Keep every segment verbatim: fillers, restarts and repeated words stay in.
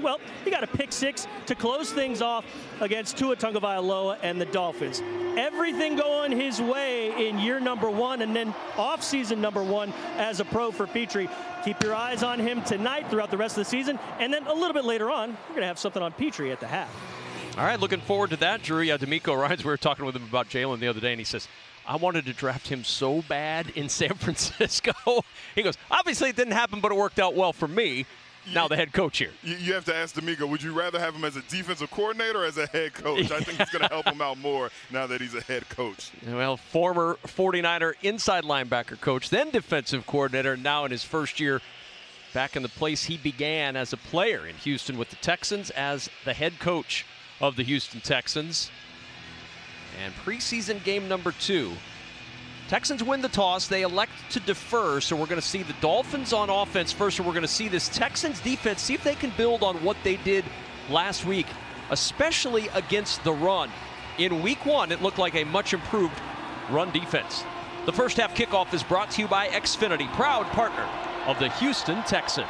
Well, he got a pick six to close things off against Tua Tagovailoa and the Dolphins. Everything going his way in year number one and then off-season number one as a pro for Pitre. Keep your eyes on him tonight throughout the rest of the season. And then a little bit later on, we're going to have something on Pitre at the half. All right, looking forward to that, Drew. Yeah, DeMeco Ryans, we were talking with him about Jalen the other day, and he says, I wanted to draft him so bad in San Francisco. He goes, obviously it didn't happen, but it worked out well for me. Now the head coach here. You, you have to ask DeMeco, would you rather have him as a defensive coordinator or as a head coach? I think it's going to help him out more now that he's a head coach. Well, former forty-niner inside linebacker coach, then defensive coordinator, now in his first year back in the place he began as a player in Houston with the Texans as the head coach of the Houston Texans. And preseason game number two. Texans win the toss. They elect to defer, so we're going to see the Dolphins on offense first, and we're going to see this Texans defense, see if they can build on what they did last week, especially against the run. In week one, it looked like a much improved run defense. The first half kickoff is brought to you by Xfinity, proud partner of the Houston Texans.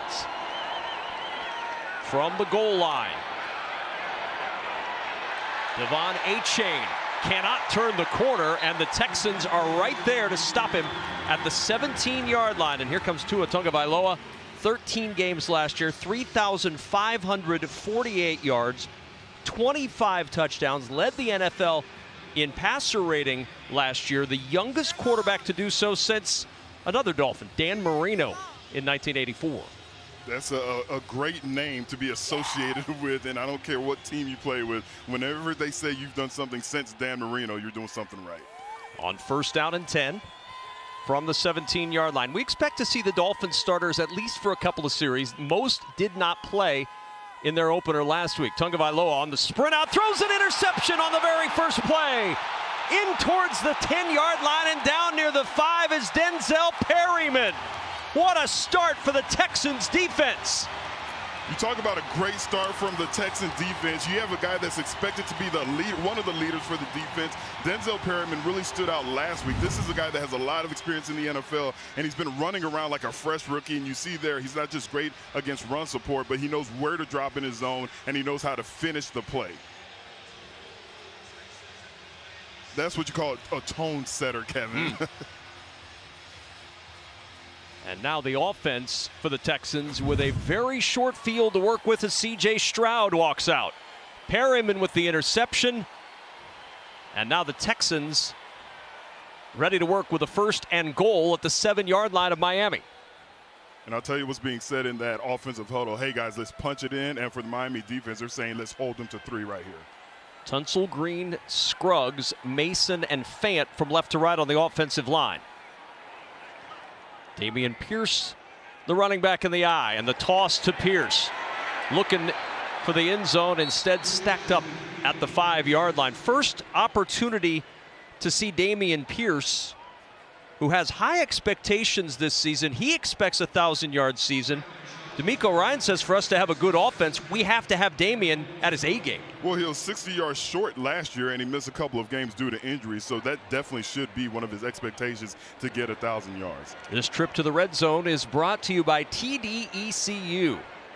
From the goal line, Devon Achane cannot turn the corner, and the Texans are right there to stop him at the seventeen-yard line. And here comes Tua Tagovailoa, thirteen games last year, three thousand five hundred forty-eight yards, twenty-five touchdowns, led the N F L in passer rating last year, the youngest quarterback to do so since another Dolphin, Dan Marino, in nineteen eighty-four. That's a, a great name to be associated with, and I don't care what team you play with. Whenever they say you've done something since Dan Marino, you're doing something right. On first down and ten from the seventeen-yard line. We expect to see the Dolphins starters at least for a couple of series. Most did not play in their opener last week. Tagovailoa on the sprint out, throws an interception on the very first play. In towards the ten-yard line and down near the five is Denzel Perryman. What a start for the Texans defense. You talk about a great start from the Texans defense. You have a guy that's expected to be the lead, one of the leaders for the defense. Denzel Perryman really stood out last week. This is a guy that has a lot of experience in the N F L, and he's been running around like a fresh rookie. And you see there, he's not just great against run support, but he knows where to drop in his zone, and he knows how to finish the play. That's what you call a tone setter, Kevin. Mm. And now the offense for the Texans with a very short field to work with as C J Stroud walks out. Perryman with the interception. And now the Texans ready to work with a first and goal at the seven-yard line of Miami. And I'll tell you what's being said in that offensive huddle. Hey, guys, let's punch it in. And for the Miami defense, they're saying let's hold them to three right here. Tunsil, Green, Scruggs, Mason, and Fant from left to right on the offensive line. Dameon Pierce, the running back in the eye, and the toss to Pierce. Looking for the end zone, instead stacked up at the five-yard line. First opportunity to see Dameon Pierce, who has high expectations this season. He expects a thousand-yard season. DeMeco Ryans says for us to have a good offense, we have to have Dameon at his A game. Well, he was sixty yards short last year, and he missed a couple of games due to injuries, so that definitely should be one of his expectations to get a thousand yards. This trip to the red zone is brought to you by T D E C U.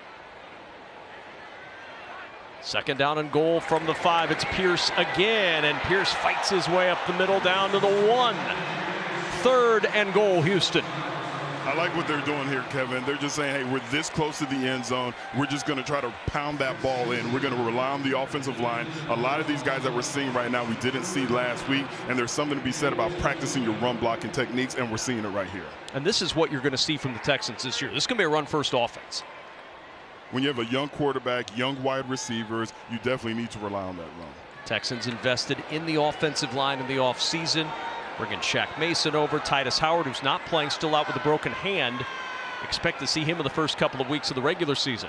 Second down and goal from the five. It's Pierce again, and Pierce fights his way up the middle down to the one. Third and goal, Houston. I like what they're doing here, Kevin. They're just saying, hey, we're this close to the end zone. We're just going to try to pound that ball in. We're going to rely on the offensive line. A lot of these guys that we're seeing right now, we didn't see last week, and there's something to be said about practicing your run blocking techniques, and we're seeing it right here. And this is what you're going to see from the Texans this year. This is going to be a run-first offense. When you have a young quarterback, young wide receivers, you definitely need to rely on that run. Texans invested in the offensive line in the offseason. Bringing Shaq Mason over, Titus Howard, who's not playing, still out with a broken hand. Expect to see him in the first couple of weeks of the regular season.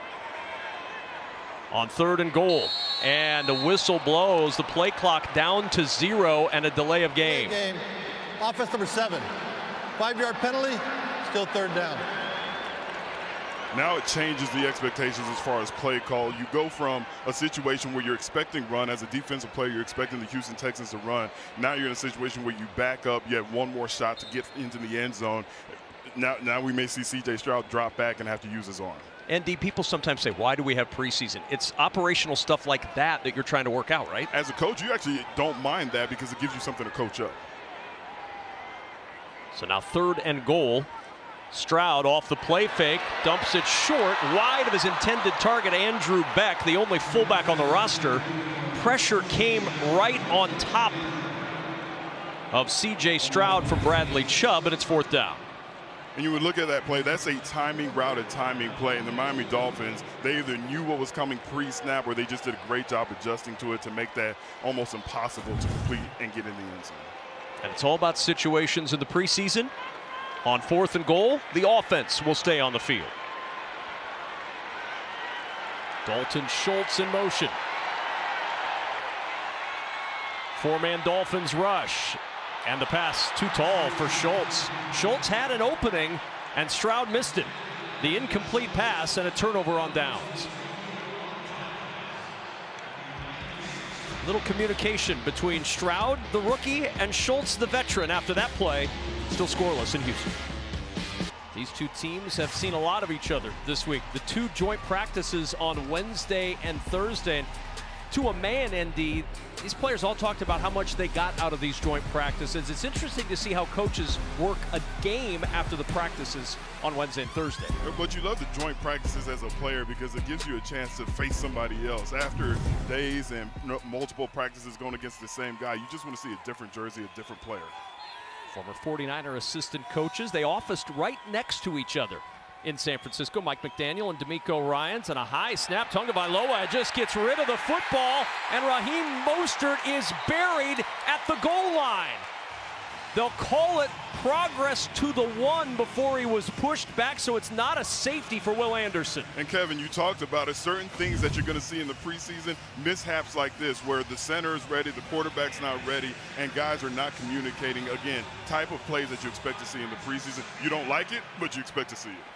On third and goal, and a whistle blows. The play clock down to zero and a delay of game. game. Offense number seven. Five-yard penalty, still third down. Now it changes the expectations as far as play call. You go from a situation where you're expecting run as a defensive player, you're expecting the Houston Texans to run. Now you're in a situation where you back up, you have one more shot to get into the end zone. Now, now we may see C J Stroud drop back and have to use his arm. N D, people sometimes say, why do we have preseason? It's operational stuff like that that you're trying to work out, right? As a coach, you actually don't mind that because it gives you something to coach up. So now third and goal. Stroud off the play fake, dumps it short, wide of his intended target, Andrew Beck, the only fullback on the roster. Pressure came right on top of C J Stroud from Bradley Chubb, and it's fourth down. And you would look at that play, that's a timing route, a timing play. And the Miami Dolphins, they either knew what was coming pre-snap or they just did a great job adjusting to it to make that almost impossible to complete and get in the end zone. And it's all about situations in the preseason. On fourth and goal, the offense will stay on the field. Dalton Schultz in motion. Four-man Dolphins rush. And the pass too tall for Schultz. Schultz had an opening, and Stroud missed it. The incomplete pass and a turnover on downs. Little communication between Stroud, the rookie, and Schultz, the veteran, after that play. Still scoreless in Houston. These two teams have seen a lot of each other this week. The two joint practices on Wednesday and Thursday. And to a man, N D, these players all talked about how much they got out of these joint practices. It's interesting to see how coaches work a game after the practices on Wednesday and Thursday. But you love the joint practices as a player because it gives you a chance to face somebody else. After days and multiple practices going against the same guy, you just want to see a different jersey, a different player. Former forty-niner assistant coaches, they officed right next to each other in San Francisco. Mike McDaniel and D'Amico Ryans, and a high snap. Tagovailoa just gets rid of the football, and Raheem Mostert is buried at the goal line. They'll call it progress to the one before he was pushed back, so it's not a safety for Will Anderson. And Kevin, you talked about it, certain things that you're going to see in the preseason, mishaps like this, where the center is ready, the quarterback's not ready, and guys are not communicating. Again, type of plays that you expect to see in the preseason. You don't like it, but you expect to see it.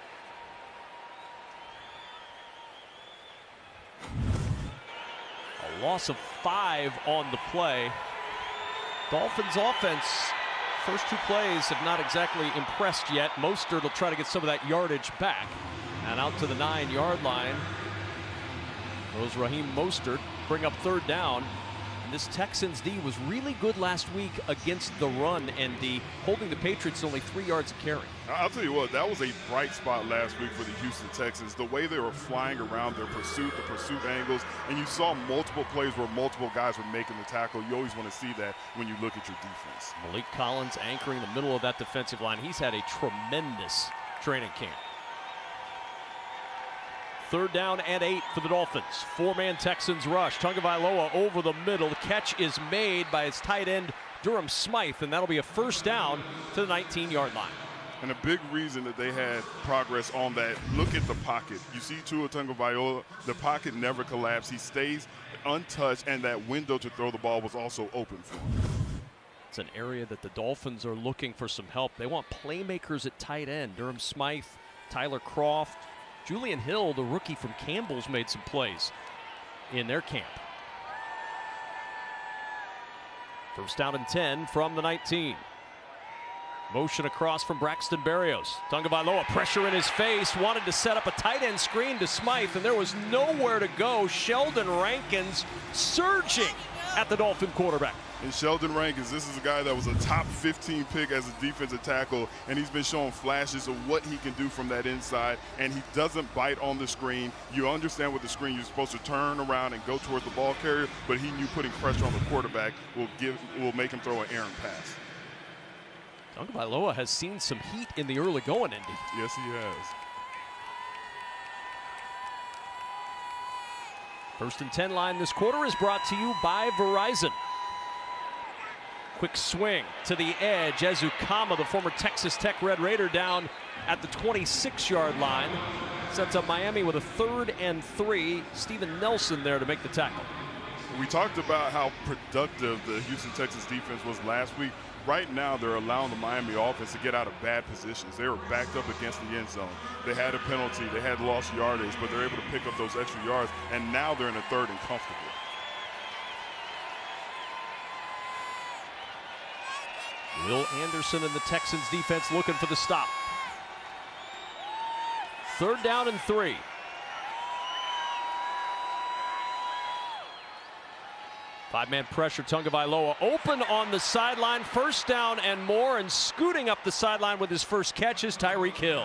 A loss of five on the play. Dolphins offense, first two plays have not exactly impressed yet. Mostert will try to get some of that yardage back. And out to the nine-yard line goes Raheem Mostert, bring up third down. And this Texans D was really good last week against the run, N D, holding the Patriots to only three yards a carry. I'll tell you what, that was a bright spot last week for the Houston Texans. The way they were flying around their pursuit, the pursuit angles, and you saw multiple plays where multiple guys were making the tackle. You always want to see that when you look at your defense. Malik Collins anchoring the middle of that defensive line. He's had a tremendous training camp. Third down and eight for the Dolphins. Four-man Texans rush. Tagovailoa over the middle. The catch is made by his tight end, Durham Smythe, and that'll be a first down to the nineteen-yard line. And a big reason that they had progress on that, look at the pocket. You see Tua Tagovailoa, the pocket never collapsed. He stays untouched, and that window to throw the ball was also open for him. It's an area that the Dolphins are looking for some help. They want playmakers at tight end. Durham Smythe, Tyler Croft, Julian Hill, the rookie from Campbell's, made some plays in their camp. First down and ten from the nineteen. Motion across from Braxton Berrios. Tagovailoa, pressure in his face, wanted to set up a tight end screen to Smythe, and there was nowhere to go. Sheldon Rankins surging at the Dolphin quarterback. And Sheldon Rankins, this is a guy that was a top fifteen pick as a defensive tackle, and he's been showing flashes of what he can do from that inside, and he doesn't bite on the screen. You understand with the screen, you're supposed to turn around and go towards the ball carrier, but he knew putting pressure on the quarterback will give will make him throw an errant pass. Tagovailoa has seen some heat in the early going, Indy. Yes, he has. First and ten line this quarter is brought to you by Verizon. Quick swing to the edge. Ezukama, the former Texas Tech Red Raider, down at the twenty-six-yard line. Sets up Miami with a third and three. Steven Nelson there to make the tackle. We talked about how productive the Houston Texans defense was last week. Right now, they're allowing the Miami offense to get out of bad positions. They were backed up against the end zone. They had a penalty. They had lost yardage, but they're able to pick up those extra yards, and now they're in a third and comfortable. Will Anderson and the Texans defense looking for the stop. Third down and three. Five-man pressure, Tagovailoa open on the sideline, first down and more, and scooting up the sideline with his first catch is Tyreek Hill.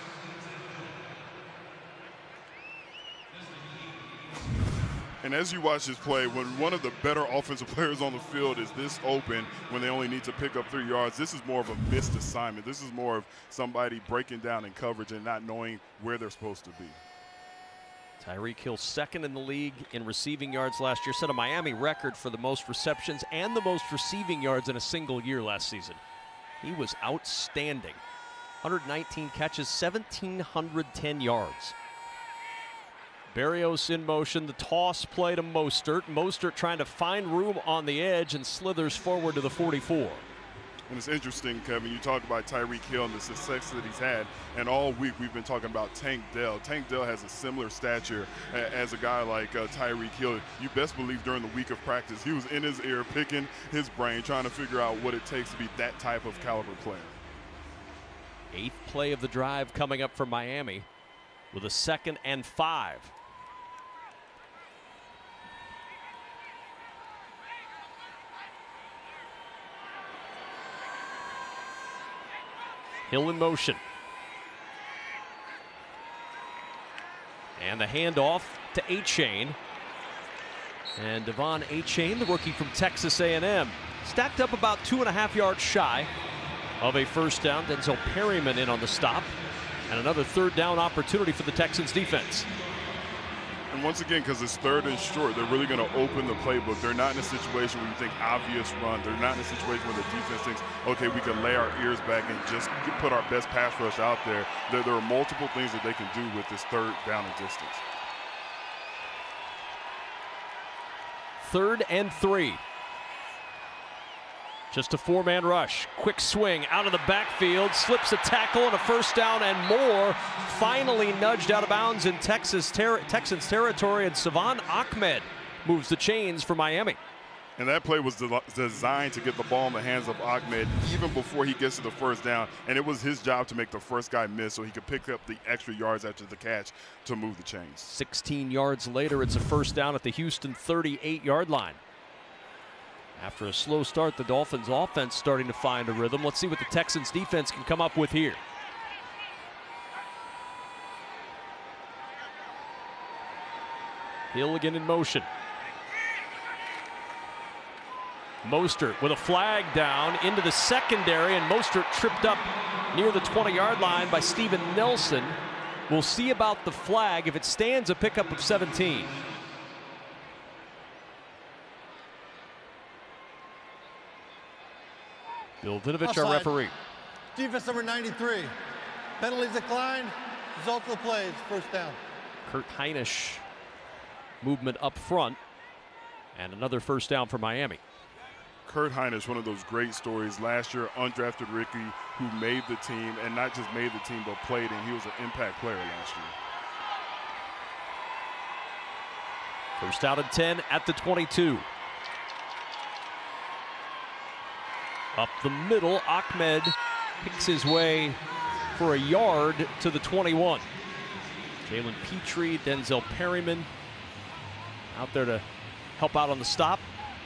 And as you watch this play, when one of the better offensive players on the field is this open when they only need to pick up three yards, this is more of a missed assignment. This is more of somebody breaking down in coverage and not knowing where they're supposed to be. Tyreek Hill, second in the league in receiving yards last year, set a Miami record for the most receptions and the most receiving yards in a single year last season. He was outstanding. one hundred nineteen catches, one thousand seven hundred ten yards. Berrios in motion, the toss play to Mostert. Mostert trying to find room on the edge and slithers forward to the forty-four. And it's interesting, Kevin, you talk about Tyreek Hill and the success that he's had, and all week we've been talking about Tank Dell. Tank Dell has a similar stature as a guy like uh, Tyreek Hill. You best believe during the week of practice, he was in his ear, picking his brain, trying to figure out what it takes to be that type of caliber player. Eighth play of the drive coming up for Miami with a second and five. Hill in motion. And the handoff to Achane. And Devon Achane, the rookie from Texas A and M, stacked up about two and a half yards shy of a first down. Denzel Perryman in on the stop. And another third down opportunity for the Texans defense. And once again, because it's third and short, they're really going to open the playbook. They're not in a situation where you think obvious run. They're not in a situation where the defense thinks, okay, we can lay our ears back and just put our best pass rush out there. There, there are multiple things that they can do with this third down and distance. Third and three. Just a four-man rush. Quick swing out of the backfield. Slips a tackle and a first down and more. Finally nudged out of bounds in Texas ter Texans territory. And Salvon Ahmed moves the chains for Miami. And that play was de designed to get the ball in the hands of Ahmed even before he gets to the first down. And it was his job to make the first guy miss so he could pick up the extra yards after the catch to move the chains. sixteen yards later, it's a first down at the Houston thirty-eight yard line. After a slow start, the Dolphins offense starting to find a rhythm. Let's see what the Texans defense can come up with here. Hill again in motion. Mostert with a flag down into the secondary, and Mostert tripped up near the twenty yard line by Steven Nelson. We'll see about the flag. If it stands, a pickup of seventeen. Bill Vinovich, our referee. Defense number ninety-three. Penalties declined. Result of the play is first down. Kurt Hinish movement up front. And another first down for Miami. Kurt Hinish, one of those great stories. Last year, undrafted rookie who made the team, and not just made the team, but played, and he was an impact player last year. First out and ten at the twenty-two. Up the middle, Ahmed picks his way for a yard to the twenty-one. Jalen Petrie, Denzel Perryman out there to help out on the stop.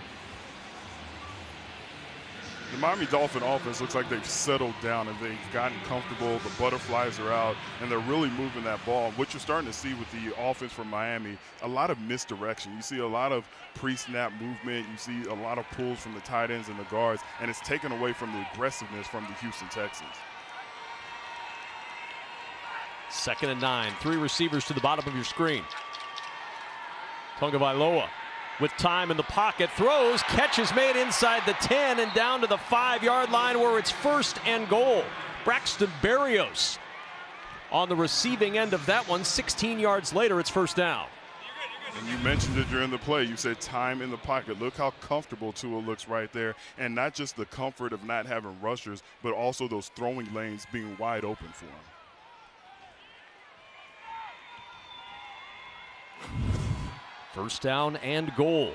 The Miami Dolphin offense looks like they've settled down and they've gotten comfortable. The butterflies are out, and they're really moving that ball. What you're starting to see with the offense from Miami, a lot of misdirection. You see a lot of pre-snap movement. You see a lot of pulls from the tight ends and the guards, and it's taken away from the aggressiveness from the Houston Texans. Second and nine. Three receivers to the bottom of your screen. Tagovailoa with time in the pocket, throws, catch is made inside the ten and down to the five yard line where it's first and goal. Braxton Berrios on the receiving end of that one. sixteen yards later, it's first down. And you mentioned it during the play. You said time in the pocket. Look how comfortable Tua looks right there. And not just the comfort of not having rushers, but also those throwing lanes being wide open for him. First down and goal.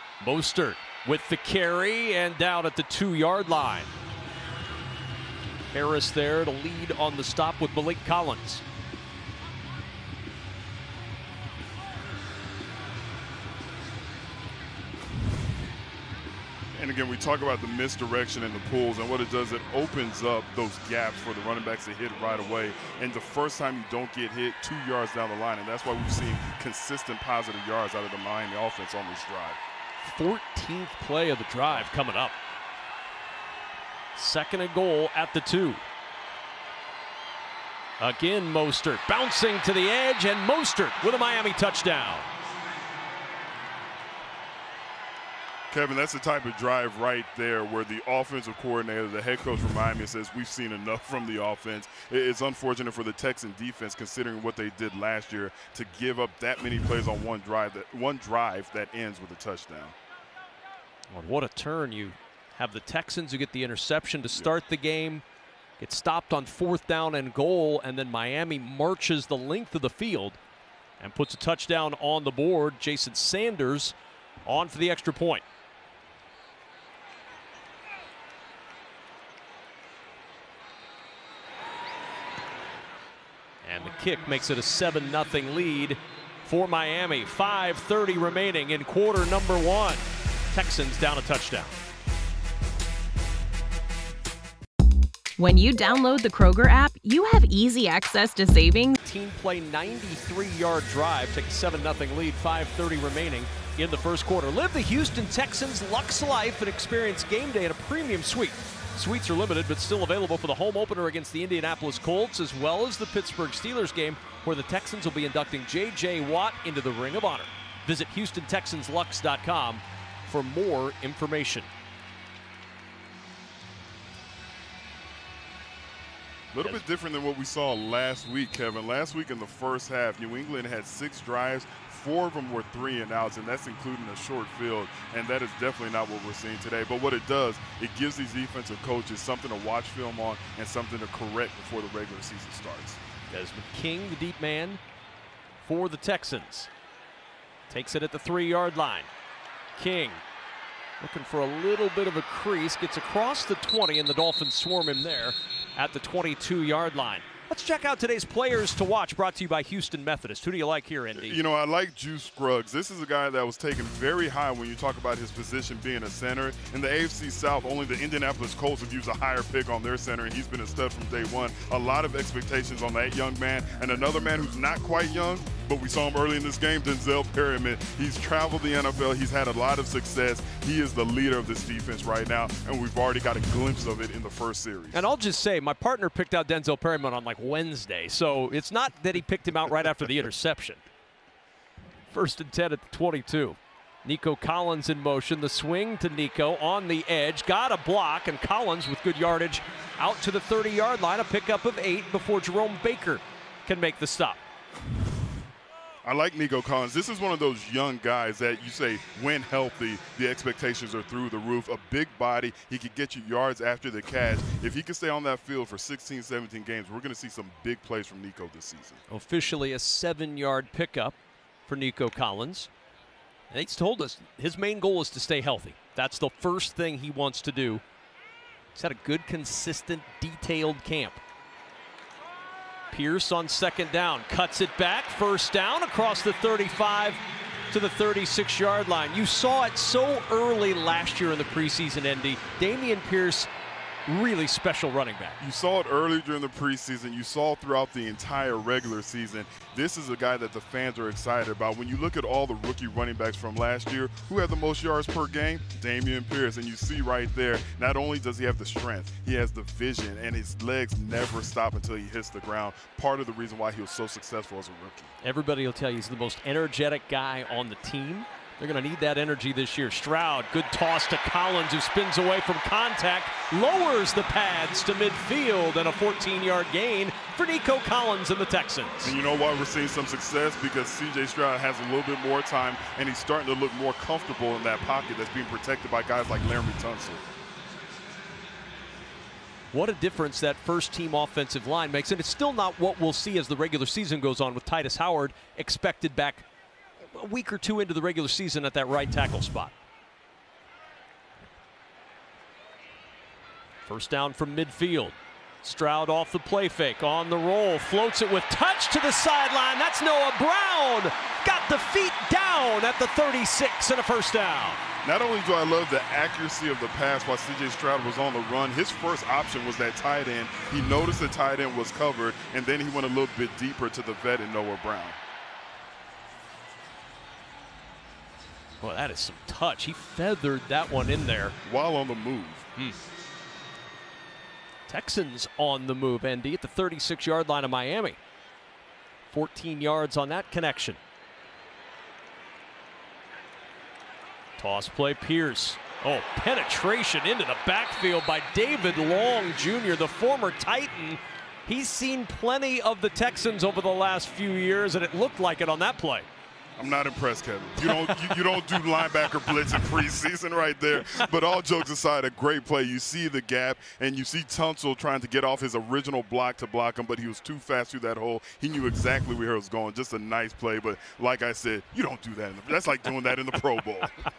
Mostert with the carry and down at the two yard line. Harris there to lead on the stop with Maliek Collins. And again, we talk about the misdirection in the pools, and what it does, it opens up those gaps for the running backs to hit right away. And the first time you don't get hit, two yards down the line, and that's why we've seen consistent positive yards out of the Miami offense on this drive. fourteenth play of the drive coming up. Second and goal at the two. Again, Mostert bouncing to the edge, and Mostert with a Miami touchdown. Kevin, that's the type of drive right there where the offensive coordinator, the head coach from Miami, says we've seen enough from the offense. It's unfortunate for the Texan defense, considering what they did last year, to give up that many plays on one drive that one drive that ends with a touchdown. Well, what a turn. You have the Texans who get the interception to start the game, get stopped on fourth down and goal, and then Miami marches the length of the field and puts a touchdown on the board. Jason Sanders on for the extra point. And the kick makes it a seven nothing lead for Miami. five thirty remaining in quarter number one. Texans down a touchdown. When you download the Kroger app, you have easy access to savings. Team play ninety-three yard drive, take a seven nothing lead, five thirty remaining in the first quarter. Live the Houston Texans Lux Life and experience game day in a premium suite. Suites are limited, but still available for the home opener against the Indianapolis Colts, as well as the Pittsburgh Steelers game, where the Texans will be inducting J J Watt into the Ring of Honor. Visit Houston Texans Lux dot com for more information. A little bit different than what we saw last week, Kevin. Last week in the first half, New England had six drives. Four of them were three and outs, and that's including a short field, and that is definitely not what we're seeing today. But what it does, it gives these defensive coaches something to watch film on and something to correct before the regular season starts. Desmond King, the deep man for the Texans, takes it at the three-yard line. King looking for a little bit of a crease, gets across the twenty, and the Dolphins swarm him there at the twenty-two yard line. Let's check out today's players to watch, brought to you by Houston Methodist. Who do you like here, Indy? You know, I like Juice Scruggs. This is a guy that was taken very high when you talk about his position being a center. In the A F C South, only the Indianapolis Colts have used a higher pick on their center, and he's been a stud from day one. A lot of expectations on that young man. And another man who's not quite young, but we saw him early in this game, Denzel Perryman. He's traveled the N F L. He's had a lot of success. He is the leader of this defense right now, and we've already got a glimpse of it in the first series. And I'll just say, my partner picked out Denzel Perryman on like Wednesday, so it's not that he picked him out right after the interception. First and ten at the twenty-two. Nico Collins in motion. The swing to Nico on the edge. Got a block, and Collins with good yardage out to the thirty yard line. A pickup of eight before Jerome Baker can make the stop. I like Nico Collins. This is one of those young guys that you say, when healthy, the expectations are through the roof. A big body. He could get you yards after the catch. If he can stay on that field for sixteen, seventeen games, we're going to see some big plays from Nico this season. Officially a seven yard pickup for Nico Collins. And he's told us his main goal is to stay healthy. That's the first thing he wants to do. He's had a good, consistent, detailed camp. Pierce on second down, cuts it back, first down across the thirty-five to the thirty-six yard line. You saw it so early last year in the preseason, Indy. Dameon Pierce, really special running back. You saw it early during the preseason. You saw throughout the entire regular season. This is a guy that the fans are excited about. When you look at all the rookie running backs from last year, who had the most yards per game? Dameon Pierce. And you see right there, not only does he have the strength, he has the vision, and his legs never stop until he hits the ground. Part of the reason why he was so successful as a rookie. Everybody will tell you he's the most energetic guy on the team. They're going to need that energy this year. Stroud, good toss to Collins, who spins away from contact, lowers the pads to midfield, and a fourteen yard gain for Nico Collins and the Texans. And you know why we're seeing some success? Because C J Stroud has a little bit more time, and he's starting to look more comfortable in that pocket that's being protected by guys like Laramie Tunsil. What a difference that first-team offensive line makes, and it's still not what we'll see as the regular season goes on, with Titus Howard expected back a week or two into the regular season at that right tackle spot. First down from midfield. Stroud off the play fake, on the roll, floats it with touch to the sideline. That's Noah Brown. Got the feet down at the thirty-six and a first down. Not only do I love the accuracy of the pass while C J Stroud was on the run, his first option was that tight end. He noticed the tight end was covered, and then he went a little bit deeper to the vet in Noah Brown. Well, that is some touch. He feathered that one in there. While on the move. Hmm. Texans on the move, N D, at the thirty-six yard line of Miami. fourteen yards on that connection. Toss play, Pierce. Oh, penetration into the backfield by David Long Junior, the former Titan. He's seen plenty of the Texans over the last few years, and it looked like it on that play. I'm not impressed, Kevin. You don't you, you don't do linebacker blitz in preseason right there. But all jokes aside, a great play. You see the gap, and you see Tunsil trying to get off his original block to block him, but he was too fast through that hole. He knew exactly where he was going. Just a nice play. But like I said, you don't do that. In the, that's like doing that in the Pro Bowl.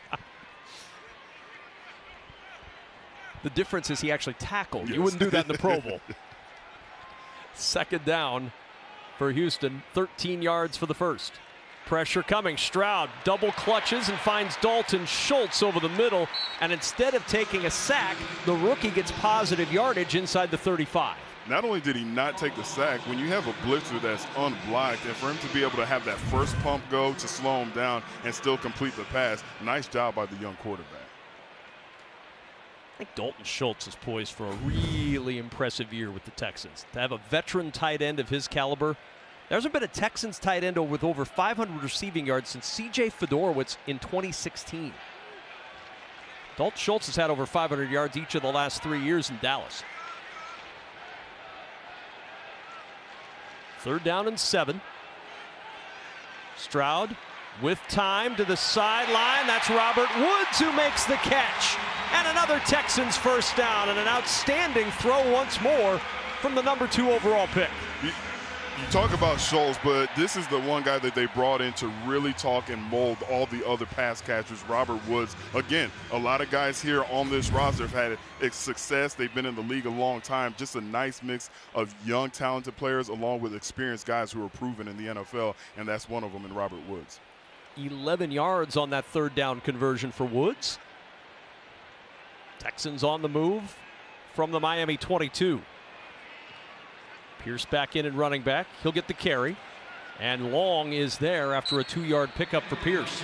The difference is he actually tackled. Yes. You wouldn't do that in the Pro Bowl. Second down for Houston, thirteen yards for the first. Pressure coming. Stroud double clutches and finds Dalton Schultz over the middle. And instead of taking a sack, the rookie gets positive yardage inside the thirty-five. Not only did he not take the sack, when you have a blitzer that's unblocked, and for him to be able to have that first pump go to slow him down and still complete the pass, nice job by the young quarterback. I think Dalton Schultz is poised for a really impressive year with the Texans. To have a veteran tight end of his caliber. There hasn't been a Texans tight end with over five hundred receiving yards since C J Fedorowicz in twenty sixteen. Dalton Schultz has had over five hundred yards each of the last three years in Dallas. Third down and seven. Stroud with time to the sideline. That's Robert Woods who makes the catch. And another Texans first down, and an outstanding throw once more from the number two overall pick. You, you talk about Schultz, but this is the one guy that they brought in to really talk and mold all the other pass catchers, Robert Woods. Again, a lot of guys here on this roster have had success. They've been in the league a long time. Just a nice mix of young, talented players along with experienced guys who are proven in the N F L, and that's one of them in Robert Woods. eleven yards on that third down conversion for Woods. Texans on the move from the Miami twenty-two. Pierce back in and running back. He'll get the carry. And Long is there after a two-yard pickup for Pierce.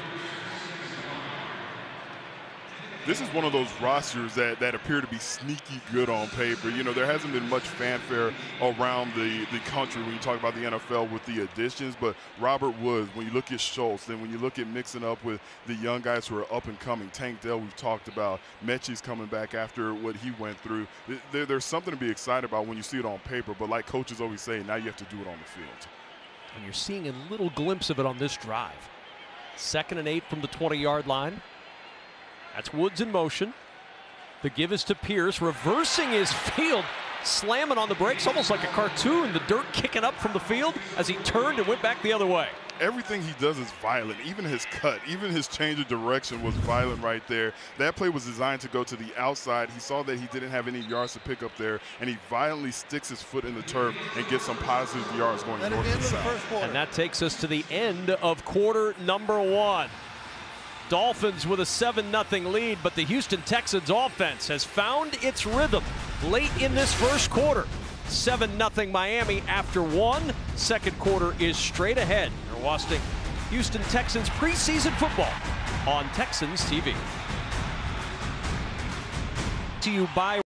This is one of those rosters that, that appear to be sneaky good on paper. You know, there hasn't been much fanfare around the, the country when you talk about the N F L with the additions, but Robert Woods, when you look at Schultz, then when you look at mixing up with the young guys who are up and coming, Tank Dell we've talked about, Mechie's coming back after what he went through. There, there's something to be excited about when you see it on paper, but like coaches always say, now you have to do it on the field. And you're seeing a little glimpse of it on this drive. Second and eight from the twenty-yard line. That's Woods in motion. The give is to Pierce, reversing his field, slamming on the brakes, almost like a cartoon. The dirt kicking up from the field as he turned and went back the other way. Everything he does is violent. Even his cut, even his change of direction was violent right there. That play was designed to go to the outside. He saw that he didn't have any yards to pick up there, and he violently sticks his foot in the turf and gets some positive yards going north and south. And that takes us to the end of quarter number one. Dolphins with a seven nothing lead, but the Houston Texans offense has found its rhythm late in this first quarter. seven nothing Miami after one. Second quarter is straight ahead. You're watching Houston Texans preseason football on Texans T V. To you by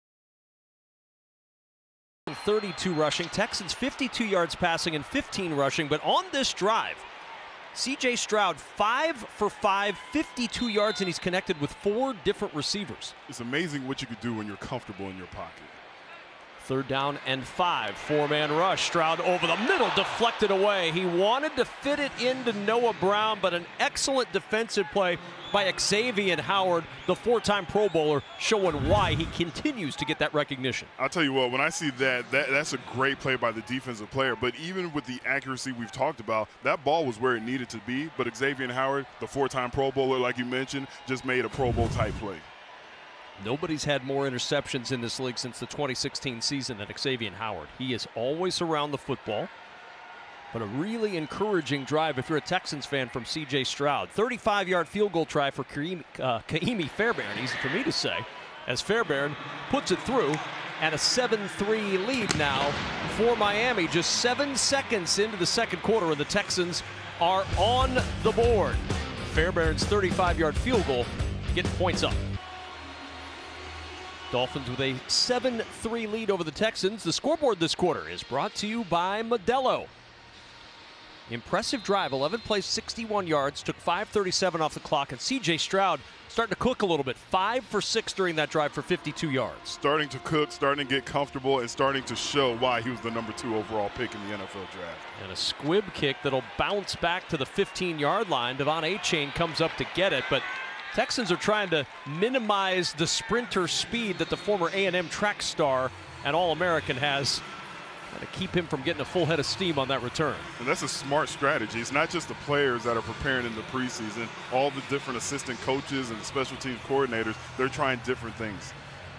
thirty-two rushing, Texans fifty-two yards passing and fifteen rushing, but on this drive, C J Stroud, five for five, fifty-two yards, and he's connected with four different receivers. It's amazing what you could do when you're comfortable in your pocket. Third down and five, four-man rush. Stroud over the middle, deflected away. He wanted to fit it into Noah Brown, but an excellent defensive play by Xavier Howard, the four-time Pro Bowler, showing why he continues to get that recognition. I'll tell you what, when I see that, that, that's a great play by the defensive player. But even with the accuracy we've talked about, that ball was where it needed to be. But Xavier Howard, the four-time Pro Bowler, like you mentioned, just made a Pro Bowl-type play. Nobody's had more interceptions in this league since the twenty sixteen season than Xavier Howard. He is always around the football. But a really encouraging drive if you're a Texans fan from C J Stroud. thirty-five yard field goal try for Kaimi, uh, Kaimi Fairbairn, easy for me to say, as Fairbairn puts it through, and a seven three lead now for Miami. Just seven seconds into the second quarter, and the Texans are on the board. Fairbairn's thirty-five yard field goal getting points up. Dolphins with a seven three lead over the Texans. The scoreboard this quarter is brought to you by Modelo. Impressive drive, eleven plays, sixty-one yards, took five thirty-seven off the clock, and C J Stroud starting to cook a little bit. Five for six during that drive for fifty-two yards. Starting to cook, starting to get comfortable, and starting to show why he was the number two overall pick in the N F L draft. And a squib kick that'll bounce back to the fifteen yard line. Devon Achane comes up to get it, but Texans are trying to minimize the sprinter speed that the former A and M track star and All-American has. To keep him from getting a full head of steam on that return. And that's a smart strategy. It's not just the players that are preparing in the preseason. All the different assistant coaches and special teams coordinators, they're trying different things.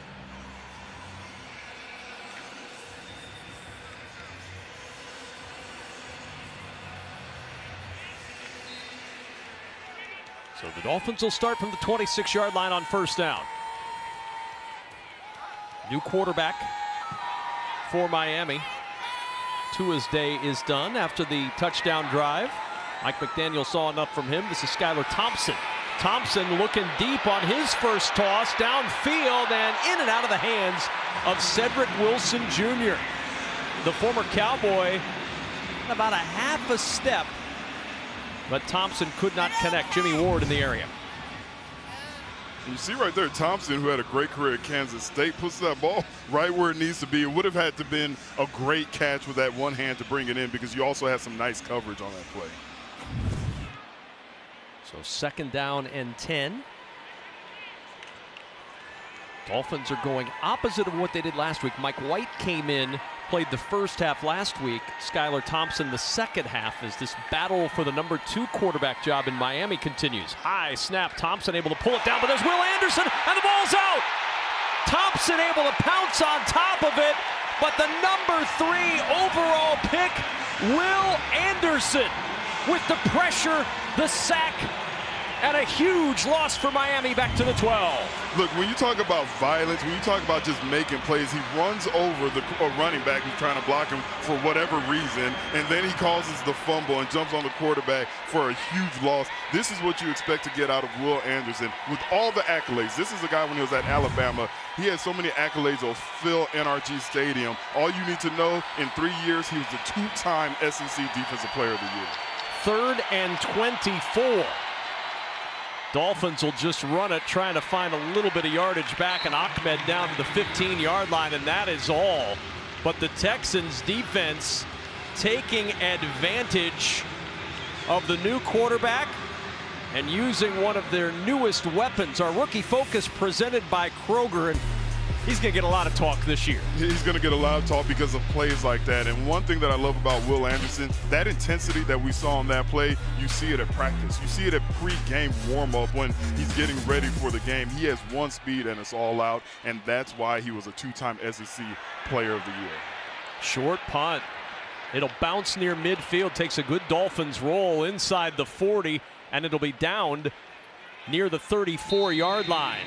So the Dolphins will start from the twenty-six yard line on first down. New quarterback for Miami. Tua's day is done after the touchdown drive. Mike McDaniel saw enough from him. This is Skylar Thompson. Thompson looking deep on his first toss, downfield and in and out of the hands of Cedric Wilson Junior The former Cowboy, about a half a step, but Thompson could not connect. Jimmy Ward in the area. You see right there, Thompson, who had a great career at Kansas State, puts that ball right where it needs to be. It would have had to been a great catch with that one hand to bring it in, because you also had some nice coverage on that play. So second down and ten. Dolphins are going opposite of what they did last week. Mike White came in, played the first half last week. Skylar Thompson the second half, as this battle for the number two quarterback job in Miami continues. High snap, Thompson able to pull it down, but there's Will Anderson, and the ball's out! Thompson able to pounce on top of it, but the number three overall pick, Will Anderson, with the pressure, the sack, and a huge loss for Miami back to the twelve. Look, when you talk about violence, when you talk about just making plays, he runs over the a running back who's trying to block him for whatever reason, and then he causes the fumble and jumps on the quarterback for a huge loss. This is what you expect to get out of Will Anderson with all the accolades. This is a guy when he was at Alabama. He had so many accolades of fill N R G Stadium. All you need to know, in three years, he was the two-time S E C Defensive Player of the Year. Third and twenty-four. Dolphins will just run it, trying to find a little bit of yardage back, and Ahmed down to the fifteen yard line, and that is all. But the Texans defense taking advantage of the new quarterback and using one of their newest weapons. Our rookie focus presented by Kroger, and he's going to get a lot of talk this year. He's going to get a lot of talk because of plays like that. And one thing that I love about Will Anderson, that intensity that we saw on that play, you see it at practice. You see it at pre-game warm-up when he's getting ready for the game. He has one speed and it's all out, and that's why he was a two-time S E C Player of the Year. Short punt. It'll bounce near midfield, takes a good Dolphins roll inside the forty, and it'll be downed near the thirty-four yard line.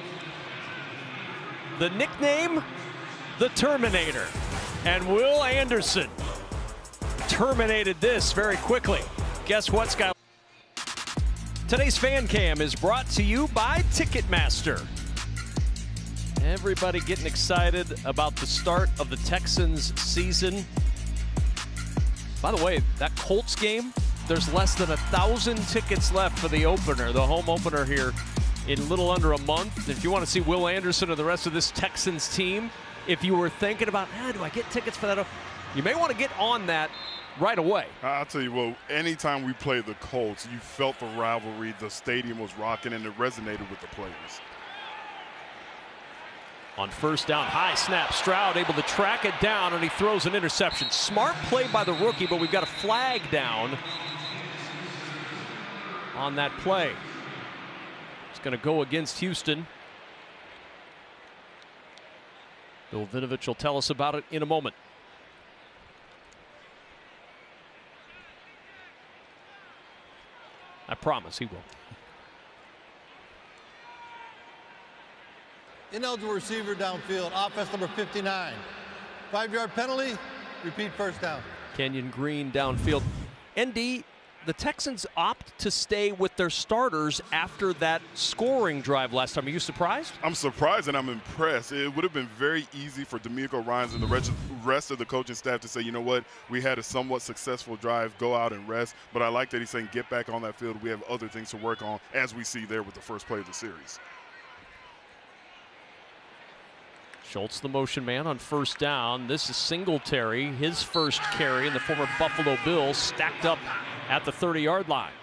The nickname, the Terminator. And Will Anderson terminated this very quickly. Guess what, Sky? Today's Fan Cam is brought to you by Ticketmaster. Everybody getting excited about the start of the Texans season. By the way, that Colts game, there's less than a thousand tickets left for the opener, the home opener here in a little under a month. If you want to see Will Anderson or the rest of this Texans team, if you were thinking about, ah, do I get tickets for that? You may want to get on that right away. I'll tell you what, anytime we played the Colts, you felt the rivalry, the stadium was rocking, and it resonated with the players. On first down, high snap, Stroud able to track it down, and he throws an interception. Smart play by the rookie, but we've got a flag down on that play. It's going to go against Houston. Bill Vinovich will tell us about it in a moment. I promise he will. Ineligible receiver downfield, offense number fifty-nine. Five-yard penalty, repeat first down. Kenyon Green downfield. N D, the Texans opt to stay with their starters after that scoring drive last time. Are you surprised? I'm surprised and I'm impressed. It would have been very easy for D'Amico Ryans and the rest of the coaching staff to say, you know what, we had a somewhat successful drive, go out and rest. But I like that he's saying get back on that field. We have other things to work on, as we see there with the first play of the series. Schultz, the motion man on first down. This is Singletary, his first carry, and the former Buffalo Bills stacked up at the thirty-yard line.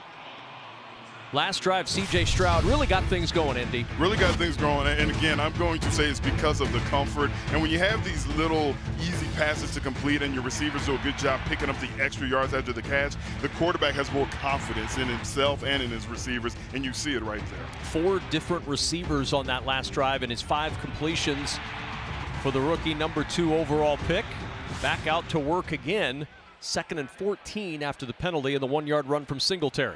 Last drive, C J Stroud really got things going, Indy. Really got things going, and again, I'm going to say it's because of the comfort. And when you have these little easy passes to complete and your receivers do a good job picking up the extra yards after the catch, the quarterback has more confidence in himself and in his receivers, and you see it right there. Four different receivers on that last drive and his five completions for the rookie number two overall pick. Back out to work again. Second and fourteen after the penalty and the one-yard run from Singletary.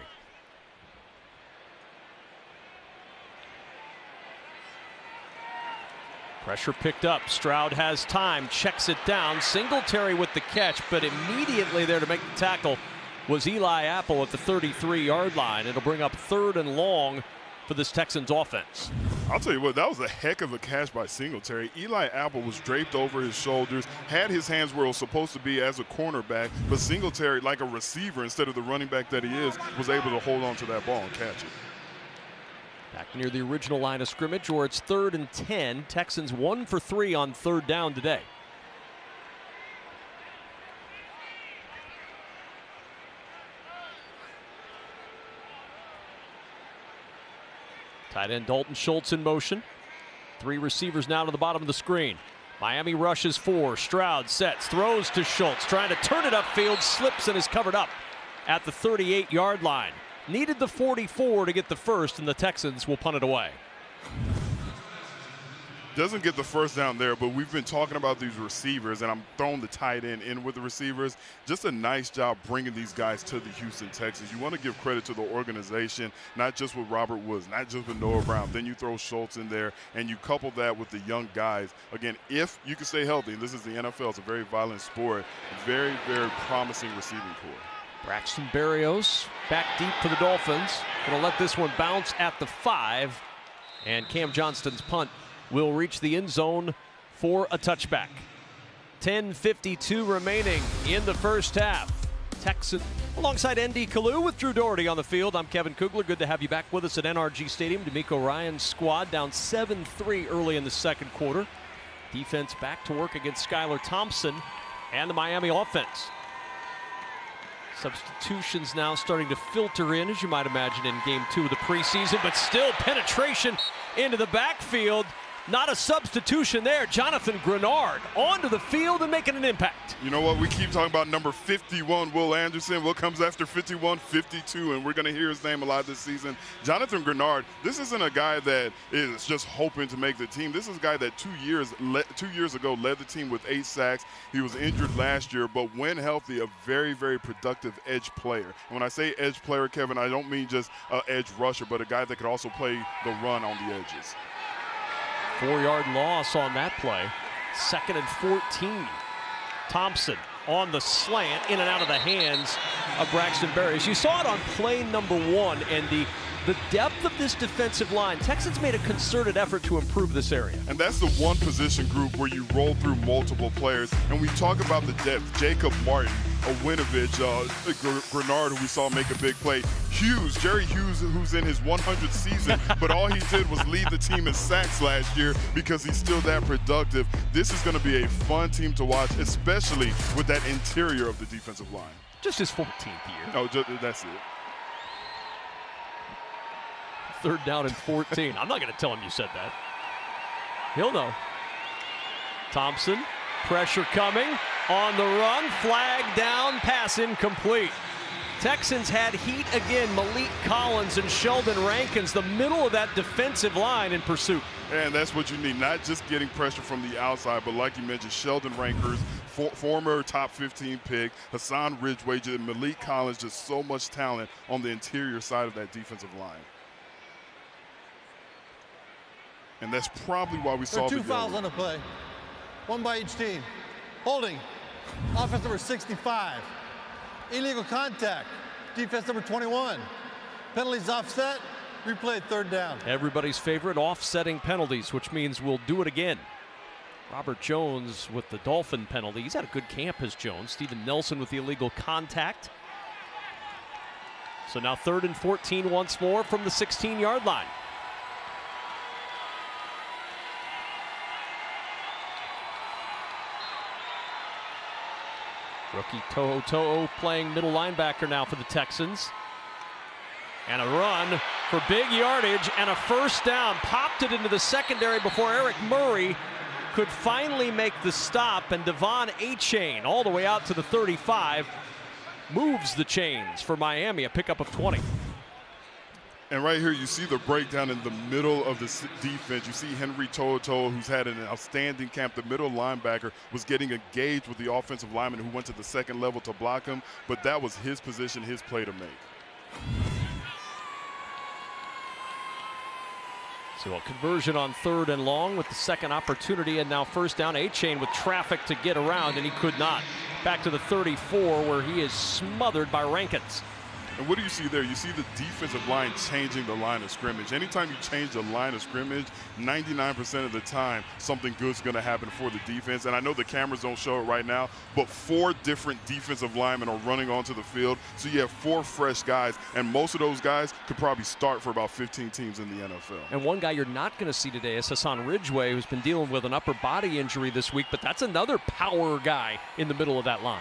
Pressure picked up. Stroud has time, checks it down. Singletary with the catch, but immediately there to make the tackle was Eli Apple at the thirty-three-yard line. It'll bring up third and long for this Texans offense. I'll tell you what, that was a heck of a catch by Singletary. Eli Apple was draped over his shoulders, had his hands where it was supposed to be as a cornerback, but Singletary, like a receiver instead of the running back that he is, was able to hold on to that ball and catch it. Back near the original line of scrimmage, where it's third and ten. Texans one for three on third down today. Tight end Dalton Schultz in motion. Three receivers now to the bottom of the screen. Miami rushes four. Stroud sets, throws to Schultz, trying to turn it upfield, slips and is covered up at the thirty-eight-yard line. Needed the forty-four to get the first, and the Texans will punt it away. Doesn't get the first down there, but we've been talking about these receivers, and I'm throwing the tight end in with the receivers. Just a nice job bringing these guys to the Houston Texans. You want to give credit to the organization, not just with Robert Woods, not just with Noah Brown. Then you throw Schultz in there, and you couple that with the young guys. Again, if you can stay healthy, and this is the N F L, it's a very violent sport, very, very promising receiving corps. Braxton Berrios back deep for the Dolphins. Gonna let this one bounce at the five. And Cam Johnston's punt will reach the end zone for a touchback. ten fifty-two remaining in the first half. Texans alongside N D Kalu with Drew Doherty on the field. I'm Kevin Kugler. Good to have you back with us at N R G Stadium. D'Amico Ryans' squad down seven three early in the second quarter. Defense back to work against Skylar Thompson and the Miami offense. Substitutions now starting to filter in, as you might imagine, in game two of the preseason, but still penetration into the backfield. Not a substitution there. Jonathan Grenard onto the field and making an impact. You know what? We keep talking about number fifty-one, Will Anderson. What comes after fifty-one? fifty-two, and we're going to hear his name a lot this season. Jonathan Grenard, this isn't a guy that is just hoping to make the team. This is a guy that two years two years ago led the team with eight sacks. He was injured last year, but when healthy, a very, very productive edge player. And when I say edge player, Kevin, I don't mean just an edge rusher, but a guy that could also play the run on the edges. Four-yard loss on that play. Second and fourteen. Thompson on the slant, in and out of the hands of Braxton Berrios. You saw it on play number one, and the, the depth of this defensive line. Texans made a concerted effort to improve this area. And that's the one position group where you roll through multiple players. And we talk about the depth. Jacob Martin, a Winovich, uh, Grenard, who we saw make a big play. Hughes, Jerry Hughes, who's in his one hundredth season, but all he did was lead the team in sacks last year because he's still that productive. This is going to be a fun team to watch, especially with that interior of the defensive line. Just his fourteenth year. No, just, that's it. Third down and fourteen. I'm not going to tell him you said that. He'll know. Thompson, pressure coming. On the run, flag down, pass incomplete. Texans had heat again. Malik Collins and Sheldon Rankins, the middle of that defensive line in pursuit. And that's what you need, not just getting pressure from the outside, but like you mentioned, Sheldon Rankers, for, former top fifteen pick, Hassan Ridgeway, Malik Collins, just so much talent on the interior side of that defensive line. And that's probably why we There saw are two the fouls yellow. on the play, one by each team. Holding, offense number sixty-five. Illegal contact, defense number twenty-one. Penalties offset, replay third down. Everybody's favorite, offsetting penalties, which means we'll do it again. Robert Jones with the Dolphin penalty. He's had a good camp as Jones. Steven Nelson with the illegal contact. So now third and fourteen once more from the sixteen-yard line. Rookie Toho Toho playing middle linebacker now for the Texans. And a run for big yardage and a first down. Popped it into the secondary before Eric Murray could finally make the stop. And Devon Achane all the way out to the thirty-five moves the chains for Miami, a pickup of twenty. And right here, you see the breakdown in the middle of the defense. You see Henry To'oTo'o, who's had an outstanding camp. The middle linebacker was getting engaged with the offensive lineman who went to the second level to block him, but that was his position, his play to make. So a conversion on third and long with the second opportunity, and now first down. Achane with traffic to get around, and he could not. Back to the thirty-four, where he is smothered by Rankins. And what do you see there? You see the defensive line changing the line of scrimmage. Anytime you change the line of scrimmage, ninety-nine percent of the time, something good's going to happen for the defense. And I know the cameras don't show it right now, but four different defensive linemen are running onto the field. So you have four fresh guys, and most of those guys could probably start for about fifteen teams in the N F L. And one guy you're not going to see today is Hassan Ridgeway, who's been dealing with an upper body injury this week, but that's another power guy in the middle of that line.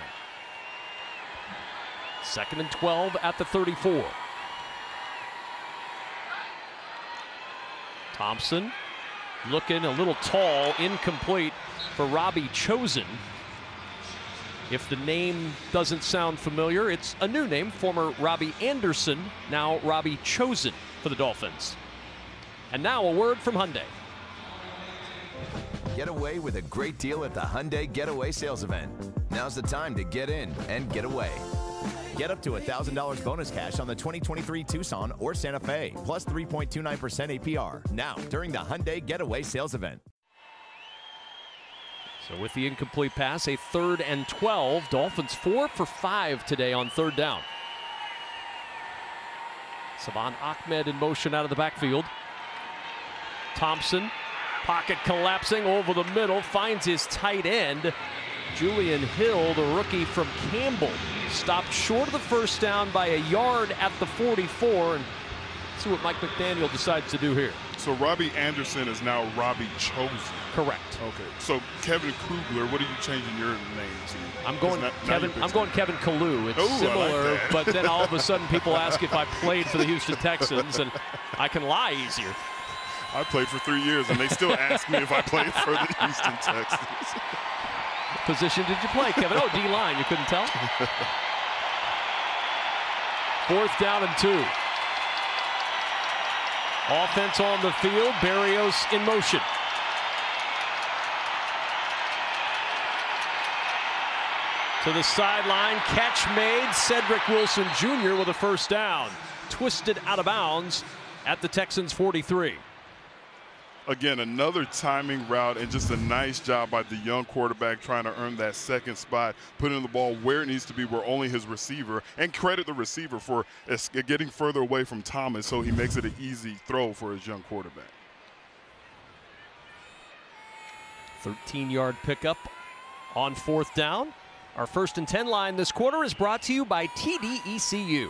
Second and twelve at the thirty-four. Thompson looking a little tall, incomplete for Robbie Chosen. If the name doesn't sound familiar, it's a new name, former Robbie Anderson, now Robbie Chosen for the Dolphins. And now a word from Hyundai. Get away with a great deal at the Hyundai Getaway Sales Event. Now's the time to get in and get away. Get up to one thousand dollars bonus cash on the twenty twenty-three Tucson or Santa Fe, plus three point two nine percent A P R, now during the Hyundai Getaway Sales Event. So with the incomplete pass, a third and twelve. Dolphins four for five today on third down. Salvon Ahmed in motion out of the backfield. Thompson, pocket collapsing over the middle, finds his tight end. Julian Hill, the rookie from Campbell, stopped short of the first down by a yard at the forty-four. And see what Mike McDaniel decides to do here. So Robbie Anderson is now Robbie Chosen. Correct. Okay. So Kevin Kugler, what are you changing your name to? I'm going not, Kevin. I'm going Kevin Kalu. It's Ooh, similar, like but then all of a sudden people ask if I played for the Houston Texans, and I can lie easier. I played for three years, and they still ask me if I played for the Houston Texans. What position did you play, Kevin? Oh, D-line. You couldn't tell? Fourth down and two. Offense on the field. Berrios in motion. To the sideline. Catch made. Cedric Wilson Junior with a first down. Twisted out of bounds at the Texans' forty-three. Again, another timing route and just a nice job by the young quarterback trying to earn that second spot, putting the ball where it needs to be, where only his receiver, and credit the receiver for getting further away from Thomas so he makes it an easy throw for his young quarterback. thirteen-yard pickup on fourth down. Our first and ten line this quarter is brought to you by T D E C U.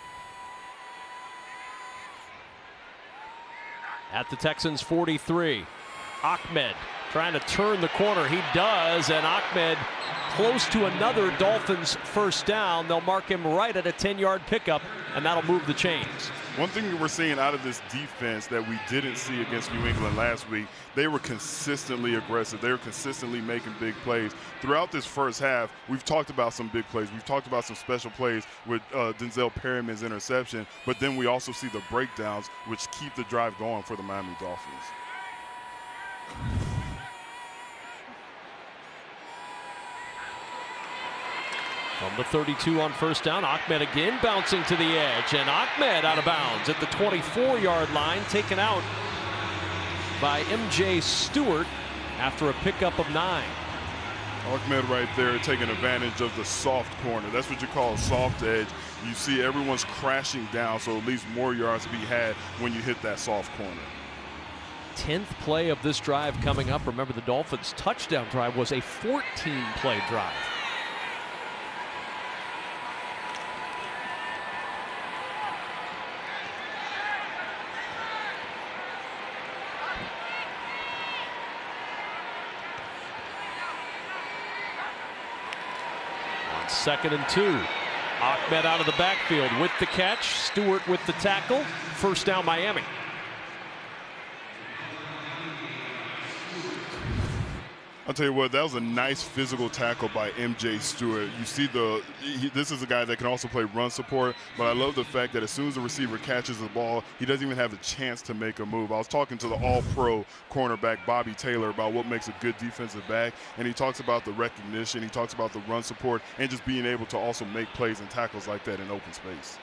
At the Texans' forty-three, Ahmed trying to turn the corner. He does, and Ahmed close to another Dolphins first down. They'll mark him right at a ten-yard pickup, and that'll move the chains. One thing that we're seeing out of this defense that we didn't see against New England last week, they were consistently aggressive. They were consistently making big plays. Throughout this first half, we've talked about some big plays. We've talked about some special plays with uh, Denzel Perryman's interception, but then we also see the breakdowns, which keep the drive going for the Miami Dolphins. From the thirty-two on first down, Ahmed again bouncing to the edge, and Ahmed out of bounds at the twenty-four yard line, taken out by M J Stewart after a pickup of nine. Ahmed right there taking advantage of the soft corner. That's what you call a soft edge. You see everyone's crashing down, so at least more yards to be had when you hit that soft corner. tenth play of this drive coming up. Remember, the Dolphins' touchdown drive was a fourteen play drive. Second and two. Ahmed out of the backfield with the catch. Stewart with the tackle. First down, Miami. I'll tell you what, that was a nice physical tackle by M J Stewart. You see the, he, this is a guy that can also play run support, but I love the fact that as soon as the receiver catches the ball, he doesn't even have a chance to make a move. I was talking to the all-pro cornerback Bobby Taylor about what makes a good defensive back, and he talks about the recognition, he talks about the run support, and just being able to also make plays and tackles like that in open space.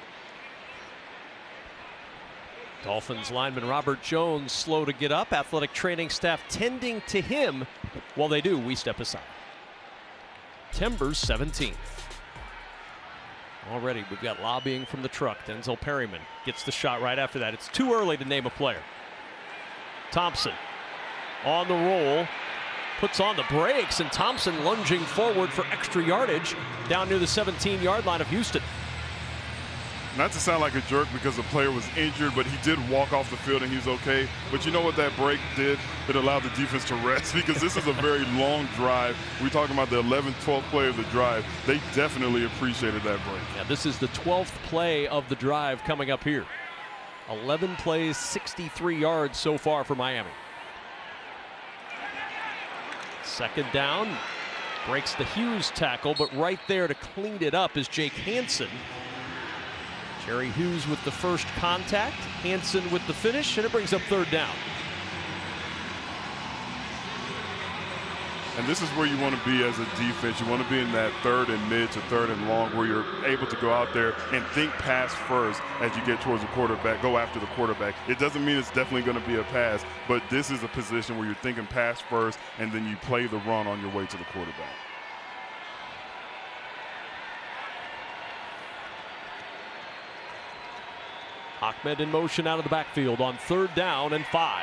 Dolphins lineman Robert Jones slow to get up. Athletic training staff tending to him. While they do, we step aside. Timbers seventeenth. Already we've got lobbying from the truck. Denzel Perryman gets the shot right after that. It's too early to name a player. Thompson on the roll. Puts on the brakes, and Thompson lunging forward for extra yardage down near the seventeen yard line of Houston. Not to sound like a jerk because the player was injured, but he did walk off the field and he was okay. But you know what that break did? It allowed the defense to rest because this is a very long drive. We're talking about the eleventh, twelfth play of the drive. They definitely appreciated that break. Yeah, this is the twelfth play of the drive coming up here. eleven plays, sixty-three yards so far for Miami. Second down, breaks the Hughes tackle, but right there to clean it up is Jake Hansen. Jerry Hughes with the first contact, Hansen with the finish, and it brings up third down. And this is where you want to be as a defense. You want to be in that third and mid to third and long where you're able to go out there and think pass first as you get towards the quarterback, go after the quarterback. It doesn't mean it's definitely going to be a pass, but this is a position where you're thinking pass first and then you play the run on your way to the quarterback. Ahmed in motion out of the backfield on third down and five.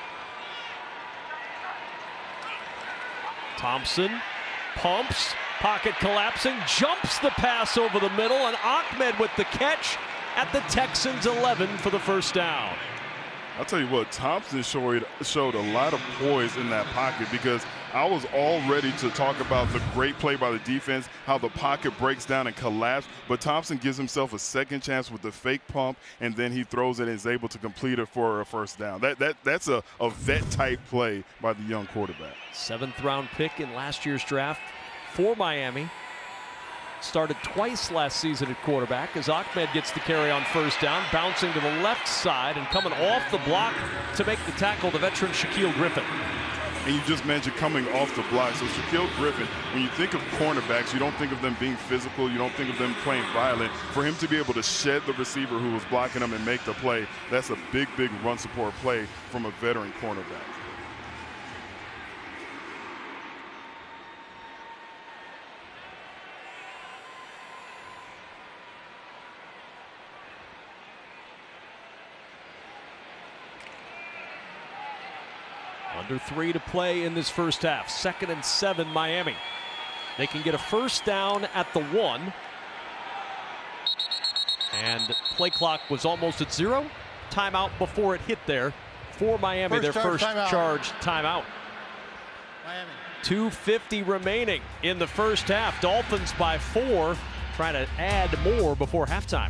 Thompson pumps, pocket collapsing, jumps the pass over the middle, and Ahmed with the catch at the Texans eleven for the first down. I'll tell you what, Thompson showed, showed a lot of poise in that pocket because I was all ready to talk about the great play by the defense, how the pocket breaks down and collapses, but Thompson gives himself a second chance with the fake pump, and then he throws it and is able to complete it for a first down. That, that, that's a, a vet-type play by the young quarterback. Seventh round pick in last year's draft for Miami. Started twice last season at quarterback as Ahmed gets the carry on first down, bouncing to the left side and coming off the block to make the tackle, the veteran Shaquill Griffin. And you just mentioned coming off the block. So Shaquill Griffin, when you think of cornerbacks, you don't think of them being physical. You don't think of them playing violent. For him to be able to shed the receiver who was blocking him and make the play, that's a big, big run support play from a veteran cornerback. Under three to play in this first half. Second and seven, Miami. They can get a first down at the one. And play clock was almost at zero. Timeout before it hit there for Miami. First their charge, first timeout. charge timeout. Miami. two fifty remaining in the first half. Dolphins by four, trying to add more before halftime.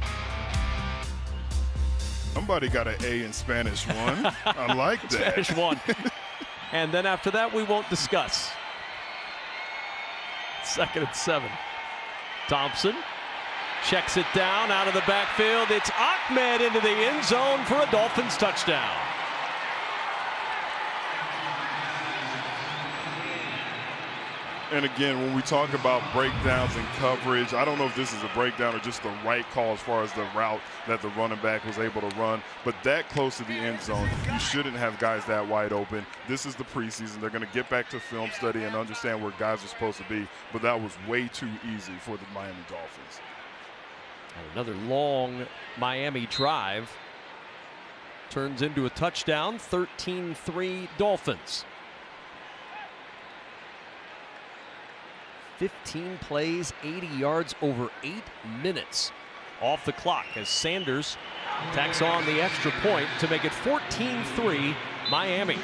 Somebody got an A in Spanish one. I like that. Spanish one. And then after that, we won't discuss. Second and seven. Thompson checks it down out of the backfield. It's Ahmed into the end zone for a Dolphins touchdown. And again, when we talk about breakdowns and coverage, I don't know if this is a breakdown or just the right call as far as the route that the running back was able to run. But that close to the end zone, you shouldn't have guys that wide open. This is the preseason. They're going to get back to film study and understand where guys are supposed to be. But that was way too easy for the Miami Dolphins. And another long Miami drive turns into a touchdown, thirteen three Dolphins. fifteen plays, eighty yards, over eight minutes off the clock as Sanders tacks on the extra point to make it fourteen three Miami.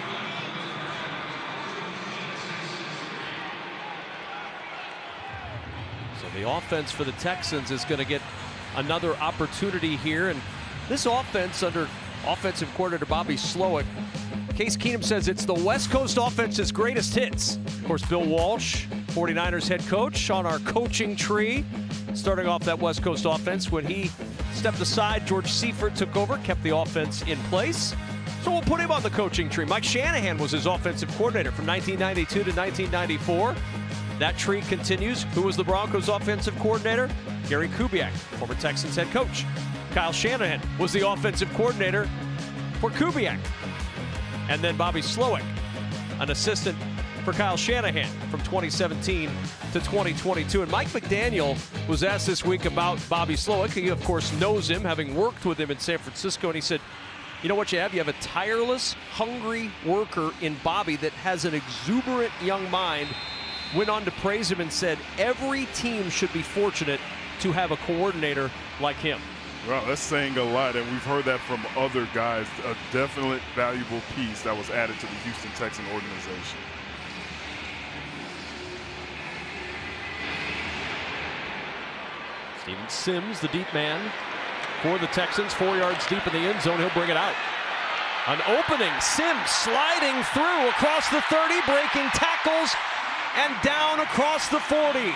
So the offense for the Texans is going to get another opportunity here, and this offense under offensive coordinator Bobby Slowik, Case Keenum says it's the West Coast offense's greatest hits. Of course, Bill Walsh, forty-niners head coach, on our coaching tree, starting off that West Coast offense. When he stepped aside, George Seifert took over, kept the offense in place. So we'll put him on the coaching tree. Mike Shanahan was his offensive coordinator from nineteen ninety-two to nineteen ninety-four. That tree continues. Who was the Broncos offensive coordinator? Gary Kubiak, former Texans head coach. Kyle Shanahan was the offensive coordinator for Kubiak. And then Bobby Slowik, an assistant for Kyle Shanahan from twenty seventeen to twenty twenty-two. And Mike McDaniel was asked this week about Bobby Slowik. He, of course, knows him, having worked with him in San Francisco. And he said, you know what you have? You have a tireless, hungry worker in Bobby that has an exuberant young mind. Went on to praise him and said, every team should be fortunate to have a coordinator like him. Well, that's saying a lot, and we've heard that from other guys. A definite valuable piece that was added to the Houston Texan organization. Steven Sims, the deep man for the Texans, four yards deep in the end zone. He'll bring it out. An opening. Sims sliding through across the thirty, breaking tackles, and down across the forty.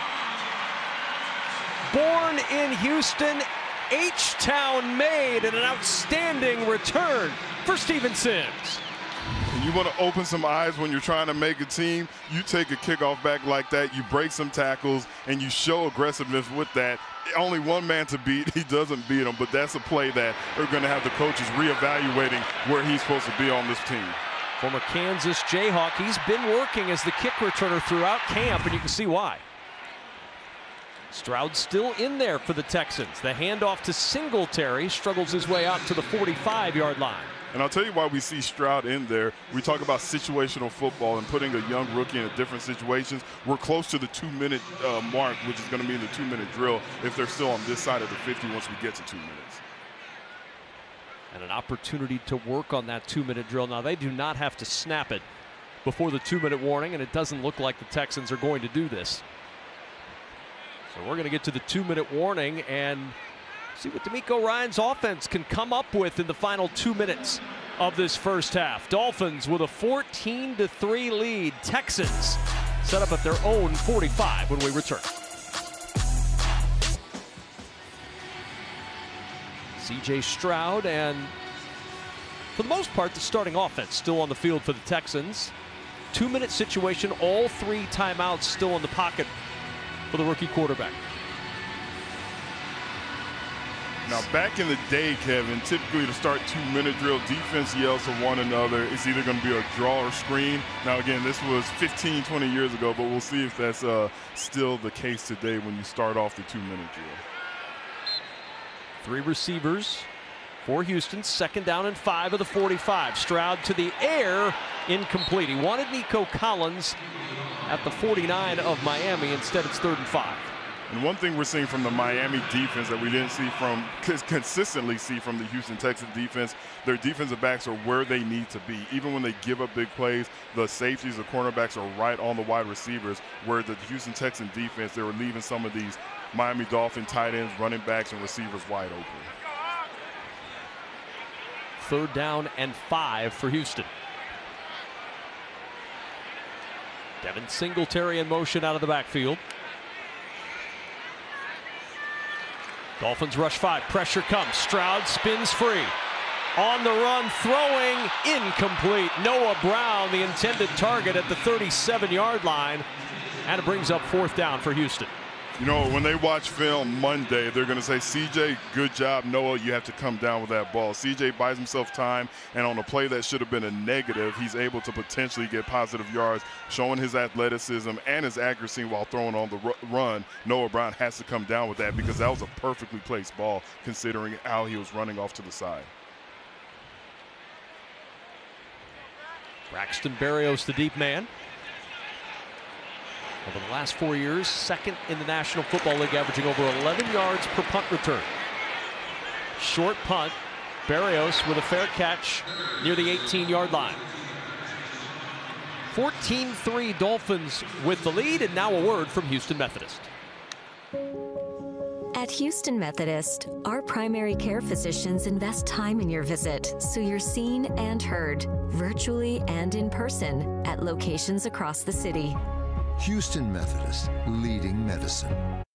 Born in Houston, H-Town made, and an outstanding return for Steven Sims. And you want to open some eyes when you're trying to make a team. You take a kickoff back like that, you break some tackles, and you show aggressiveness with that. Only one man to beat, he doesn't beat him, but that's a play that they're going to have the coaches reevaluating where he's supposed to be on this team. Former Kansas Jayhawk, he's been working as the kick returner throughout camp, and you can see why. Stroud still in there for the Texans. The handoff to Singletary, struggles his way out to the forty-five yard line. And I'll tell you why we see Stroud in there. We talk about situational football and putting a young rookie in different situations. We're close to the two-minute uh, mark, which is going to be in the two-minute drill if they're still on this side of the fifty once we get to two minutes. And an opportunity to work on that two-minute drill. Now, they do not have to snap it before the two-minute warning, and it doesn't look like the Texans are going to do this. So we're going to get to the two-minute warning and see what DeMeco Ryans' offense can come up with in the final two minutes of this first half. Dolphins with a fourteen to three lead. Texans set up at their own forty-five when we return. C J Stroud, and for the most part, the starting offense still on the field for the Texans. Two-minute situation, all three timeouts still in the pocket for the rookie quarterback. Now, back in the day, Kevin, typically to start two-minute drill, defense yells to one another. It's either going to be a draw or screen. Now, again, this was fifteen, twenty years ago, but we'll see if that's uh, still the case today when you start off the two-minute drill. Three receivers for Houston, second down and five of the forty-five. Stroud to the air, incomplete. He wanted Nico Collins at the forty-nine of Miami. Instead, it's third and five. And one thing we're seeing from the Miami defense that we didn't see from, consistently see from the Houston Texans defense, their defensive backs are where they need to be. Even when they give up big plays, the safeties, the cornerbacks are right on the wide receivers, where the Houston Texans defense, they were leaving some of these Miami Dolphin tight ends, running backs, and receivers wide open. Third down and five for Houston. Devin Singletary in motion out of the backfield. Dolphins rush five. Pressure comes. Stroud spins free. On the run, throwing, incomplete. Noah Brown, the intended target at the thirty-seven yard line. And it brings up fourth down for Houston. You know, when they watch film Monday, they're going to say, C J, good job, Noah. You have to come down with that ball. C J buys himself time, and on a play that should have been a negative, he's able to potentially get positive yards, showing his athleticism and his accuracy while throwing on the run. Noah Brown has to come down with that because that was a perfectly placed ball considering how he was running off to the side. Braxton Berrios, the deep man. Over the last four years, second in the National Football League, averaging over eleven yards per punt return. Short punt. Berrios with a fair catch near the eighteen yard line. fourteen three Dolphins with the lead, and now a word from Houston Methodist. At Houston Methodist, our primary care physicians invest time in your visit so you're seen and heard, virtually and in person, at locations across the city. Houston Methodist, leading medicine.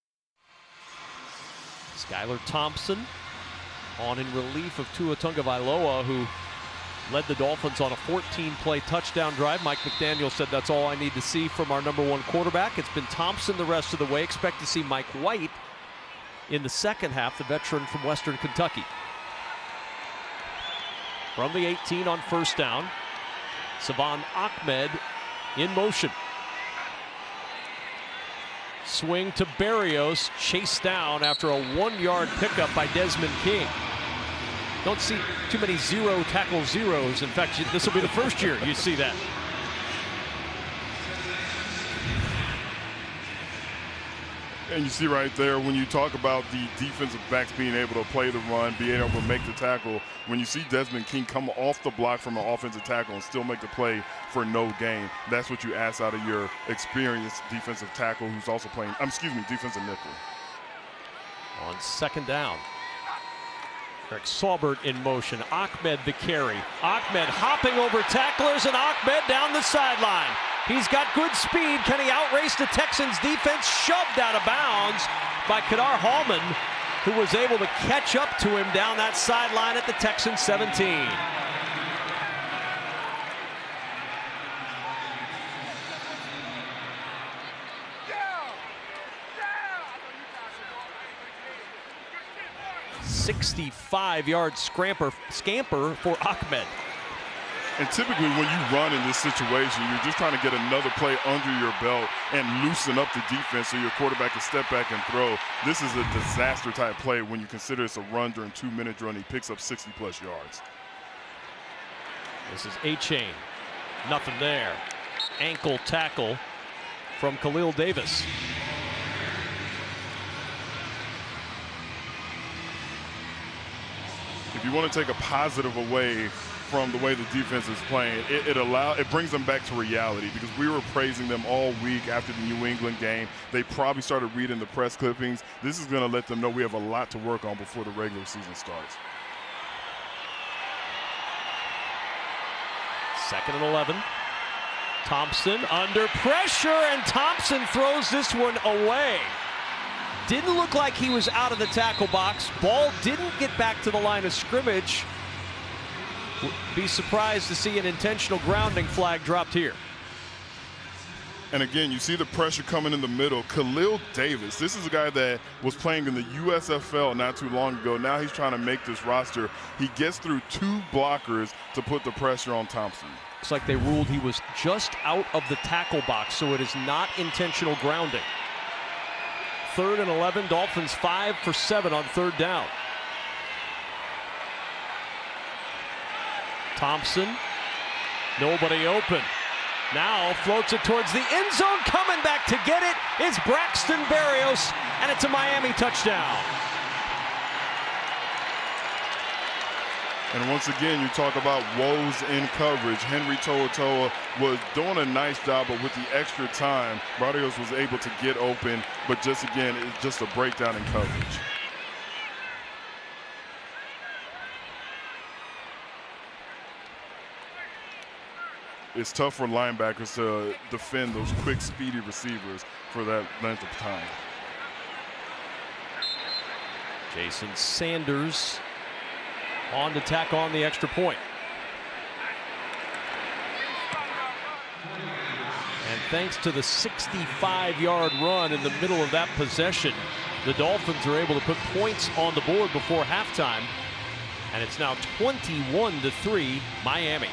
Skylar Thompson on in relief of Tua Tagovailoa, who led the Dolphins on a fourteen play touchdown drive. Mike McDaniel said that's all I need to see from our number one quarterback. It's been Thompson the rest of the way. Expect to see Mike White in the second half, the veteran from Western Kentucky. From the eighteen on first down, Salvon Ahmed in motion. Swing to Berrios, chased down after a one-yard pickup by Desmond King. Don't see too many zero tackle zeros. In fact, this will be the first year you see that. And you see right there, when you talk about the defensive backs being able to play the run, being able to make the tackle, when you see Desmond King come off the block from an offensive tackle and still make the play for no gain, that's what you ask out of your experienced defensive tackle who's also playing, um, excuse me, defensive nickel. On second down, Eric Saubert in motion. Ahmed the carry. Ahmed hopping over tacklers, and Ahmed down the sideline. He's got good speed. Can he outrace the Texans defense? Shoved out of bounds by Kadar Hallman, who was able to catch up to him down that sideline at the Texans seventeen. sixty-five yard scamper, scamper for Ahmed. And typically when you run in this situation, you're just trying to get another play under your belt and loosen up the defense so your quarterback can step back and throw. This is a disaster type play when you consider it's a run during two minute run. He picks up sixty plus yards. This is A-Chain. Nothing there. Ankle tackle from Khalil Davis. If you want to take a positive away from the way the defense is playing, it, it allow it brings them back to reality, because we were praising them all week after the New England game. They probably started reading the press clippings. This is going to let them know we have a lot to work on before the regular season starts. Second and eleven. Thompson under pressure, and Thompson throws this one away. Didn't look like he was out of the tackle box. Ball didn't get back to the line of scrimmage. Be surprised to see an intentional grounding flag dropped here. And again, you see the pressure coming in the middle. Khalil Davis, this is a guy that was playing in the U S F L not too long ago. Now he's trying to make this roster. He gets through two blockers to put the pressure on Thompson. Looks like they ruled he was just out of the tackle box, so it is not intentional grounding. Third and eleven, Dolphins five for seven on third down. Thompson, nobody open. Now floats it towards the end zone. Coming back to get it is Braxton Berrios, and it's a Miami touchdown. And once again, you talk about woes in coverage. Henry To'oTo'o was doing a nice job, but with the extra time, Berrios was able to get open, but just again, it's just a breakdown in coverage. It's tough for linebackers to defend those quick, speedy receivers for that length of time. Jason Sanders on to tack on the extra point. And thanks to the sixty-five yard run in the middle of that possession, the Dolphins are able to put points on the board before halftime. And it's now twenty-one to three, Miami.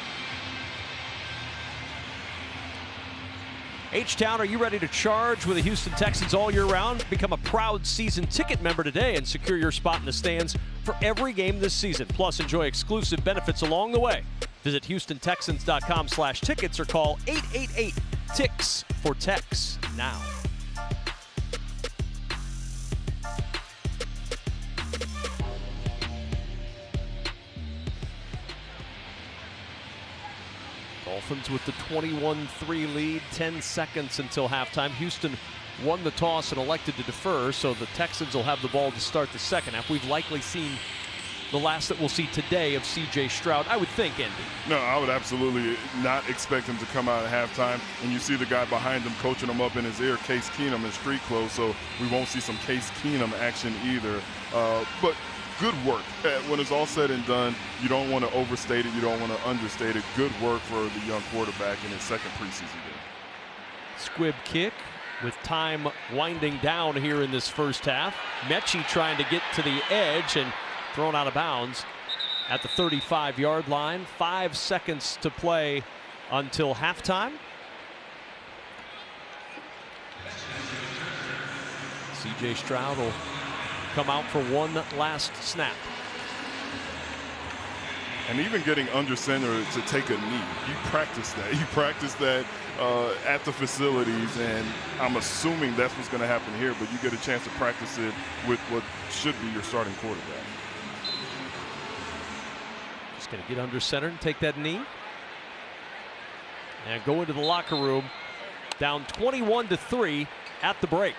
H-Town, are you ready to charge with the Houston Texans all year round? Become a proud season ticket member today and secure your spot in the stands for every game this season. Plus, enjoy exclusive benefits along the way. Visit houston texans dot com slash tickets or call eight eight eight T I C K S for Tex now. Dolphins with the twenty-one three lead, ten seconds until halftime. Houston won the toss and elected to defer, so the Texans will have the ball to start the second half. We've likely seen the last that we'll see today of C J Stroud, I would think, Andy. No, I would absolutely not expect him to come out at halftime. And you see the guy behind him coaching him up in his ear, Case Keenum, in street clothes, so we won't see some Case Keenum action either. Uh, but good work. When it's all said and done, you don't want to overstate it. You don't want to understate it. Good work for the young quarterback in his second preseason game. Squib kick with time winding down here in this first half. Mechie trying to get to the edge and thrown out of bounds at the thirty-five yard line. Five seconds to play until halftime. C J Stroud will come out for one last snap. And even getting under center to take a knee, you practice that. You practice that uh, at the facilities, and I'm assuming that's what's going to happen here, but you get a chance to practice it with what should be your starting quarterback. Just going to get under center and take that knee. And go into the locker room, down twenty-one to three at the break.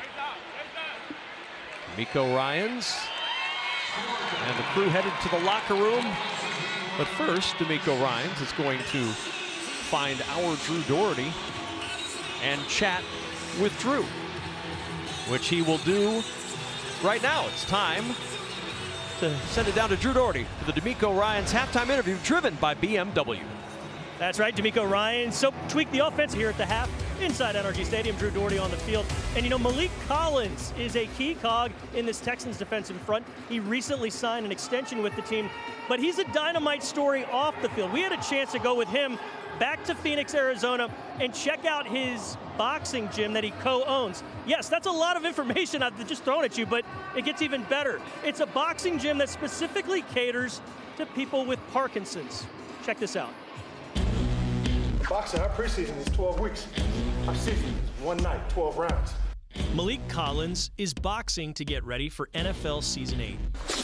D'Amico Ryans and the crew headed to the locker room. But first, D'Amico Ryans is going to find our Drew Doherty and chat with Drew, which he will do right now. It's time to send it down to Drew Doherty for the D'Amico Ryans halftime interview, driven by B M W. That's right, D'Amico Ryans. So tweak the offense here at the half inside N R G Stadium. Drew Doherty on the field. And you know, Malik Collins is a key cog in this Texans defensive front. He recently signed an extension with the team, but he's a dynamite story off the field. We had a chance to go with him back to Phoenix, Arizona, and check out his boxing gym that he co-owns. Yes, that's a lot of information I've just thrown at you, but it gets even better. It's a boxing gym that specifically caters to people with Parkinson's. Check this out. Boxing, our preseason is twelve weeks. Our season is one night, twelve rounds. Malik Collins is boxing to get ready for N F L Season eight.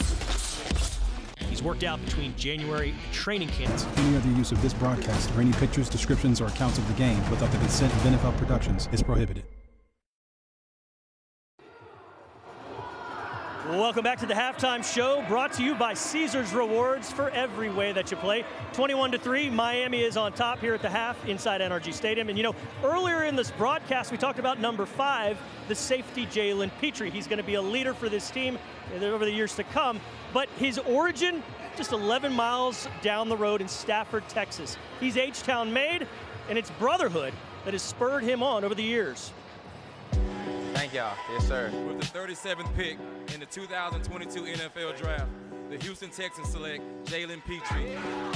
He's worked out between January and training camps. Any other use of this broadcast or any pictures, descriptions, or accounts of the game without the consent of N F L Productions is prohibited. Welcome back to the halftime show, brought to you by Caesars Rewards for every way that you play. twenty-one to three, Miami is on top here at the half inside N R G Stadium. And you know, earlier in this broadcast, we talked about number five, the safety Jalen Pitre. He's going to be a leader for this team over the years to come. But his origin, just eleven miles down the road in Stafford, Texas. He's H-Town made, and it's brotherhood that has spurred him on over the years. Thank y'all. Yes, sir. With the thirty-seventh pick in the two thousand twenty-two N F L Draft, the Houston Texans select Jalen Pitre.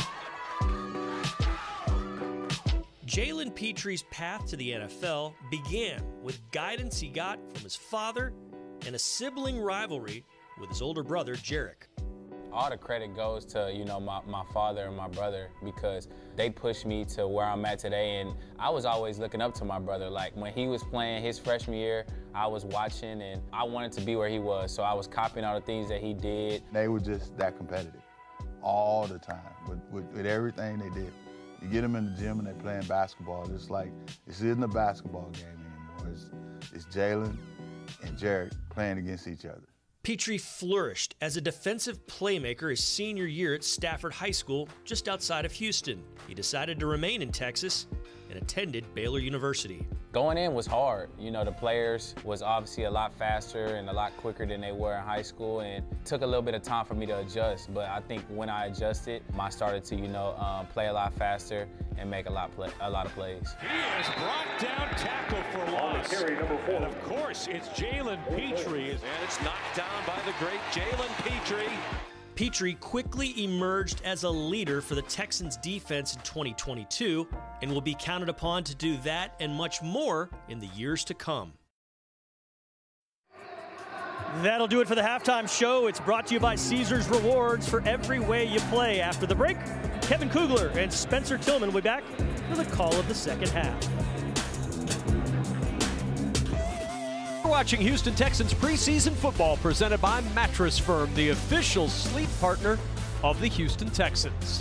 Jalen Pitre's path to the N F L began with guidance he got from his father and a sibling rivalry with his older brother, Jarek. All the credit goes to, you know, my, my father and my brother, because they pushed me to where I'm at today, and I was always looking up to my brother. Like, when he was playing his freshman year, I was watching, and I wanted to be where he was, so I was copying all the things that he did. They were just that competitive all the time with, with, with everything they did. You get them in the gym and they're playing basketball. It's like, this isn't a basketball game anymore. It's, it's Jalen and Jarek playing against each other. Pitre flourished as a defensive playmaker his senior year at Stafford High School, just outside of Houston. He decided to remain in Texas and attended Baylor University. Going in was hard. You know, the players was obviously a lot faster and a lot quicker than they were in high school, and it took a little bit of time for me to adjust. But I think when I adjusted, I started to, you know, um, play a lot faster and make a lot, play, a lot of plays. He has brought down tackle for loss. Carry number four. And of course, it's Jalen Petrie. And it's knocked down by the great Jalen Petrie. Petrie quickly emerged as a leader for the Texans defense in twenty twenty-two and will be counted upon to do that and much more in the years to come. That'll do it for the halftime show. It's brought to you by Caesars Rewards for every way you play. After the break, Kevin Kugler and Spencer Tillman will be back for the call of the second half. We're watching Houston Texans preseason football presented by Mattress Firm, the official sleep partner of the Houston Texans.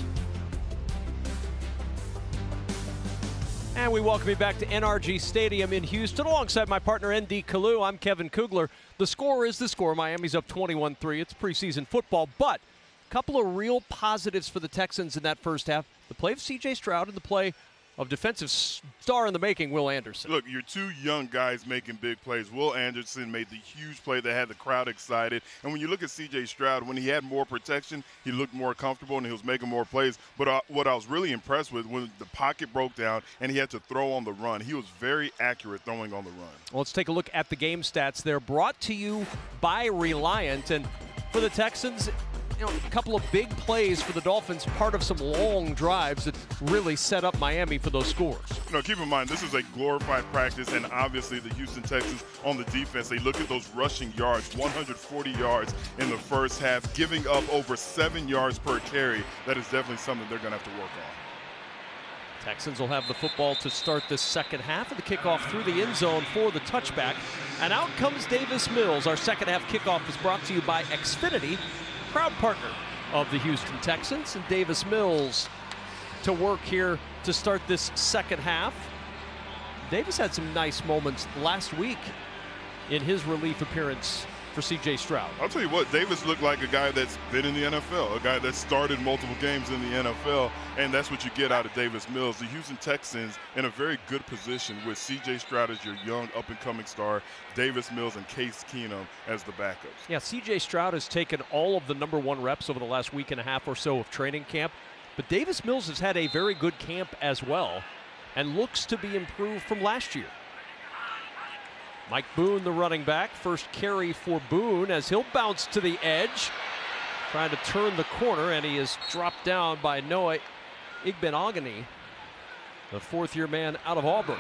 And we welcome you back to N R G Stadium in Houston alongside my partner N D Kalu. I'm Kevin Kugler. The score is the score. Miami's up twenty-one three. It's preseason football, but a couple of real positives for the Texans in that first half. The play of C J Stroud and the play of defensive star in the making, Will Anderson. Look, you're two young guys making big plays. Will Anderson made the huge play that had the crowd excited. And when you look at C J Stroud, when he had more protection, he looked more comfortable and he was making more plays. But uh, what I was really impressed with, when the pocket broke down and he had to throw on the run, he was very accurate throwing on the run. Well, let's take a look at the game stats. They're brought to you by Reliant. And for the Texans, you know, a couple of big plays for the Dolphins, part of some long drives that really set up Miami for those scores. You know, keep in mind, this is a glorified practice, and obviously the Houston Texans on the defense, they look at those rushing yards, one hundred forty yards in the first half, giving up over seven yards per carry. That is definitely something they're going to have to work on. Texans will have the football to start this second half of the kickoff through the end zone for the touchback. And out comes Davis Mills. Our second half kickoff is brought to you by Xfinity, proud partner of the Houston Texans, and Davis Mills to work here to start this second half. Davis had some nice moments last week in his relief appearance for C J Stroud. I'll tell you what, Davis looked like a guy that's been in the N F L, a guy that started multiple games in the N F L, and that's what you get out of Davis Mills. The Houston Texans in a very good position with C J Stroud as your young up-and-coming star, Davis Mills and Case Keenum as the backups. Yeah, C J Stroud has taken all of the number one reps over the last week and a half or so of training camp, but Davis Mills has had a very good camp as well and looks to be improved from last year. Mike Boone, the running back. First carry for Boone as he'll bounce to the edge, trying to turn the corner, and he is dropped down by Noah Igbinoghene, the fourth-year man out of Auburn.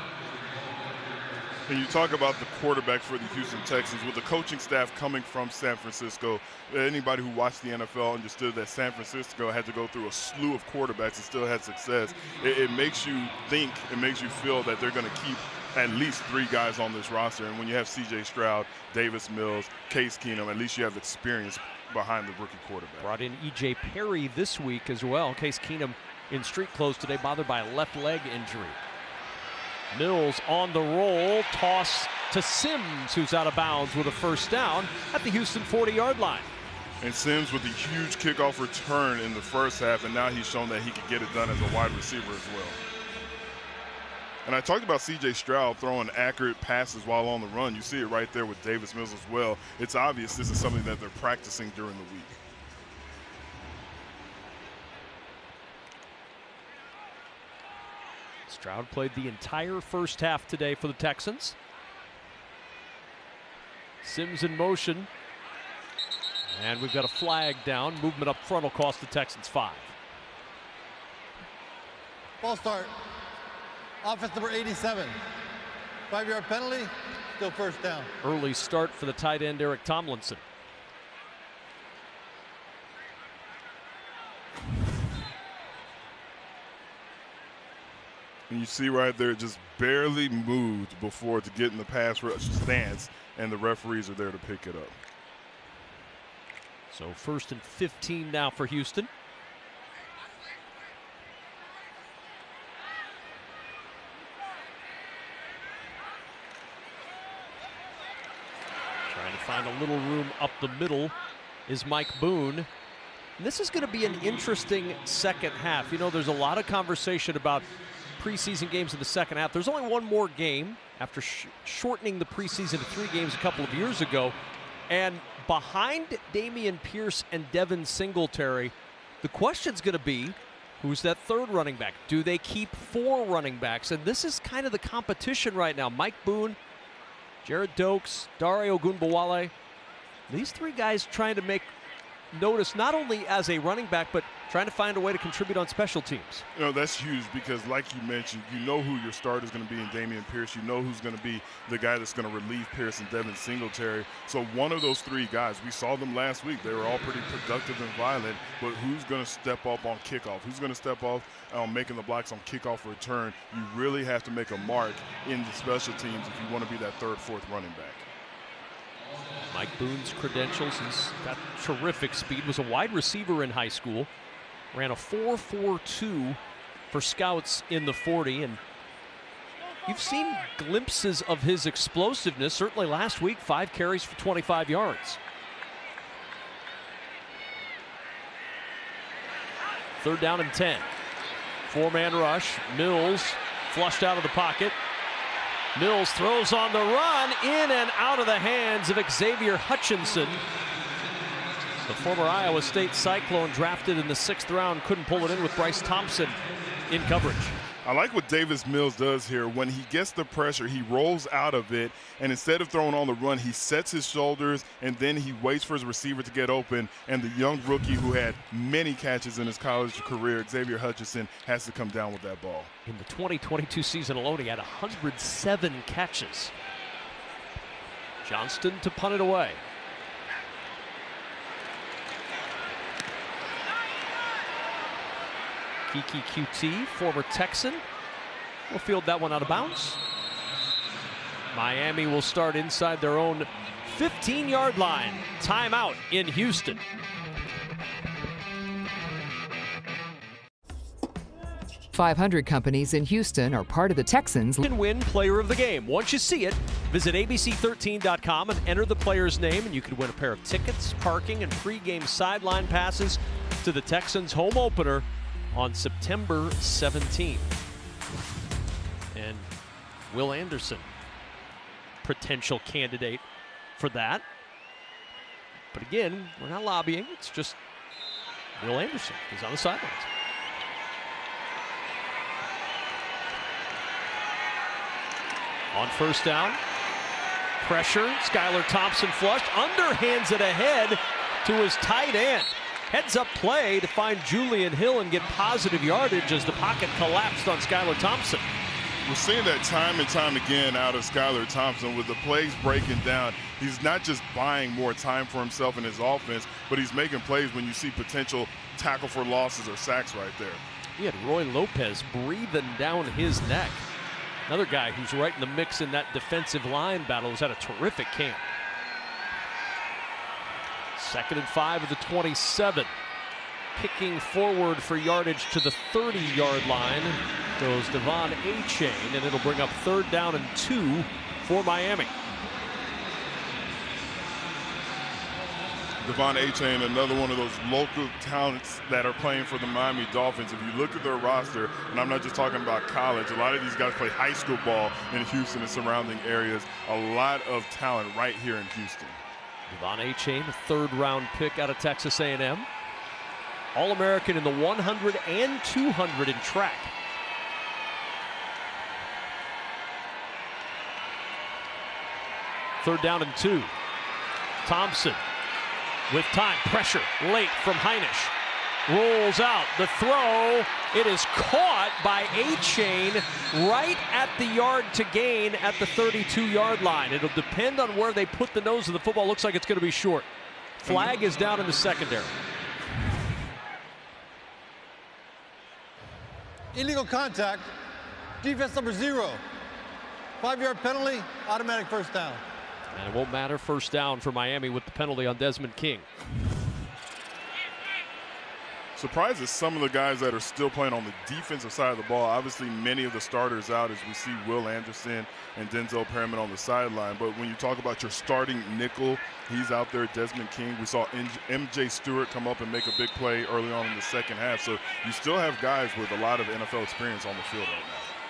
And you talk about the quarterback for the Houston Texans, with the coaching staff coming from San Francisco. Anybody who watched the N F L understood that San Francisco had to go through a slew of quarterbacks and still had success. It, it makes you think, it makes you feel that they're going to keep at least three guys on this roster. And when you have C J Stroud, Davis Mills, Case Keenum, at least you have experience behind the rookie quarterback. Brought in E J Perry this week as well. Case Keenum in street clothes today, bothered by a left leg injury. Mills on the roll, toss to Sims, who's out of bounds with a first down at the Houston forty-yard line. And Sims with a huge kickoff return in the first half, and now he's shown that he can get it done as a wide receiver as well. And I talked about C J Stroud throwing accurate passes while on the run. You see it right there with Davis Mills as well. It's obvious this is something that they're practicing during the week. Stroud played the entire first half today for the Texans. Sims in motion. And we've got a flag down. Movement up front will cost the Texans five. Ball start. Offense number eighty-seven. Five-yard penalty, still first down. Early start for the tight end, Eric Tomlinson. And you see right there, it just barely moved before to get in the pass rush stance, and the referees are there to pick it up. So first and fifteen now for Houston. Trying to find a little room up the middle is Mike Boone. And this is going to be an interesting second half. You know, there's a lot of conversation about preseason games in the second half. There's only one more game after sh shortening the preseason to three games a couple of years ago. And behind Dameon Pierce and Devin Singletary, the question's going to be, who's that third running back? Do they keep four running backs? And this is kind of the competition right now. Mike Boone, Jared Dokes, Dare Ogunbowale. These three guys trying to make notice not only as a running back, but trying to find a way to contribute on special teams. You know, that's huge because, like you mentioned, you know who your starter is going to be in Dameon Pierce. You know who's going to be the guy that's going to relieve Pierce and Devin Singletary. So one of those three guys, we saw them last week. They were all pretty productive and violent, but who's going to step up on kickoff? Who's going to step up on making the blocks on kickoff return? You really have to make a mark in the special teams if you want to be that third, fourth running back. Mike Boone's credentials, he's got terrific speed, was a wide receiver in high school, ran a four four two for scouts in the forty, and you've seen glimpses of his explosiveness, certainly last week, five carries for twenty-five yards. Third down and ten. Four-man rush, Mills flushed out of the pocket. Mills throws on the run, in and out of the hands of Xavier Hutchinson. The former Iowa State Cyclone, drafted in the sixth round, couldn't pull it in with Bryce Thompson in coverage. I like what Davis Mills does here. When he gets the pressure, he rolls out of it, and instead of throwing on the run, he sets his shoulders, and then he waits for his receiver to get open, and the young rookie who had many catches in his college career, Xavier Hutchinson, has to come down with that ball. In the twenty twenty-two season alone, he had one hundred seven catches. Johnston to punt it away. Kiki Q T, former Texan, will field that one out of bounds. Miami will start inside their own fifteen-yard line. Timeout in Houston. five hundred companies in Houston are part of the Texans. Can win player of the game. Once you see it, visit A B C thirteen dot com and enter the player's name, and you could win a pair of tickets, parking, and pregame sideline passes to the Texans home opener on September seventeenth. And Will Anderson, potential candidate for that. But again, we're not lobbying. It's just Will Anderson. He's on the sidelines. On first down, pressure. Skylar Thompson flushed, underhands it ahead to his tight end. Heads up play to find Julian Hill and get positive yardage as the pocket collapsed on Skylar Thompson. We're seeing that time and time again out of Skylar Thompson with the plays breaking down. He's not just buying more time for himself in his offense, but he's making plays when you see potential tackle for losses or sacks right there. He had Roy Lopez breathing down his neck. Another guy who's right in the mix in that defensive line battle, who's had a terrific camp. Second and five of the twenty-seven. Picking forward for yardage to the thirty-yard line goes Devon Achane, and it'll bring up third down and two for Miami. Devon Achane, another one of those local talents that are playing for the Miami Dolphins. If you look at their roster, and I'm not just talking about college, a lot of these guys play high school ball in Houston and surrounding areas. A lot of talent right here in Houston. Devon Achane, a third round pick out of Texas A and M. All-American in the one hundred and two hundred in track. Third down and two. Thompson with time, pressure late from Heinisch. Rolls out the throw. It is caught by Achane right at the yard to gain at the thirty-two-yard line. It'll depend on where they put the nose of the football. Looks like it's going to be short. Flag is down in the secondary. Illegal contact, defense number zero. Five-yard penalty, automatic first down. And it won't matter, first down for Miami with the penalty on Desmond King. Surprised at some of the guys that are still playing on the defensive side of the ball. Obviously, many of the starters out as we see Will Anderson and Denzel Perryman on the sideline. But when you talk about your starting nickel, he's out there, Desmond King. We saw M J Stewart come up and make a big play early on in the second half. So you still have guys with a lot of N F L experience on the field right now.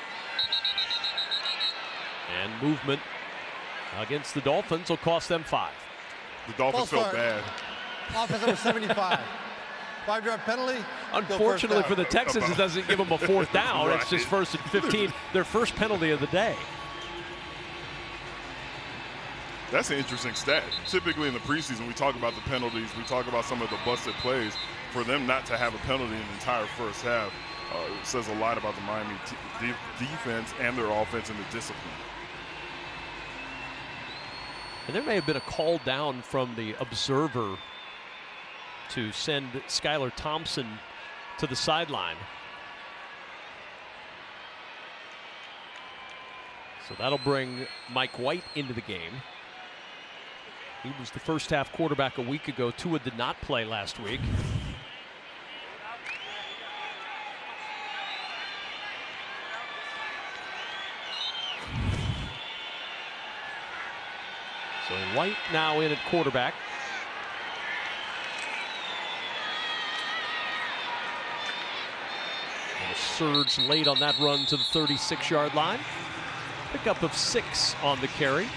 And movement against the Dolphins will cost them five. The Dolphins felt bad. Offense number seventy-five. Five-yard penalty. Unfortunately for the Texans, it doesn't give them a fourth down. Right. It's just first and fifteen. Their first penalty of the day. That's an interesting stat. Typically in the preseason, we talk about the penalties. We talk about some of the busted plays. For them not to have a penalty in the entire first half uh, says a lot about the Miami de defense and their offense and the discipline. And there may have been a call down from the observer to send Skylar Thompson to the sideline. So that'll bring Mike White into the game. He was the first half quarterback a week ago. Tua did not play last week. So White now in at quarterback. And a surge late on that run to the thirty-six yard line. Pickup of six on the carry. And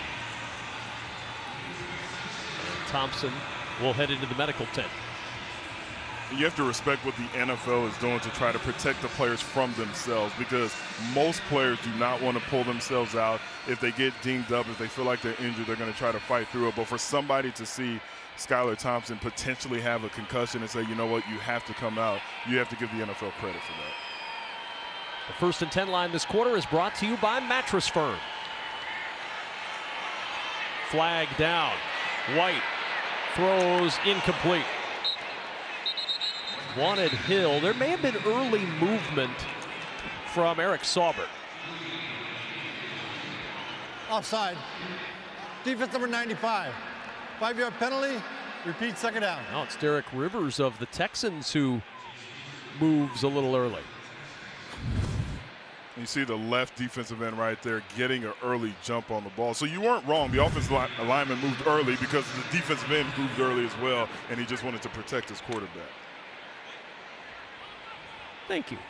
Thompson will head into the medical tent. You have to respect what the N F L is doing to try to protect the players from themselves, because most players do not want to pull themselves out. If they get dinged up, if they feel like they're injured, they're going to try to fight through it. But for somebody to see Skylar Thompson potentially have a concussion and say, you know what, you have to come out, you have to give the N F L credit for that. The first and ten line this quarter is brought to you by Mattress Firm. Flag down. White throws incomplete. Wanted Hill. There may have been early movement from Eric Saubert. Offside. Defense number ninety-five. Five-yard penalty. Repeat, second down. Now it's Derek Rivers of the Texans who moves a little early. You see the left defensive end right there getting an early jump on the ball. So you weren't wrong. The offensive lineman moved early because the defensive end moved early as well, and he just wanted to protect his quarterback. Thank you.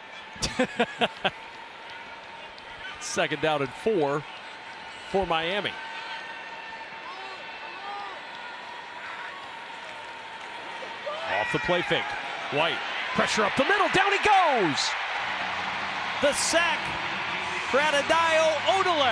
Second down and four for Miami. Off the play fake. White, pressure up the middle, down he goes! The sack for Adadayo Odele.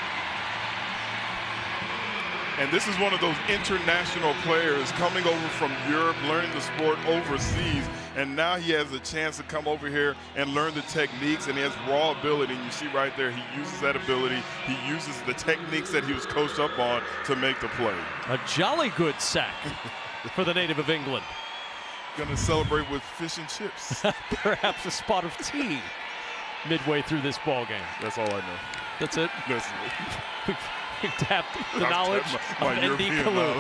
And this is one of those international players coming over from Europe, learning the sport overseas, and now he has a chance to come over here and learn the techniques, and he has raw ability. And you see right there, he uses that ability. He uses the techniques that he was coached up on to make the play. A jolly good sack for the native of England. Going to celebrate with fish and chips. Perhaps a spot of tea midway through this ball game. That's all I know. That's it? That's it. We've, we've tapped the I've knowledge tapped my, my of N D Kalu.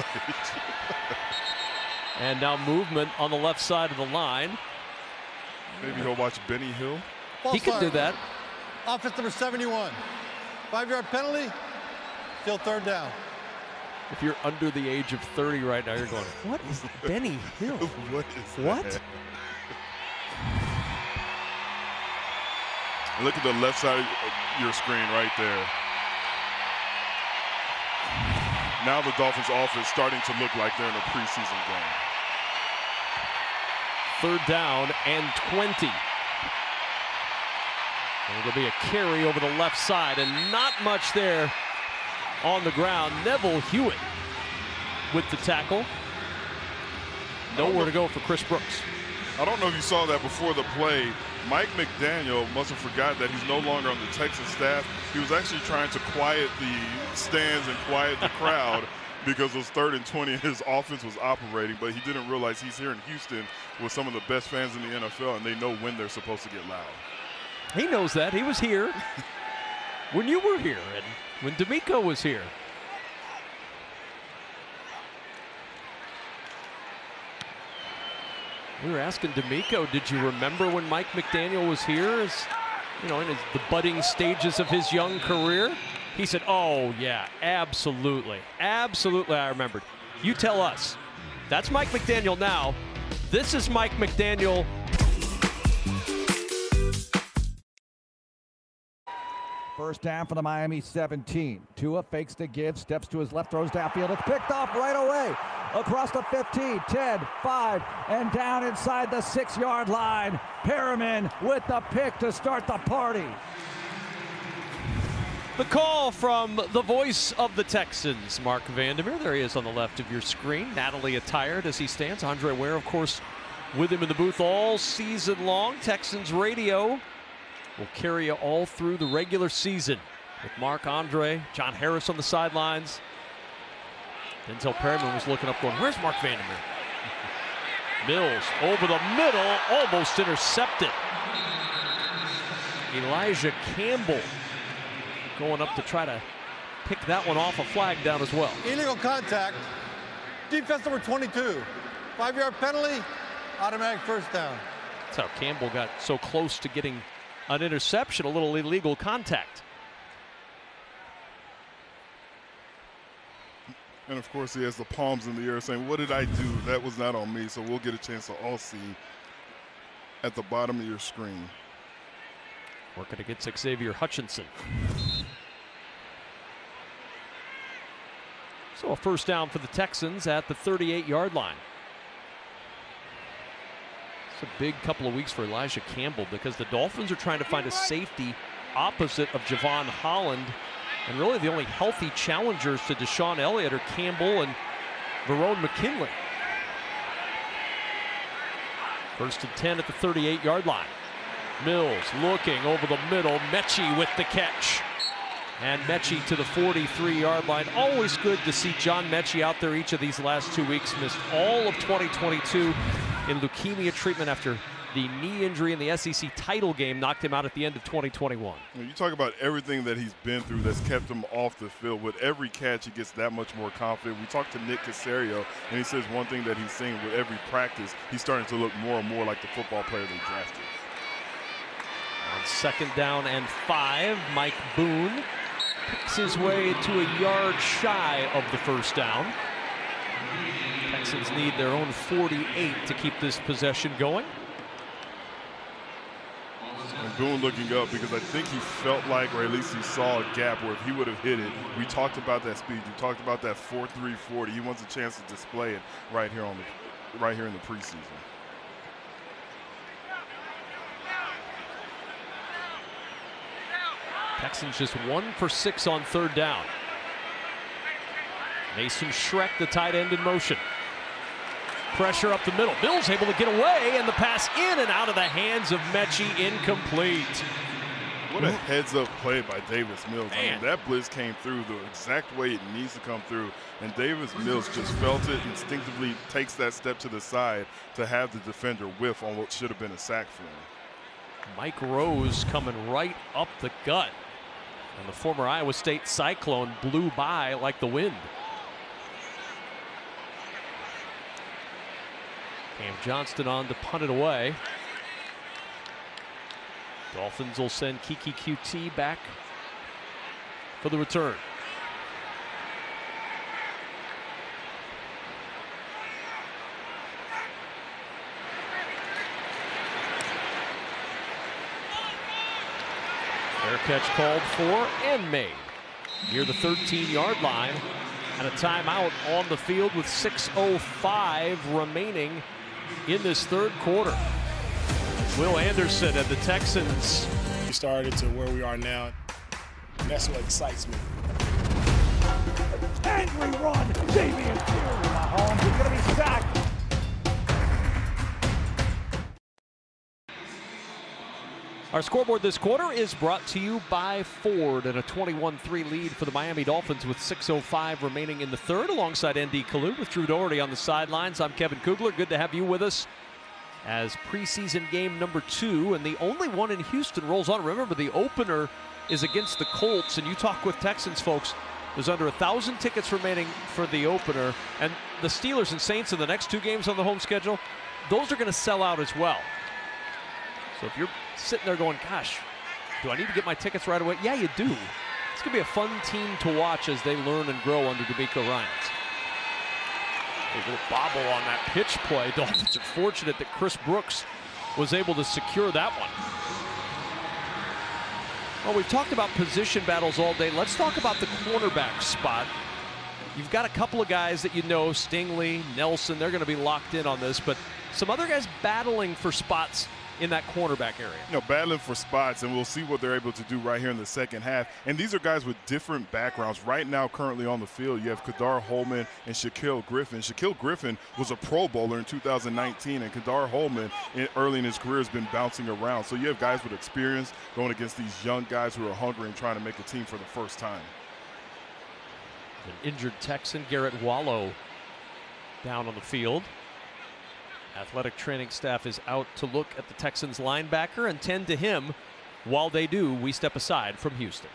And now movement on the left side of the line. Maybe he'll watch Benny Hill. False he could do that. Offense number seventy-one. Five-yard penalty. Still third down. If you're under the age of thirty right now, you're going, what is Benny Hill? What is What? That? Look at the left side of your screen right there. Now the Dolphins' offense starting to look like they're in a preseason game. Third down and twenty. And it'll be a carry over the left side, and not much there on the ground. Neville Hewitt with the tackle. Nowhere to go for Chris Brooks. I don't know if you saw that before the play. Mike McDaniel must have forgot that he's no longer on the Texans staff. He was actually trying to quiet the stands and quiet the crowd because it was third and twenty and his offense was operating, but he didn't realize he's here in Houston with some of the best fans in the N F L, and they know when they're supposed to get loud. He knows that. He was here when you were here and when D'Amico was here. We were asking D'Amico, did you remember when Mike McDaniel was here, as you know, in his, the budding stages of his young career? He said, oh yeah, absolutely. Absolutely, I remembered. You tell us. That's Mike McDaniel now. This is Mike McDaniel. First down for the Miami seventeen. Tua fakes to give, steps to his left, throws downfield. It's picked off right away. Across the fifteen, ten, five, and down inside the six-yard line. Perriman with the pick to start the party. The call from the voice of the Texans, Mark Vandermeer. There he is on the left of your screen. Natalie attired as he stands. Andre Ware, of course, with him in the booth all season long. Texans radio will carry you all through the regular season with Mark Andre, John Harris on the sidelines. Denzel Perriman was looking up going, where's Mark Vandermeer? Mills over the middle, almost intercepted. Elijah Campbell going up to try to pick that one off, a flag down as well. Illegal contact, defense number twenty-two. Five-yard penalty, automatic first down. That's how Campbell got so close to getting an interception, a little illegal contact. And of course he has the palms in the air saying, what did I do? That was not on me. So we'll get a chance to all see at the bottom of your screen. Working against Xavier Hutchinson. So a first down for the Texans at the thirty-eight-yard line. It's a big couple of weeks for Elijah Campbell because the Dolphins are trying to find a safety opposite of Javon Holland. And really the only healthy challengers to Deshaun Elliott are Campbell and Verone McKinley. First and ten at the thirty-eight-yard line. Mills looking over the middle. Mechie with the catch. And Mechie to the forty-three-yard line. Always good to see John Mechie out there each of these last two weeks. Missed all of twenty twenty-two in leukemia treatment after the knee injury in the S E C title game knocked him out at the end of twenty twenty-one. You talk about everything that he's been through that's kept him off the field. With every catch, he gets that much more confident. We talked to Nick Caserio, and he says one thing that he's saying with every practice, he's starting to look more and more like the football player they drafted. On second down and five, Mike Boone picks his way to a yard shy of the first down. Texans need their own forty-eight to keep this possession going. And Boone looking up because I think he felt like, or at least he saw a gap where if he would have hit it, we talked about that speed. We talked about that four three forty. He wants a chance to display it right here on the right here in the preseason. Texans just one for six on third down. Mason Schreck, the tight end, in motion. Pressure up the middle. Mills able to get away, and the pass in and out of the hands of Mechie, incomplete. What a heads-up play by Davis Mills. Man. I mean, that blitz came through the exact way it needs to come through, and Davis Mills just felt it, instinctively takes that step to the side to have the defender whiff on what should have been a sack for him. Mike Rose coming right up the gut, and the former Iowa State Cyclone blew by like the wind. Cam Johnston on to punt it away. Dolphins will send Kiki Q T back for the return. Fair catch called for and made near the thirteen-yard line, and a timeout on the field with six oh five remaining in this third quarter. Will Anderson and the Texans. We started to where we are now, and that's what excites me. Angry run, Damian Fury. Mahomes is going to be sacked. Our scoreboard this quarter is brought to you by Ford, and a twenty-one three lead for the Miami Dolphins with six oh five remaining in the third, alongside Andy Kalu with Drew Doherty on the sidelines. I'm Kevin Kugler. Good to have you with us as preseason game number two, and the only one in Houston rolls on. Remember, the opener is against the Colts, and you talk with Texans folks, there's under a thousand tickets remaining for the opener, and the Steelers and Saints in the next two games on the home schedule, those are going to sell out as well. So if you're sitting there going, gosh, do I need to get my tickets right away? Yeah, you do. It's going to be a fun team to watch as they learn and grow under DeMeco Ryans. A little bobble on that pitch play. Dolphins are fortunate that Chris Brooks was able to secure that one. Well, we've talked about position battles all day. Let's talk about the cornerback spot. You've got a couple of guys that you know, Stingley, Nelson, they're going to be locked in on this, but some other guys battling for spots in that cornerback area. You know, battling for spots, and we'll see what they're able to do right here in the second half. And these are guys with different backgrounds. Right now, currently on the field, you have Kadar Holman and Shaquill Griffin. Shaquill Griffin was a Pro Bowler in two thousand nineteen, and Kadar Holman, in, early in his career, has been bouncing around. So you have guys with experience going against these young guys who are hungry and trying to make a team for the first time. An injured Texan, Garrett Wallow, down on the field. Athletic training staff is out to look at the Texans linebacker and tend to him. While they do, we step aside from Houston.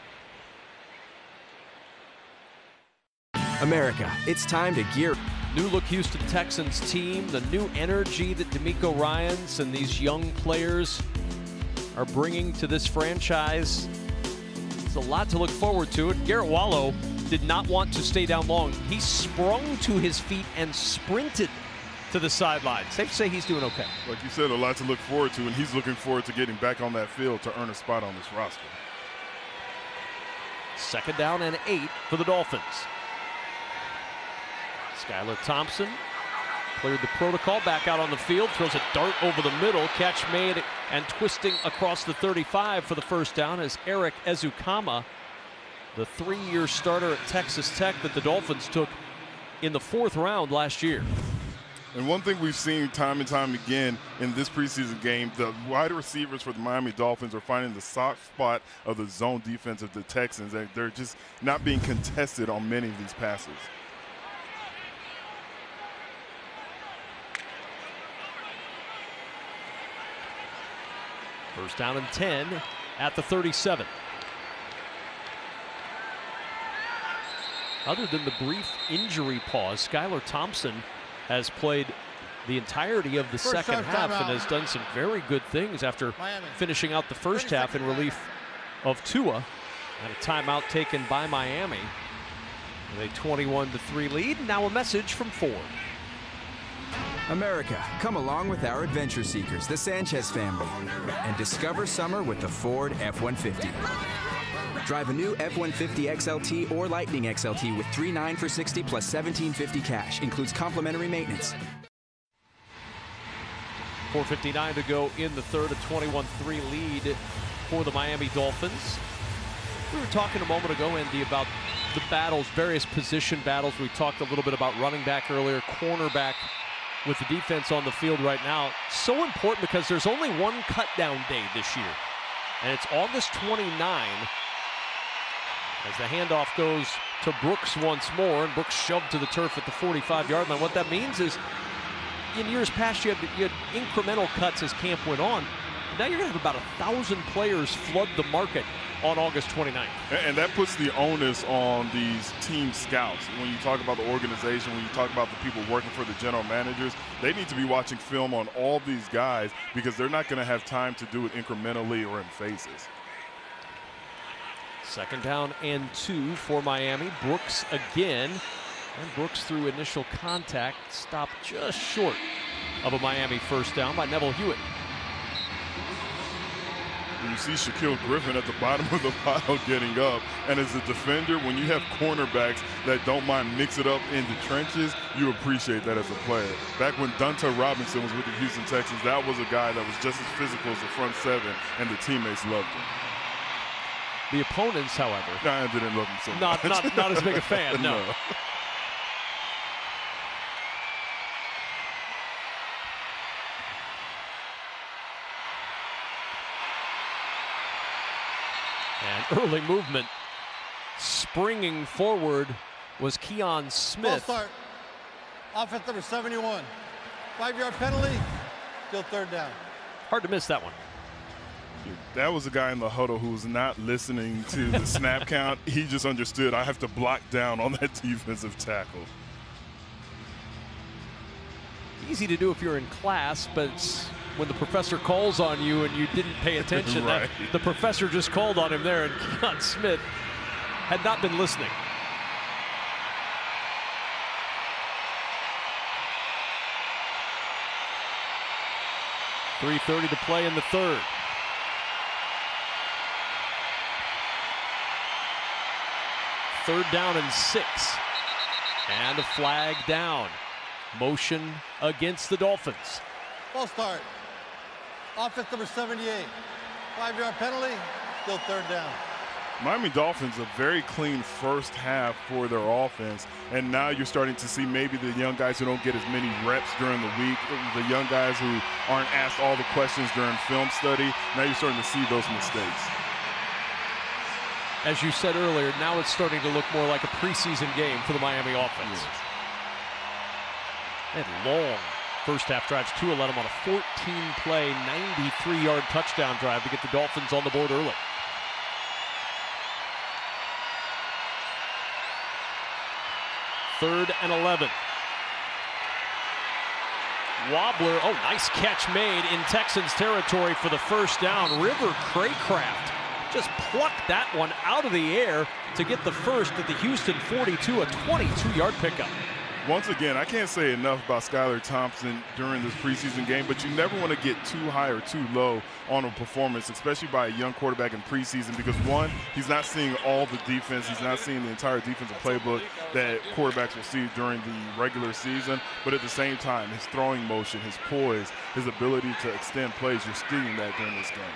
America, it's time to gear. New look Houston Texans team, the new energy that DeMeco Ryans and these young players are bringing to this franchise. It's a lot to look forward to. It. Garrett Wallow did not want to stay down long. He sprung to his feet and sprinted to the sideline. Safe to say he's doing okay. Like you said, a lot to look forward to, and he's looking forward to getting back on that field to earn a spot on this roster. Second down and eight for the Dolphins. Skylar Thompson cleared the protocol, back out on the field, throws a dart over the middle, catch made, and twisting across the thirty-five for the first down is Eric Ezukama, the three-year starter at Texas Tech that the Dolphins took in the fourth round last year. And one thing we've seen time and time again in this preseason game, the wide receivers for the Miami Dolphins are finding the soft spot of the zone defense of the Texans. They're just not being contested on many of these passes. First down and ten at the thirty-seven. Other than the brief injury pause, Skylar Thompson has played the entirety of the first second half and has done some very good things after Miami. finishing out the first half in relief of Tua. And a timeout taken by Miami with a twenty-one to three lead. Now a message from Ford. America, come along with our adventure seekers, the Sanchez family, and discover summer with the Ford F one fifty. Drive a new F one fifty X L T or Lightning X L T with three nine for sixty plus seventeen fifty cash. Includes complimentary maintenance. four fifty-nine to go in the third, a twenty-one three lead for the Miami Dolphins. We were talking a moment ago, Andy, about the battles, various position battles. We talked a little bit about running back earlier, cornerback with the defense on the field right now. So important because there's only one cut down day this year, and it's August twenty-ninth. As the handoff goes to Brooks once more, and Brooks shoved to the turf at the forty-five yard line. What that means is, in years past, you had, you had incremental cuts as camp went on. Now you're going to have about a thousand players flood the market on August twenty-ninth. And that puts the onus on these team scouts. When you talk about the organization, when you talk about the people working for the general managers, they need to be watching film on all these guys because they're not going to have time to do it incrementally or in phases. Second down and two for Miami. Brooks again. And Brooks, through initial contact, stopped just short of a Miami first down by Neville Hewitt. You see Shaquill Griffin at the bottom of the pile getting up. And as a defender, when you have cornerbacks that don't mind mix it up in the trenches, you appreciate that as a player. Back when Dante Robinson was with the Houston Texans, that was a guy that was just as physical as the front seven, and the teammates loved him. The opponents, however, no, I didn't love him so not, much. Not, not as big a fan, no. no. And early movement, springing forward, was Keon Smith. Full start. Offense number seventy-one. Five yard penalty, still third down. Hard to miss that one. That was a guy in the huddle who was not listening to the snap count. He just understood, I have to block down on that defensive tackle. Easy to do if you're in class, but it's when the professor calls on you and you didn't pay attention. Right. That, the professor just called on him there, and Keon Smith had not been listening. three thirty to play in the third. third down and six. And a flag down. Motion against the Dolphins. False start. Offense number seventy-eight. Five-yard penalty, still third down. Miami Dolphins, a very clean first half for their offense, and now you're starting to see maybe the young guys who don't get as many reps during the week, the young guys who aren't asked all the questions during film study, now you're starting to see those mistakes. As you said earlier, now it's starting to look more like a preseason game for the Miami offense. Yes. They had long first half drives. Tua led them on a fourteen play, ninety-three yard touchdown drive to get the Dolphins on the board early. Third and eleven. Wobbler, oh, nice catch made in Texans territory for the first down. River Craycraft just plucked that one out of the air to get the first at the Houston forty-two, a twenty-two yard pickup. Once again, I can't say enough about Skylar Thompson during this preseason game, but you never want to get too high or too low on a performance, especially by a young quarterback in preseason, because one, he's not seeing all the defense, he's not seeing the entire defensive playbook that quarterbacks will see during the regular season, but at the same time, his throwing motion, his poise, his ability to extend plays, you're seeing that during this game.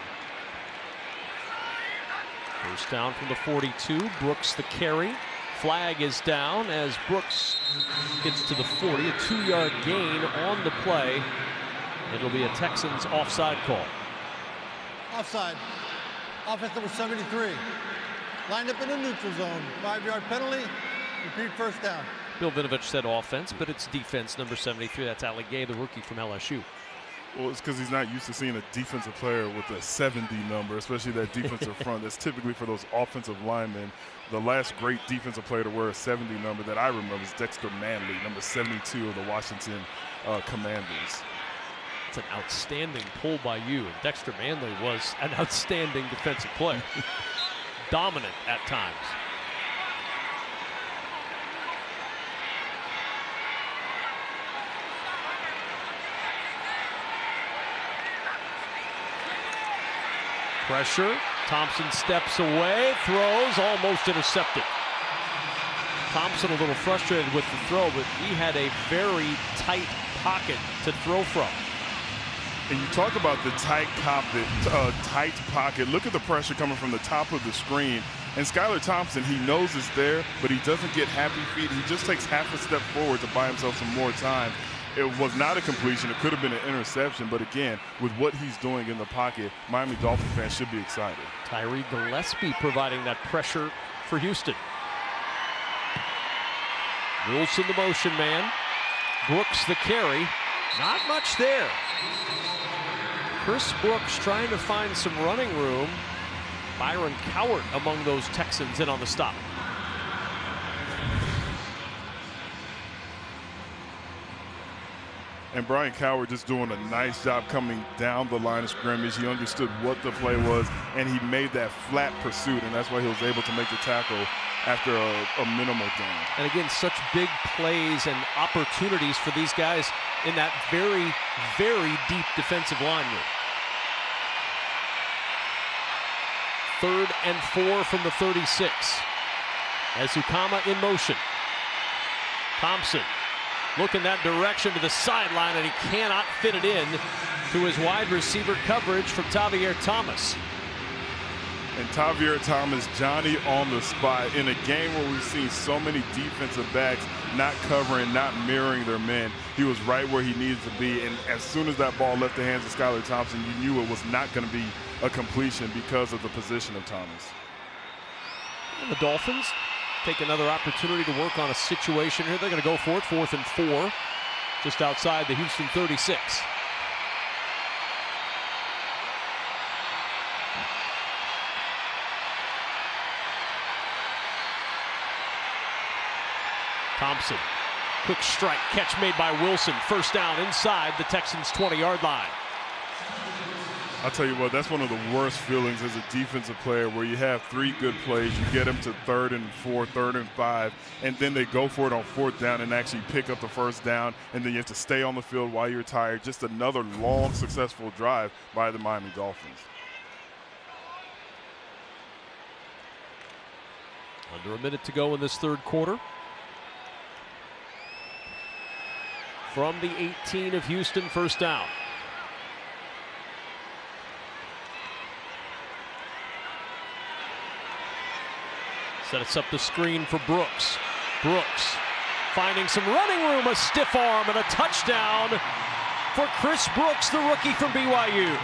First down from the forty-two, Brooks the carry. Flag is down as Brooks gets to the forty, a two yard gain on the play. It'll be a Texans offside call. Offside. Offense number seventy-three. Lined up in the neutral zone. Five yard penalty. Repeat first down. Bill Vinovich said offense, but it's defense number seventy-three. That's Ali Gay, the rookie from L S U. Well, it's because he's not used to seeing a defensive player with a seventy number, especially that defensive front. That's typically for those offensive linemen. The last great defensive player to wear a seventy number that I remember is Dexter Manley, number seventy-two of the Washington uh, Commanders. It's an outstanding pull by you. And Dexter Manley was an outstanding defensive player. Dominant at times. Pressure. Thompson steps away, throws, almost intercepted. Thompson a little frustrated with the throw, but he had a very tight pocket to throw from. And you talk about the tight pocket, uh, tight pocket. Look at the pressure coming from the top of the screen. And Skylar Thompson, he knows it's there, but he doesn't get happy feet. He just takes half a step forward to buy himself some more time. It was not a completion. It could have been an interception. But again, with what he's doing in the pocket, Miami Dolphin fans should be excited. Tyree Gillespie providing that pressure for Houston. Wilson the motion man. Brooks the carry. Not much there. Chris Brooks trying to find some running room. Byron Cowart among those Texans in on the stop. And Brian Cowart just doing a nice job coming down the line of scrimmage. He understood what the play was, and he made that flat pursuit, and that's why he was able to make the tackle after a, a minimal gain. And again, such big plays and opportunities for these guys in that very, very deep defensive line room. Third and four from the thirty-six. Ezukama in motion. Thompson looking that direction to the sideline, and he cannot fit it in to his wide receiver coverage from Tavier Thomas. And Tavier Thomas, Johnny on the spot in a game where we've seen so many defensive backs not covering, not mirroring their men. He was right where he needed to be, and as soon as that ball left the hands of Skylar Thompson, you knew it was not going to be a completion because of the position of Thomas. And the Dolphins take another opportunity to work on a situation here. They're going to go for it, fourth and four, just outside the Houston thirty-six. Thompson, quick strike, catch made by Wilson. First down inside the Texans' twenty yard line. I'll tell you what, that's one of the worst feelings as a defensive player where you have three good plays, you get them to third and four, third and five, and then they go for it on fourth down and actually pick up the first down, and then you have to stay on the field while you're tired. Just another long, successful drive by the Miami Dolphins. Under a minute to go in this third quarter. From the eighteen of Houston, first down. Sets up the screen for Brooks. Brooks finding some running room, a stiff arm, and a touchdown for Chris Brooks, the rookie from B Y U.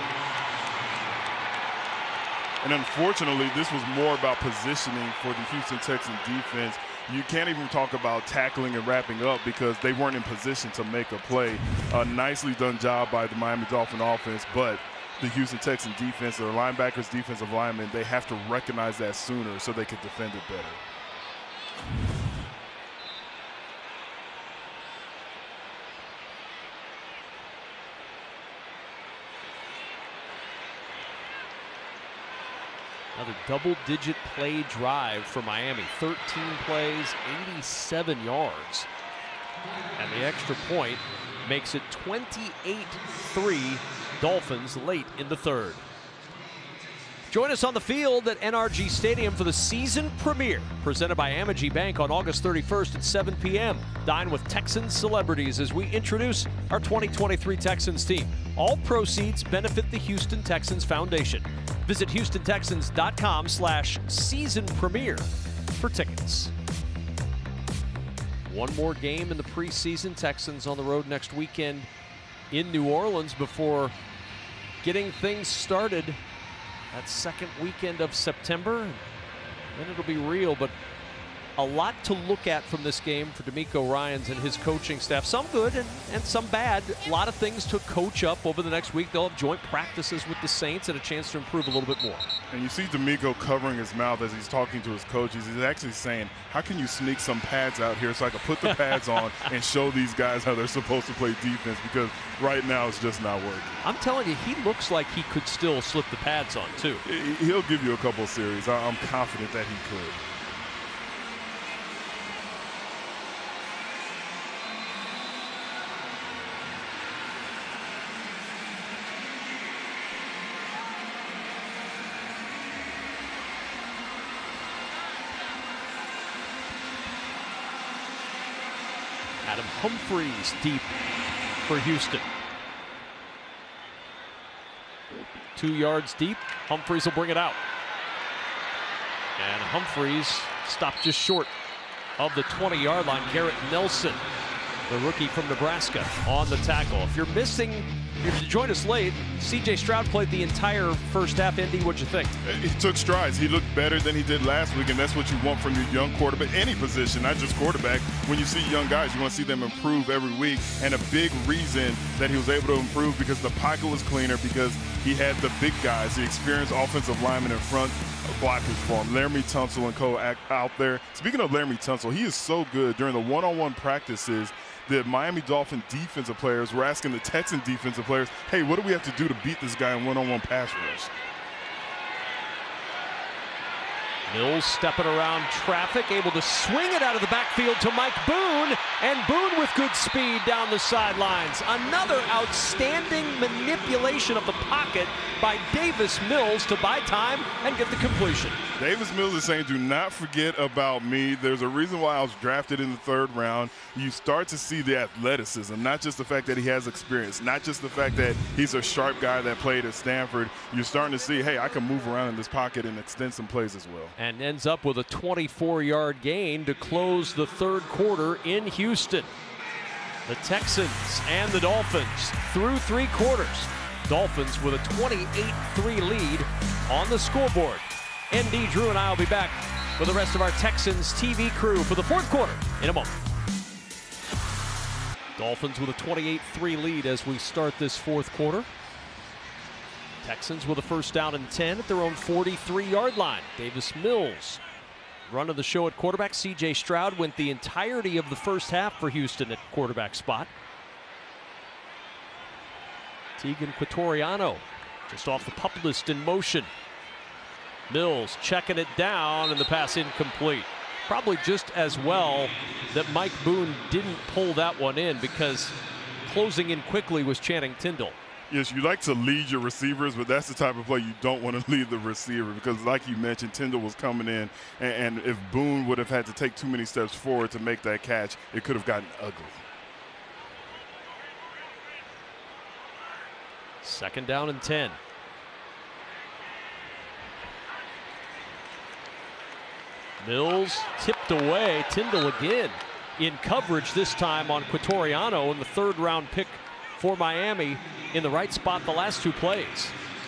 And unfortunately, this was more about positioning for the Houston Texans defense. You can't even talk about tackling and wrapping up because they weren't in position to make a play. A nicely done job by the Miami Dolphin offense, but the Houston Texans defense, their linebackers, defensive linemen, they have to recognize that sooner so they can defend it better. Another double-digit play drive for Miami. thirteen plays, eighty-seven yards. And the extra point makes it twenty-eight three Dolphins late in the third. Join us on the field at N R G Stadium for the season premiere, presented by Amegy Bank on August thirty-first at seven p m Dine with Texans celebrities as we introduce our twenty twenty-three Texans team. All proceeds benefit the Houston Texans Foundation. Visit houston texans dot com slash season premiere for tickets. One more game in the preseason. Texans on the road next weekend in New Orleans before getting things started that second weekend of September. Then it'll be real, but a lot to look at from this game for DeMeco Ryans and his coaching staff. Some good and, and some bad. A lot of things to coach up over the next week. They'll have joint practices with the Saints and a chance to improve a little bit more. And you see DeMeco covering his mouth as he's talking to his coaches. He's actually saying, how can you sneak some pads out here so I can put the pads on and show these guys how they're supposed to play defense, because right now it's just not working. I'm telling you, he looks like he could still slip the pads on too. He'll give you a couple of series. I'm confident that he could. Adam Humphries deep for Houston. Two yards deep. Humphries will bring it out. And Humphries stopped just short of the twenty-yard line. Garrett Nelson, the rookie from Nebraska, on the tackle. If you're missing, if you joined us late, C J Stroud played the entire first half. Indy, what'd you think? He took strides. He looked better than he did last week, and that's what you want from your young quarterback, any position, not just quarterback. When you see young guys, you want to see them improve every week, and a big reason that he was able to improve because the pocket was cleaner, because he had the big guys, the experienced offensive linemen in front blockers for him. Laramie Tunsil and co out there. Speaking of Laramie Tunsil, he is so good during the one-on-one practices. The Miami Dolphin defensive players were asking the Texan defensive players, hey, what do we have to do to beat this guy in one-on-one pass rush? Mills stepping around traffic, able to swing it out of the backfield to Mike Boone, and Boone with good speed down the sidelines. Another outstanding manipulation of the pocket by Davis Mills to buy time and get the completion. Davis Mills is saying, do not forget about me. There's a reason why I was drafted in the third round. You start to see the athleticism, not just the fact that he has experience, not just the fact that he's a sharp guy that played at Stanford. You're starting to see, hey, I can move around in this pocket and extend some plays as well. And ends up with a twenty-four yard gain to close the third quarter in Houston. The Texans and the Dolphins through three quarters. Dolphins with a twenty-eight three lead on the scoreboard. N D Drew and I will be back with the rest of our Texans T V crew for the fourth quarter in a moment. Dolphins with a twenty-eight three lead as we start this fourth quarter. Texans with a first down and ten at their own forty-three yard line. Davis Mills running the show at quarterback. C J Stroud went the entirety of the first half for Houston at quarterback spot. Tegan Quatoriano just off the pup list in motion. Mills checking it down, and the pass incomplete. Probably just as well that Mike Boone didn't pull that one in, because closing in quickly was Channing Tindall. Yes, you like to lead your receivers, but that's the type of play you don't want to lead the receiver because, like you mentioned, Tyndall was coming in, and, and if Boone would have had to take too many steps forward to make that catch, it could have gotten ugly. Second down and ten. Mills tipped away. Tyndall again in coverage, this time on Quitoriano, in the third round pick for Miami, in the right spot the last two plays.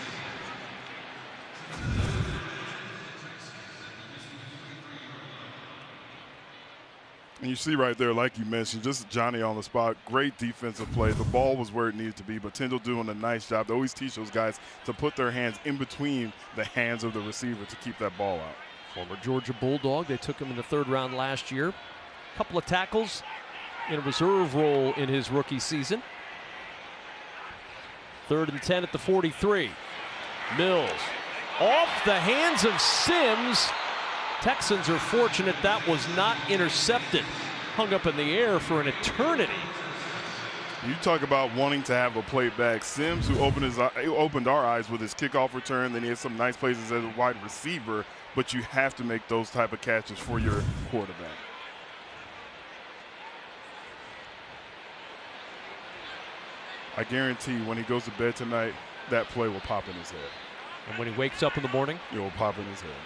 And you see right there, like you mentioned, just Johnny on the spot. Great defensive play. The ball was where it needed to be, but Tyndall doing a nice job. They always teach those guys to put their hands in between the hands of the receiver to keep that ball out. Former Georgia Bulldog. They took him in the third round last year. A couple of tackles in a reserve role in his rookie season. Third and ten at the forty-three. Mills off the hands of Sims. Texans are fortunate that was not intercepted. Hung up in the air for an eternity. You talk about wanting to have a play back. Sims, who opened his opened our eyes with his kickoff return, then he had some nice plays as a wide receiver, but you have to make those type of catches for your quarterback. I guarantee when he goes to bed tonight, that play will pop in his head. And when he wakes up in the morning? It will pop in his head.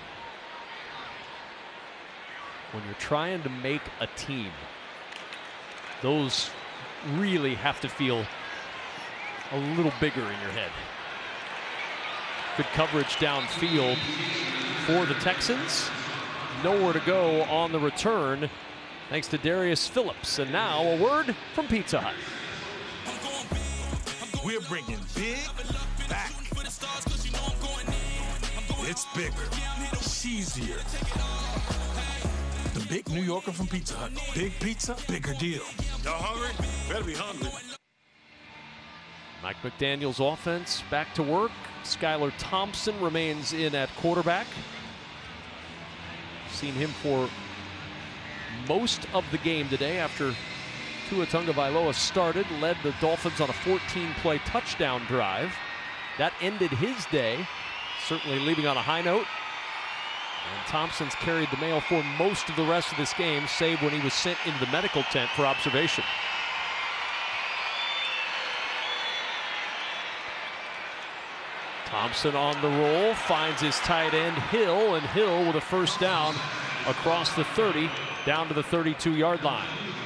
When you're trying to make a team, those really have to feel a little bigger in your head. Good coverage downfield for the Texans. Nowhere to go on the return, thanks to Darius Phillips. And now a word from Pizza Hut. We're bringing big back. It's bigger, cheesier. The Big New Yorker from Pizza Hut. Big pizza, bigger deal. Y'all hungry? Better be hungry. Mike McDaniel's offense back to work. Skylar Thompson remains in at quarterback. Seen him for most of the game today after Tua Tagovailoa started, led the Dolphins on a fourteen play touchdown drive. That ended his day, certainly leaving on a high note. And Thompson's carried the mail for most of the rest of this game, save when he was sent into the medical tent for observation. Thompson on the roll, finds his tight end Hill, and Hill with a first down across the thirty, down to the thirty-two yard line.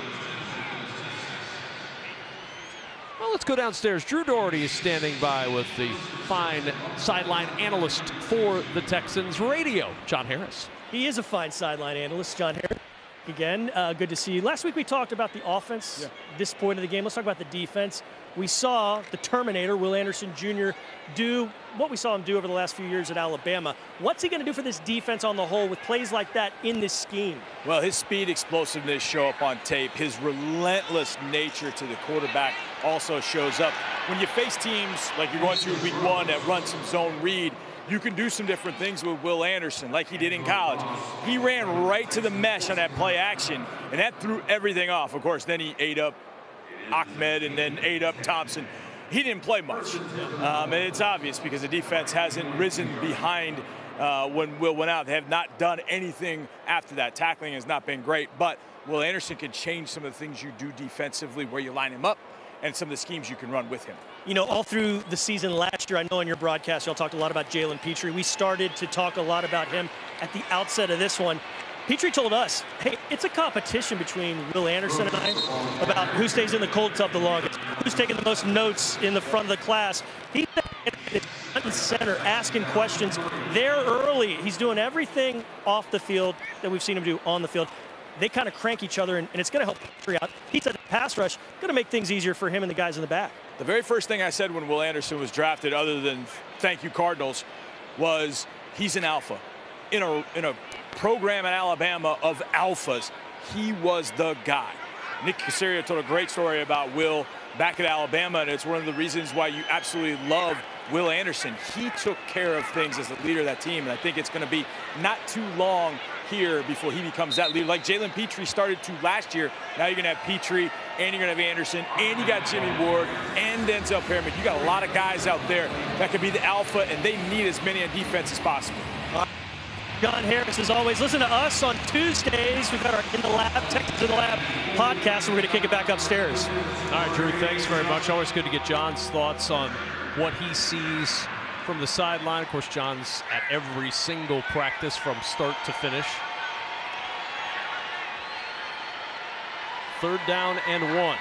Well, let's go downstairs. Drew Doherty is standing by with the fine sideline analyst for the Texans radio, John Harris. He is a fine sideline analyst, John Harris. Again, uh, good to see you. Last week we talked about the offense, yeah. This point of the game. Let's talk about the defense. We saw the Terminator, Will Anderson Junior, do what we saw him do over the last few years at Alabama. What's he going to do for this defense on the whole with plays like that in this scheme? Well, his speed, explosiveness show up on tape. His relentless nature to the quarterback also shows up. When you face teams like you're going to week one that run some zone read, you can do some different things with Will Anderson like he did in college. He ran right to the mesh on that play action, and that threw everything off. Of course, then he ate up Ahmed and then ate up Thompson. He didn't play much, um, and it's obvious because the defense hasn't risen behind uh, when Will went out. They have not done anything after that. Tackling has not been great, but Will Anderson can change some of the things you do defensively, where you line him up, and some of the schemes you can run with him. You know, all through the season last year, I know in your broadcast y'all talked a lot about Jalen Pitre. We started to talk a lot about him at the outset of this one. Pitre told us, hey, it's a competition between Will Anderson and I about who stays in the cold tub the longest, who's taking the most notes in the front of the class. He's front and center asking questions there early. He's doing everything off the field that we've seen him do on the field. They kind of crank each other, and, and it's going to help Pitre out. He said the pass rush going to make things easier for him and the guys in the back. The very first thing I said when Will Anderson was drafted, other than thank you Cardinals, was he's an alpha. In a, in a program at Alabama of alphas, he was the guy. Nick Caserio told a great story about Will back at Alabama, and it's one of the reasons why you absolutely love Will Anderson. He took care of things as the leader of that team, and I think it's going to be not too long here before he becomes that leader. Like Jalen Petrie started to last year. Now you're going to have Petrie, and you're going to have Anderson, and you got Jimmy Ward, and Denzel Perryman. You got a lot of guys out there that could be the alpha, and they need as many on defense as possible. Uh, John Harris, as always, listen to us on Tuesdays. We've got our In the Lab, Texans in the Lab podcast, and we're going to kick it back upstairs. All right, Drew, thanks very much. Always good to get John's thoughts on what he sees from the sideline. Of course, John's at every single practice from start to finish. Third down and one.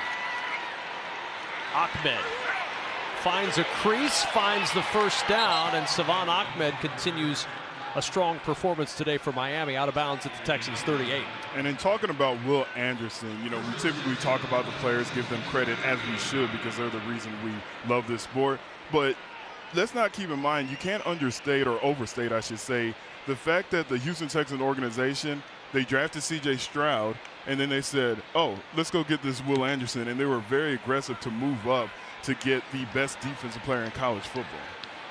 Ahmed finds a crease, finds the first down, and Salvon Ahmed continues a strong performance today for Miami, out of bounds at the Texans thirty-eight. And in talking about Will Anderson, you know, we typically talk about the players, give them credit as we should because they're the reason we love this sport. But let's not keep in mind, you can't understate or overstate, I should say, the fact that the Houston Texans organization, they drafted C J Stroud, and then they said, oh, let's go get this Will Anderson. And they were very aggressive to move up to get the best defensive player in college football.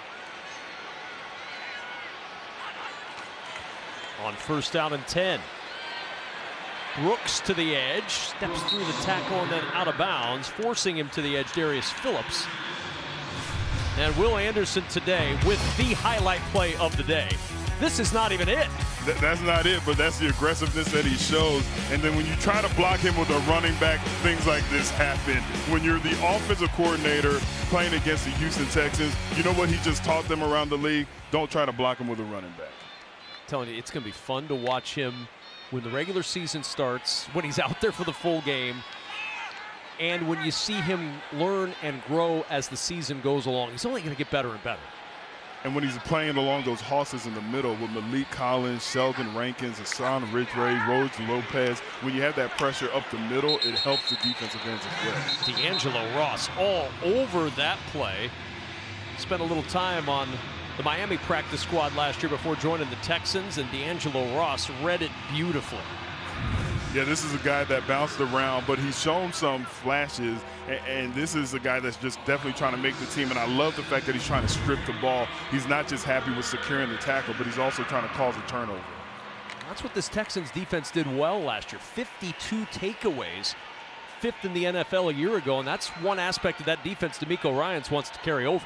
On first down and ten. Brooks to the edge, steps through the tackle and then out of bounds, forcing him to the edge, Darius Phillips. And Will Anderson today with the highlight play of the day. This is not even it. Th that's not it, but that's the aggressiveness that he shows. And then when you try to block him with a running back, things like this happen. When you're the offensive coordinator playing against the Houston Texans, you know what he just taught them around the league? Don't try to block him with a running back. I'm telling you, it's going to be fun to watch him when the regular season starts, when he's out there for the full game, and when you see him learn and grow as the season goes along. He's only going to get better and better. And when he's playing along those horses in the middle with Malik Collins, Sheldon Rankins, Hassan Ridgway, Rhodes Lopez, when you have that pressure up the middle, it helps the defensive ends as well. D'Angelo Ross all over that play. Spent a little time on the Miami practice squad last year before joining the Texans, and D'Angelo Ross read it beautifully. Yeah, this is a guy that bounced around, but he's shown some flashes, and, and this is a guy that's just definitely trying to make the team, and I love the fact that he's trying to strip the ball. He's not just happy with securing the tackle, but he's also trying to cause a turnover. That's what this Texans defense did well last year. fifty-two takeaways, fifth in the N F L a year ago, and that's one aspect of that defense DeMeco Ryans wants to carry over.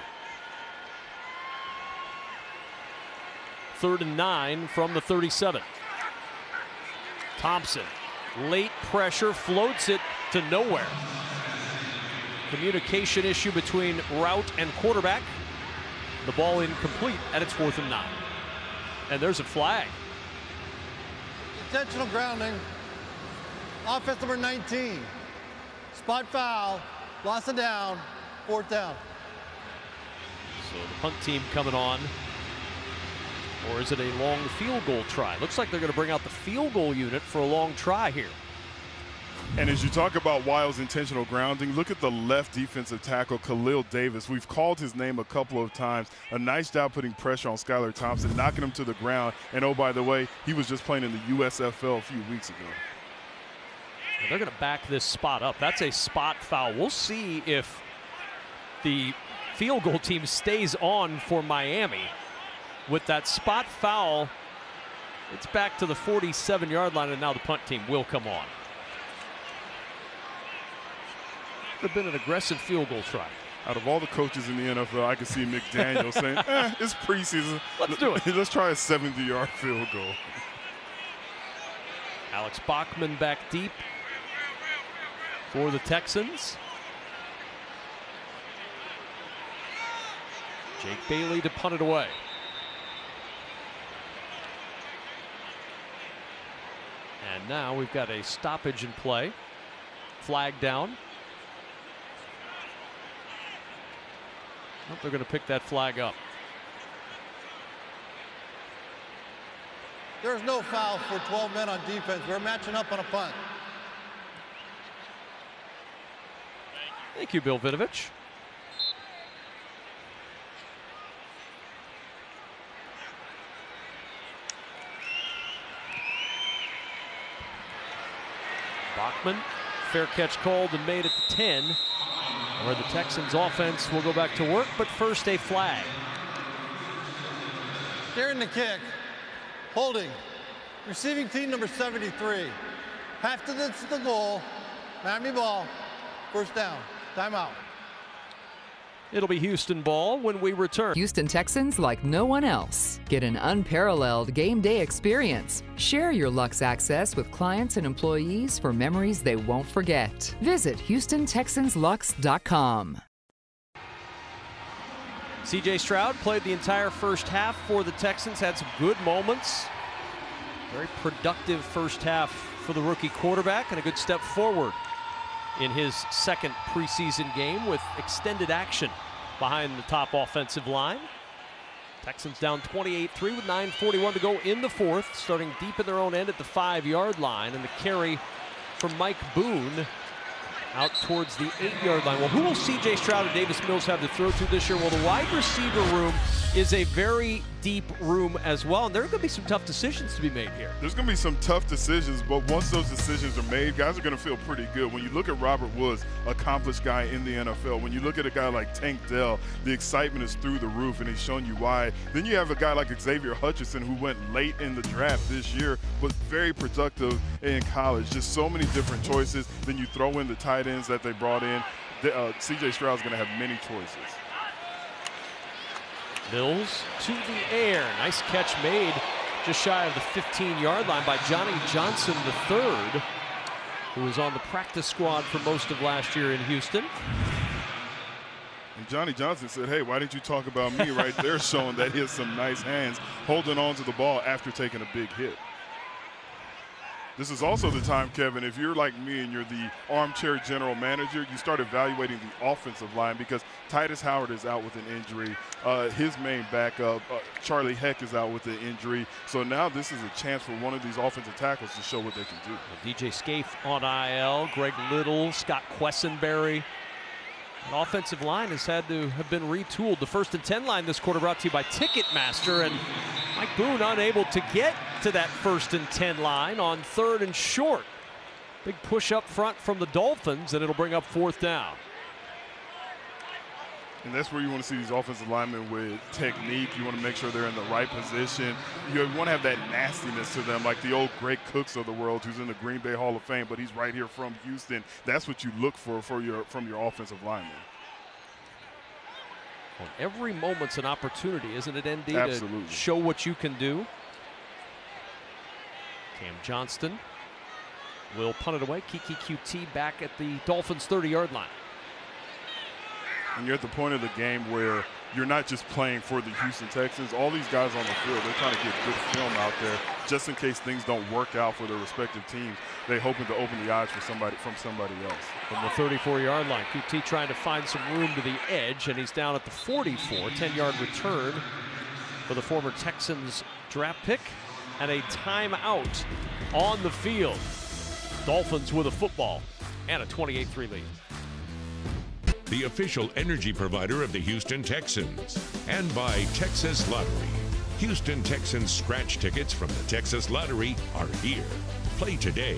Third and nine from the thirty-seven. Thompson, late pressure, floats it to nowhere. Communication issue between route and quarterback. The ball incomplete, and it's fourth and nine. And there's a flag. Intentional grounding. Offense number nineteen. Spot foul. Loss of down. Fourth down. So the punt team coming on. Or is it a long field goal try? Looks like they're going to bring out the field goal unit for a long try here. And as you talk about Wiles' intentional grounding, look at the left defensive tackle, Khalil Davis. We've called his name a couple of times. A nice job putting pressure on Skylar Thompson, knocking him to the ground. And oh, by the way, he was just playing in the U S F L a few weeks ago. Well, they're going to back this spot up. That's a spot foul. We'll see if the field goal team stays on for Miami. With that spot foul, it's back to the forty-seven yard line, and now the punt team will come on. Could have been an aggressive field goal try. Out of all the coaches in the N F L, I could see McDaniel saying, eh, it's preseason. Let's do it. Let's try a seventy yard field goal. Alex Bachman back deep for the Texans. Jake Bailey to punt it away. And now we've got a stoppage in play. Flag down. Oh, they're going to pick that flag up. There's no foul for twelve men on defense. We're matching up on a punt. Thank you, Bill Vinovich. Bachman, fair catch called and made at the ten, where the Texans offense will go back to work, but first a flag. During the kick, holding, Receiving team number seventy-three. Half distance to the goal. Miami ball. First down. Timeout. It'll be Houston ball when we return. Houston Texans like no one else. Get an unparalleled game day experience. Share your Lux access with clients and employees for memories they won't forget. Visit Houston Texans Lux dot com. C J Stroud played the entire first half for the Texans, had some good moments. Very productive first half for the rookie quarterback, and a good step forward in his second preseason game with extended action behind the top offensive line. Texans down twenty-eight three with nine forty-one to go in the fourth, starting deep in their own end at the five-yard line, and the carry from Mike Boone out towards the eight-yard line. Well, who will C J Stroud and Davis Mills have to throw to this year? Well, the wide receiver room is a very deep room as well, and there are going to be some tough decisions to be made here. There's going to be some tough decisions, but once those decisions are made, guys are going to feel pretty good. When you look at Robert Woods, accomplished guy in the N F L, when you look at a guy like Tank Dell, the excitement is through the roof, and he's shown you why. Then you have a guy like Xavier Hutchinson, who went late in the draft this year, was very productive in college. Just so many different choices. Then you throw in the tight ends that they brought in. Uh, C J Stroud's going to have many choices. Mills to the air. Nice catch made just shy of the fifteen-yard line by Johnny Johnson the third, who was on the practice squad for most of last year in Houston. And Johnny Johnson said, hey, why didn't you talk about me right there, showing that he has some nice hands holding on to the ball after taking a big hit. This is also the time, Kevin, if you're like me and you're the armchair general manager, you start evaluating the offensive line, because Titus Howard is out with an injury. Uh, his main backup, uh, Charlie Heck, is out with an injury. So now this is a chance for one of these offensive tackles to show what they can do. Well, D J Scaife on I L, Greg Little, Scott Quessenberry. An offensive line has had to have been retooled. The first and ten line this quarter brought to you by Ticketmaster, and Mike Boone unable to get to that first and ten line on third and short. Big push up front from the Dolphins, and it'll bring up fourth down. And that's where you want to see these offensive linemen with technique. You want to make sure they're in the right position. You want to have that nastiness to them, like the old Greg Cooks of the world, who's in the Green Bay Hall of Fame, but he's right here from Houston. That's what you look for, for your, from your offensive linemen. Well, every moment's an opportunity, isn't it, N D, Absolutely. To show what you can do? Cam Johnston will punt it away. Kiki Q T back at the Dolphins' thirty-yard line. And you're at the point of the game where you're not just playing for the Houston Texans. All these guys on the field, they're trying to get good film out there just in case things don't work out for their respective teams. They're hoping to open the eyes for somebody from somebody else. From the thirty-four-yard line, Q T trying to find some room to the edge, and he's down at the forty-four. ten-yard return for the former Texans draft pick, and a timeout on the field. Dolphins with a football and a twenty-eight three lead. The official energy provider of the Houston Texans, and by Texas Lottery. Houston Texans scratch tickets from the Texas Lottery are here. Play today.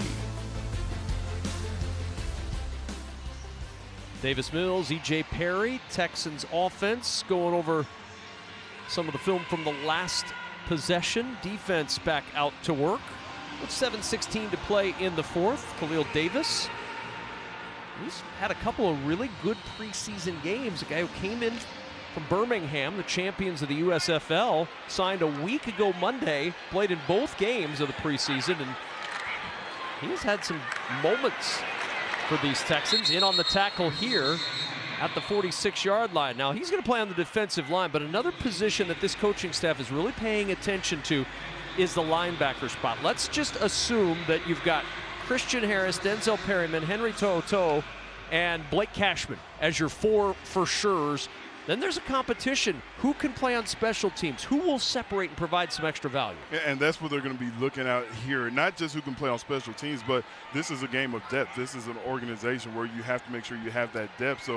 Davis Mills, E J Perry, Texans offense, going over some of the film from the last possession. Defense back out to work with seven sixteen to play in the fourth. Khalil Davis, he's had a couple of really good preseason games. A guy who came in from Birmingham, the champions of the U S F L, signed a week ago Monday, played in both games of the preseason, and he's had some moments for these Texans. In on the tackle here at the forty-six-yard line. Now, he's going to play on the defensive line, but another position that this coaching staff is really paying attention to is the linebacker spot. Let's just assume that you've got Christian Harris, Denzel Perryman, Henry To'oTo'o, and Blake Cashman as your four for sures. Then there's a competition. Who can play on special teams? Who will separate and provide some extra value? And that's what they're going to be looking at here. Not just who can play on special teams, but this is a game of depth. This is an organization where you have to make sure you have that depth. So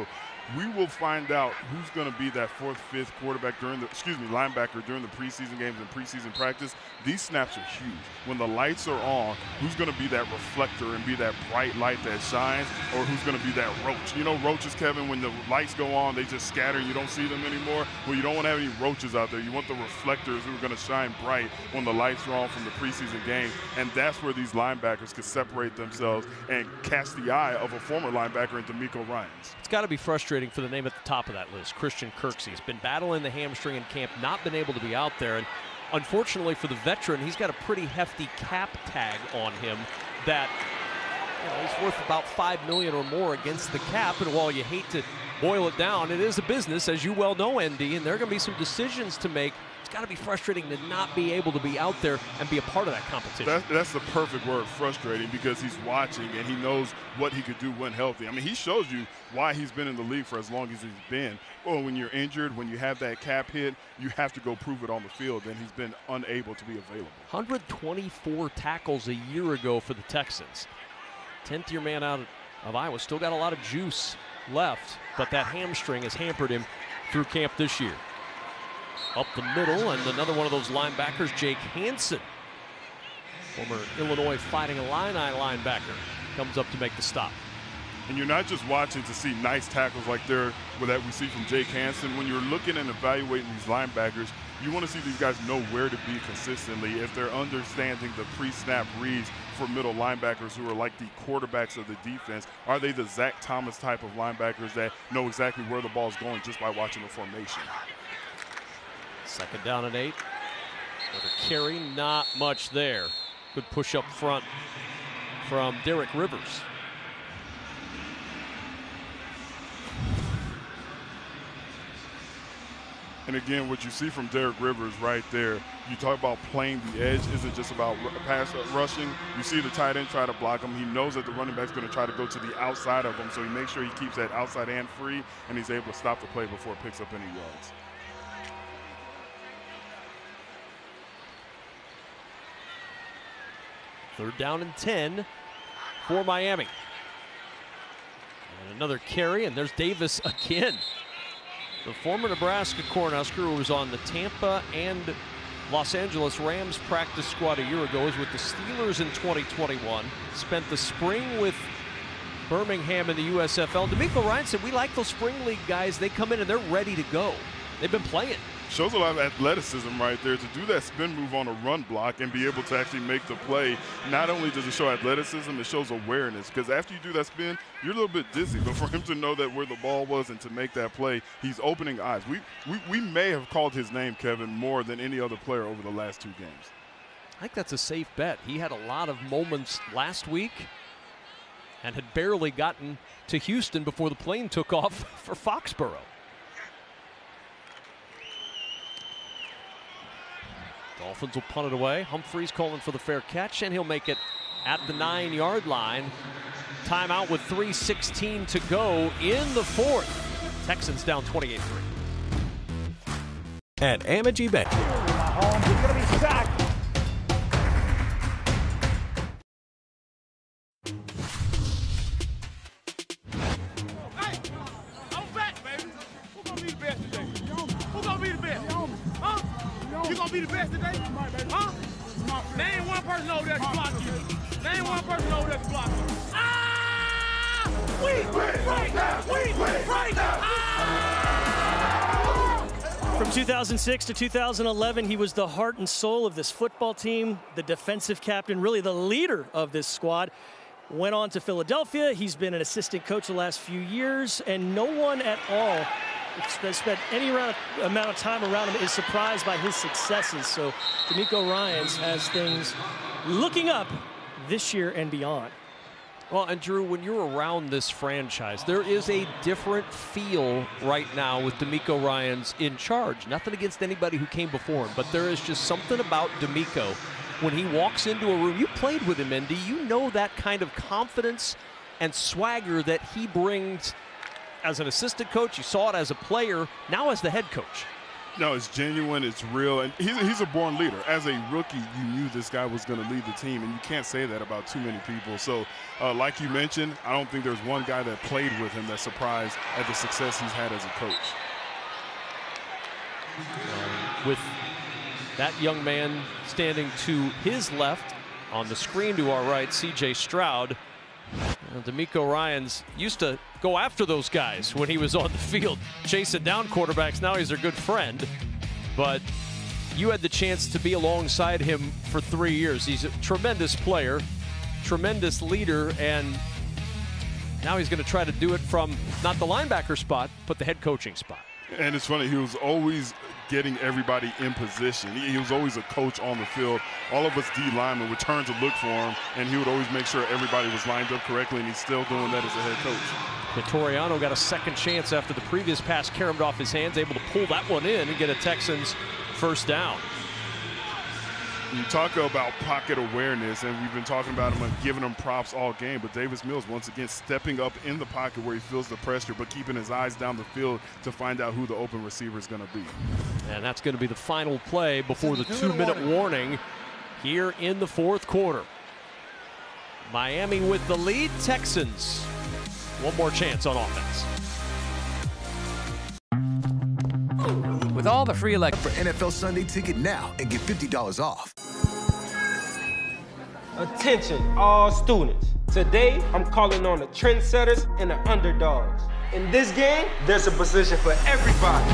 we will find out who's going to be that fourth, fifth quarterback during the, excuse me, linebacker during the preseason games and preseason practice. These snaps are huge. When the lights are on, who's going to be that reflector and be that bright light that shines, or who's going to be that roach? You know, roaches, Kevin, when the lights go on, they just scatter and you don't see them anymore. Well, you don't want to have any roaches out there. You want the reflectors who are going to shine bright when the lights are on from the preseason games, and that's where these linebackers can separate themselves and catch the eye of a former linebacker in DeMeco Ryans. It's got to be frustrating for the name at the top of that list, Christian Kirksey. He's been battling the hamstring in camp, not been able to be out there, and unfortunately for the veteran, he's got a pretty hefty cap tag on him that, you know, he's worth about five million dollars or more against the cap, and while you hate to boil it down, it is a business, as you well know, N D, and there are going to be some decisions to make. It's got to be frustrating to not be able to be out there and be a part of that competition. That, that's the perfect word, frustrating, because he's watching and he knows what he could do when healthy. I mean, he shows you why he's been in the league for as long as he's been. Well, when you're injured, when you have that cap hit, you have to go prove it on the field, and he's been unable to be available. one hundred twenty-four tackles a year ago for the Texans. tenth year man out of Iowa, still got a lot of juice left, but that hamstring has hampered him through camp this year. Up the middle, and another one of those linebackers, Jake Hansen, former Illinois Fighting Illini linebacker, comes up to make the stop. And you're not just watching to see nice tackles like there that we see from Jake Hansen. When you're looking and evaluating these linebackers, you want to see these guys know where to be consistently if they're understanding the pre-snap reads for middle linebackers who are like the quarterbacks of the defense. Are they the Zach Thomas type of linebackers that know exactly where the ball is going just by watching the formation? Second down and eight. Another carry, not much there. Good push up front from Derek Rivers. And again, what you see from Derek Rivers right there, you talk about playing the edge, isn't just about pass rushing. You see the tight end try to block him. He knows that the running back's going to try to go to the outside of him, so he makes sure he keeps that outside hand free, and he's able to stop the play before it picks up any yards. Third down and ten for Miami. And another carry, and there's Davis again. The former Nebraska Cornhusker, who was on the Tampa and Los Angeles Rams practice squad a year ago, is with the Steelers in twenty twenty-one. Spent the spring with Birmingham in the U S F L. DeMeco Ryans said, we like those spring league guys. They come in and they're ready to go. They've been playing. Shows a lot of athleticism right there to do that spin move on a run block and be able to actually make the play. Not only does it show athleticism, it shows awareness, because after you do that spin, you're a little bit dizzy. But for him to know that where the ball was and to make that play, he's opening eyes. We, we, we may have called his name, Kevin, more than any other player over the last two games. I think that's a safe bet. He had a lot of moments last week and had barely gotten to Houston before the plane took off for Foxborough. Dolphins will punt it away. Humphreys calling for the fair catch, and he'll make it at the nine yard line. Timeout with three sixteen to go in the fourth. Texans down twenty-eight three. At Amagi Bank. Mahomes is going to be sacked. You gonna be the best today? Huh? Name one person over there to block you. Name one person over there to block you. Ah! We right now! We right now! Ah! From two thousand six to two thousand eleven, he was the heart and soul of this football team, the defensive captain, really the leader of this squad. Went on to Philadelphia. He's been an assistant coach the last few years, and no one at all spent any amount of time around him is surprised by his successes. So DeMeco Ryans has things looking up this year and beyond. Well, and Drew, when you're around this franchise, there is a different feel right now with DeMeco Ryans in charge. Nothing against anybody who came before him, but there is just something about DeMeco. When he walks into a room, you played with him, Indy, you know that kind of confidence and swagger that he brings as an assistant coach. You saw it as a player, now as the head coach. No, it's genuine, it's real, and he's, he's a born leader. As a rookie, you knew this guy was going to lead the team, and you can't say that about too many people. So, uh, like you mentioned, I don't think there's one guy that played with him that's surprised at the success he's had as a coach. Uh, with that young man standing to his left, on the screen to our right, C J Stroud. Uh, D'Amico Ryans used to go after those guys when he was on the field, chasing down quarterbacks. Now he's their good friend. But you had the chance to be alongside him for three years. He's a tremendous player, tremendous leader, and now he's going to try to do it from not the linebacker spot, but the head coaching spot. And it's funny, he was always getting everybody in position. He, he was always a coach on the field. All of us D linemen would turn to look for him, and he would always make sure everybody was lined up correctly, and he's still doing that as a head coach. Vittoriano got a second chance after the previous pass caromed off his hands, able to pull that one in and get a Texans first down. You talk about pocket awareness, and we've been talking about him and giving him props all game, but Davis Mills, once again, stepping up in the pocket where he feels the pressure, but keeping his eyes down the field to find out who the open receiver is going to be. And that's going to be the final play before the two-minute warning here in the fourth quarter. Miami with the lead. Texans, one more chance on offense. With all the free elect for N F L Sunday Ticket now and get fifty dollars off. Attention, all students. Today, I'm calling on the trendsetters and the underdogs. In this game, there's a position for everybody.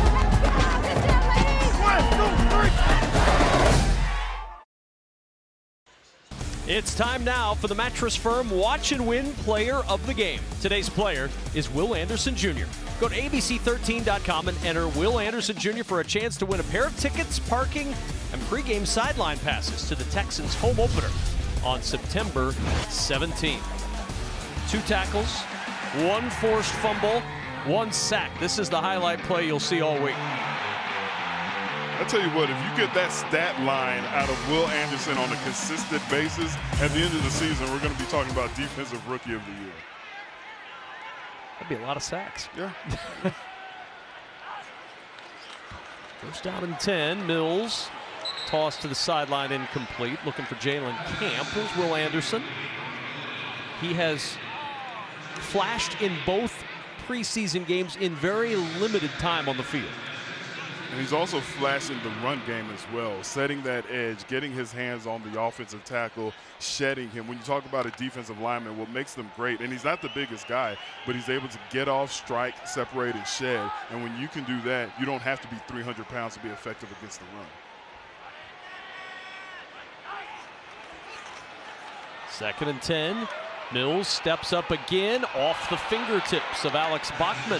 It's time now for the Mattress Firm Watch and Win Player of the Game. Today's player is Will Anderson Junior Go to A B C thirteen dot com and enter Will Anderson Junior for a chance to win a pair of tickets, parking, and pregame sideline passes to the Texans home opener on September seventeenth. Two tackles, one forced fumble, one sack. This is the highlight play you'll see all week. I tell you what, if you get that stat line out of Will Anderson on a consistent basis, at the end of the season, we're going to be talking about Defensive Rookie of the Year. That'd be a lot of sacks. Yeah. First down and ten. Mills tossed to the sideline, incomplete. Looking for Jalen Camp. Here's Will Anderson. He has flashed in both preseason games in very limited time on the field. And he's also flashing the run game as well, setting that edge, getting his hands on the offensive tackle, shedding him. When you talk about a defensive lineman, what makes them great, and he's not the biggest guy, but he's able to get off, strike, separate, and shed. And when you can do that, you don't have to be three hundred pounds to be effective against the run. Second and ten. Mills steps up again off the fingertips of Alex Bachman.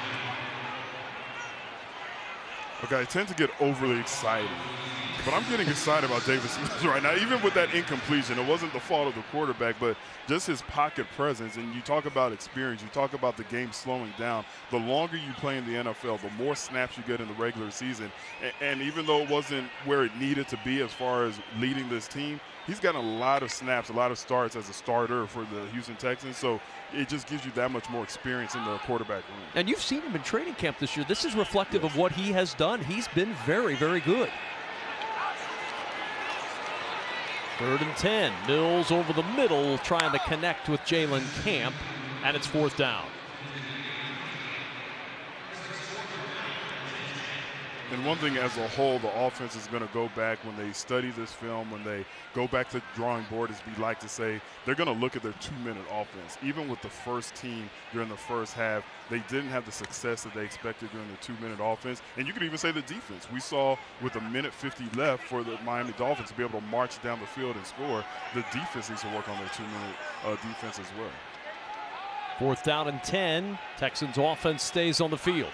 Okay, I tend to get overly excited, but I'm getting excited about Davis Mills right now. Even with that incompletion, it wasn't the fault of the quarterback, but just his pocket presence. And you talk about experience, you talk about the game slowing down. The longer you play in the N F L, the more snaps you get in the regular season. And, and even though it wasn't where it needed to be as far as leading this team, he's got a lot of snaps, a lot of starts as a starter for the Houston Texans. So it just gives you that much more experience in the quarterback room. And you've seen him in training camp this year. This is reflective yes. of what he has done. He's been very, very good. Third and ten. Mills over the middle trying to connect with Jalen Camp, and it's fourth down. And one thing as a whole, the offense is going to go back when they study this film, when they go back to the drawing board, as we like to say, they're going to look at their two-minute offense. Even with the first team during the first half, they didn't have the success that they expected during the two-minute offense. And you could even say the defense. We saw with a minute fifty left for the Miami Dolphins to be able to march down the field and score. The defense needs to work on their two-minute uh, defense as well. Fourth down and ten. Texans offense stays on the field.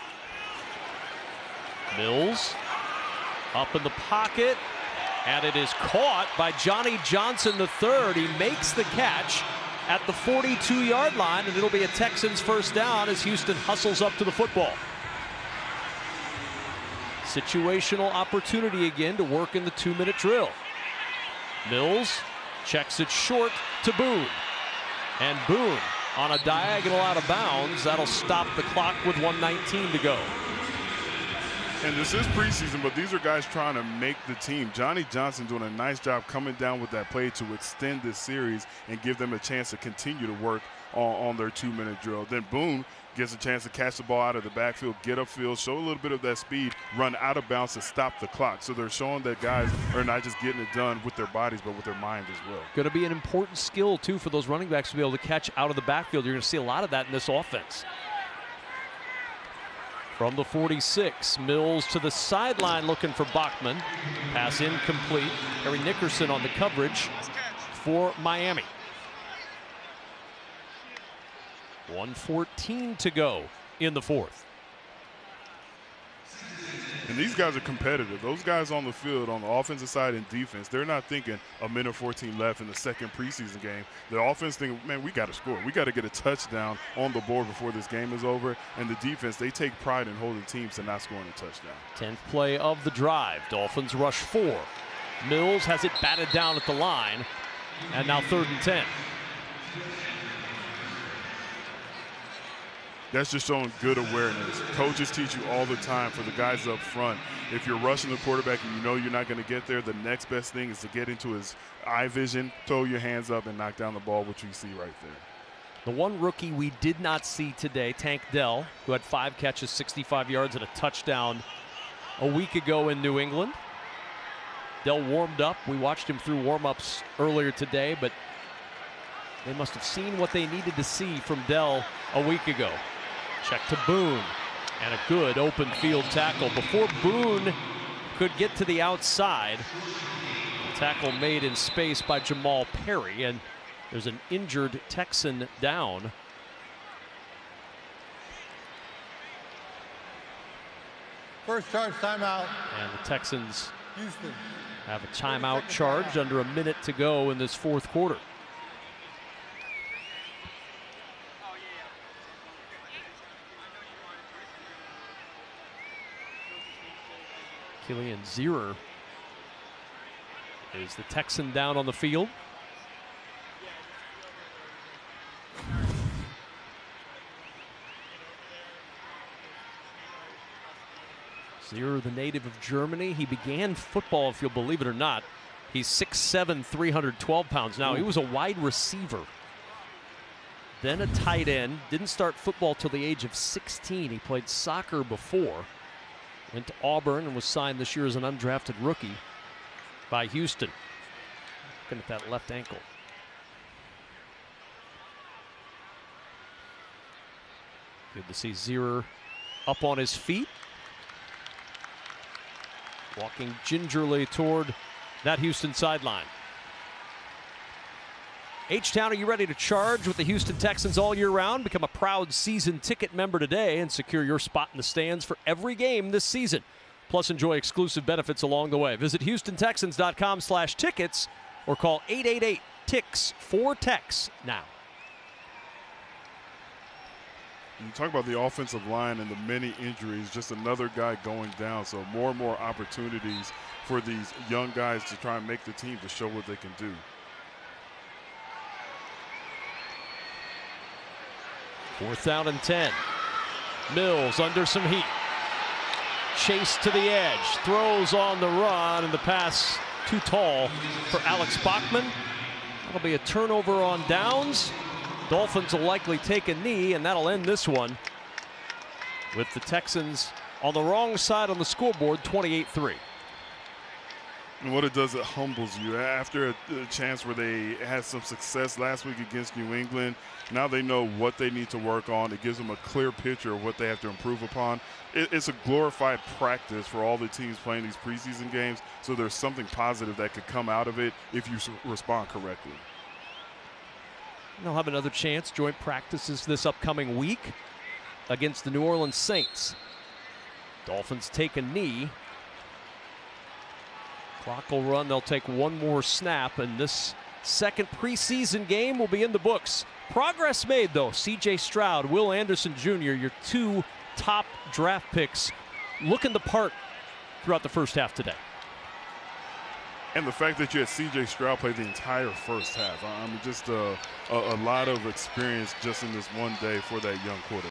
Mills up in the pocket, and it is caught by Johnny Johnson the third. He makes the catch at the forty-two yard line, and it'll be a Texans first down as Houston hustles up to the football. Situational opportunity again to work in the two-minute drill. Mills checks it short to Boone, and Boone on a diagonal out of bounds. That'll stop the clock with one nineteen to go. And this is preseason, but these are guys trying to make the team. Johnny Johnson doing a nice job coming down with that play to extend this series and give them a chance to continue to work on, on their two-minute drill. Then Boone gets a chance to catch the ball out of the backfield, get upfield, show a little bit of that speed, run out of bounds to stop the clock. So they're showing that guys are not just getting it done with their bodies, but with their mind as well. Going to be an important skill, too, for those running backs to be able to catch out of the backfield. You're going to see a lot of that in this offense. From the forty-six, Mills to the sideline looking for Bachman. Pass incomplete. Harry Nickerson on the coverage for Miami. one fourteen to go in the fourth. And these guys are competitive. Those guys on the field, on the offensive side and defense, they're not thinking a minute fourteen left in the second preseason game. The offense thinking, man, we got to score. We got to get a touchdown on the board before this game is over. And the defense, they take pride in holding teams to not scoring a touchdown. tenth play of the drive. Dolphins rush four. Mills has it batted down at the line. And now third and ten. That's just showing good awareness. Coaches teach you all the time for the guys up front. If you're rushing the quarterback and you know you're not going to get there, the next best thing is to get into his eye vision, throw your hands up, and knock down the ball, which we see right there. The one rookie we did not see today, Tank Dell, who had five catches, sixty-five yards, and a touchdown a week ago in New England. Dell warmed up. We watched him through warm-ups earlier today, but they must have seen what they needed to see from Dell a week ago. Check to Boone, and a good open field tackle. Before Boone could get to the outside, the tackle made in space by Jamal Perry, and there's an injured Texan down. First charge timeout. And the Texans Houston have a timeout charged under a minute to go in this fourth quarter. Killian Zierer is the Texan down on the field. Zierer, the native of Germany. He began football, if you'll believe it or not. He's six seven, three hundred twelve pounds now. He was a wide receiver, then a tight end. Didn't start football till the age of sixteen. He played soccer before. Went to Auburn and was signed this year as an undrafted rookie by Houston. Looking at that left ankle. Good to see Zierer up on his feet. Walking gingerly toward that Houston sideline. H-Town, are you ready to charge with the Houston Texans all year round? Become a proud season ticket member today and secure your spot in the stands for every game this season. Plus, enjoy exclusive benefits along the way. Visit Houston Texans dot com slash tickets or call eight eight eight, T I X for Tex now. You talk about the offensive line and the many injuries, just another guy going down. So more and more opportunities for these young guys to try and make the team to show what they can do. Fourth down and ten. Mills under some heat. Chase to the edge. Throws on the run, and the pass too tall for Alex Bachman. That'll be a turnover on downs. Dolphins will likely take a knee, and that'll end this one with the Texans on the wrong side on the scoreboard, twenty-eight three. And what it does, it humbles you. After a, a chance where they had some success last week against New England, now they know what they need to work on. It gives them a clear picture of what they have to improve upon. It, it's a glorified practice for all the teams playing these preseason games, so there's something positive that could come out of it if you respond correctly. They'll have another chance, joint practices this upcoming week against the New Orleans Saints. Dolphins take a knee. Clock will run. They'll take one more snap, and this second preseason game will be in the books. Progress made, though. C J Stroud, Will Anderson Junior, your two top draft picks, looking the part throughout the first half today. And the fact that you had C J Stroud play the entire first half. I mean, just a, a, a lot of experience just in this one day for that young quarterback.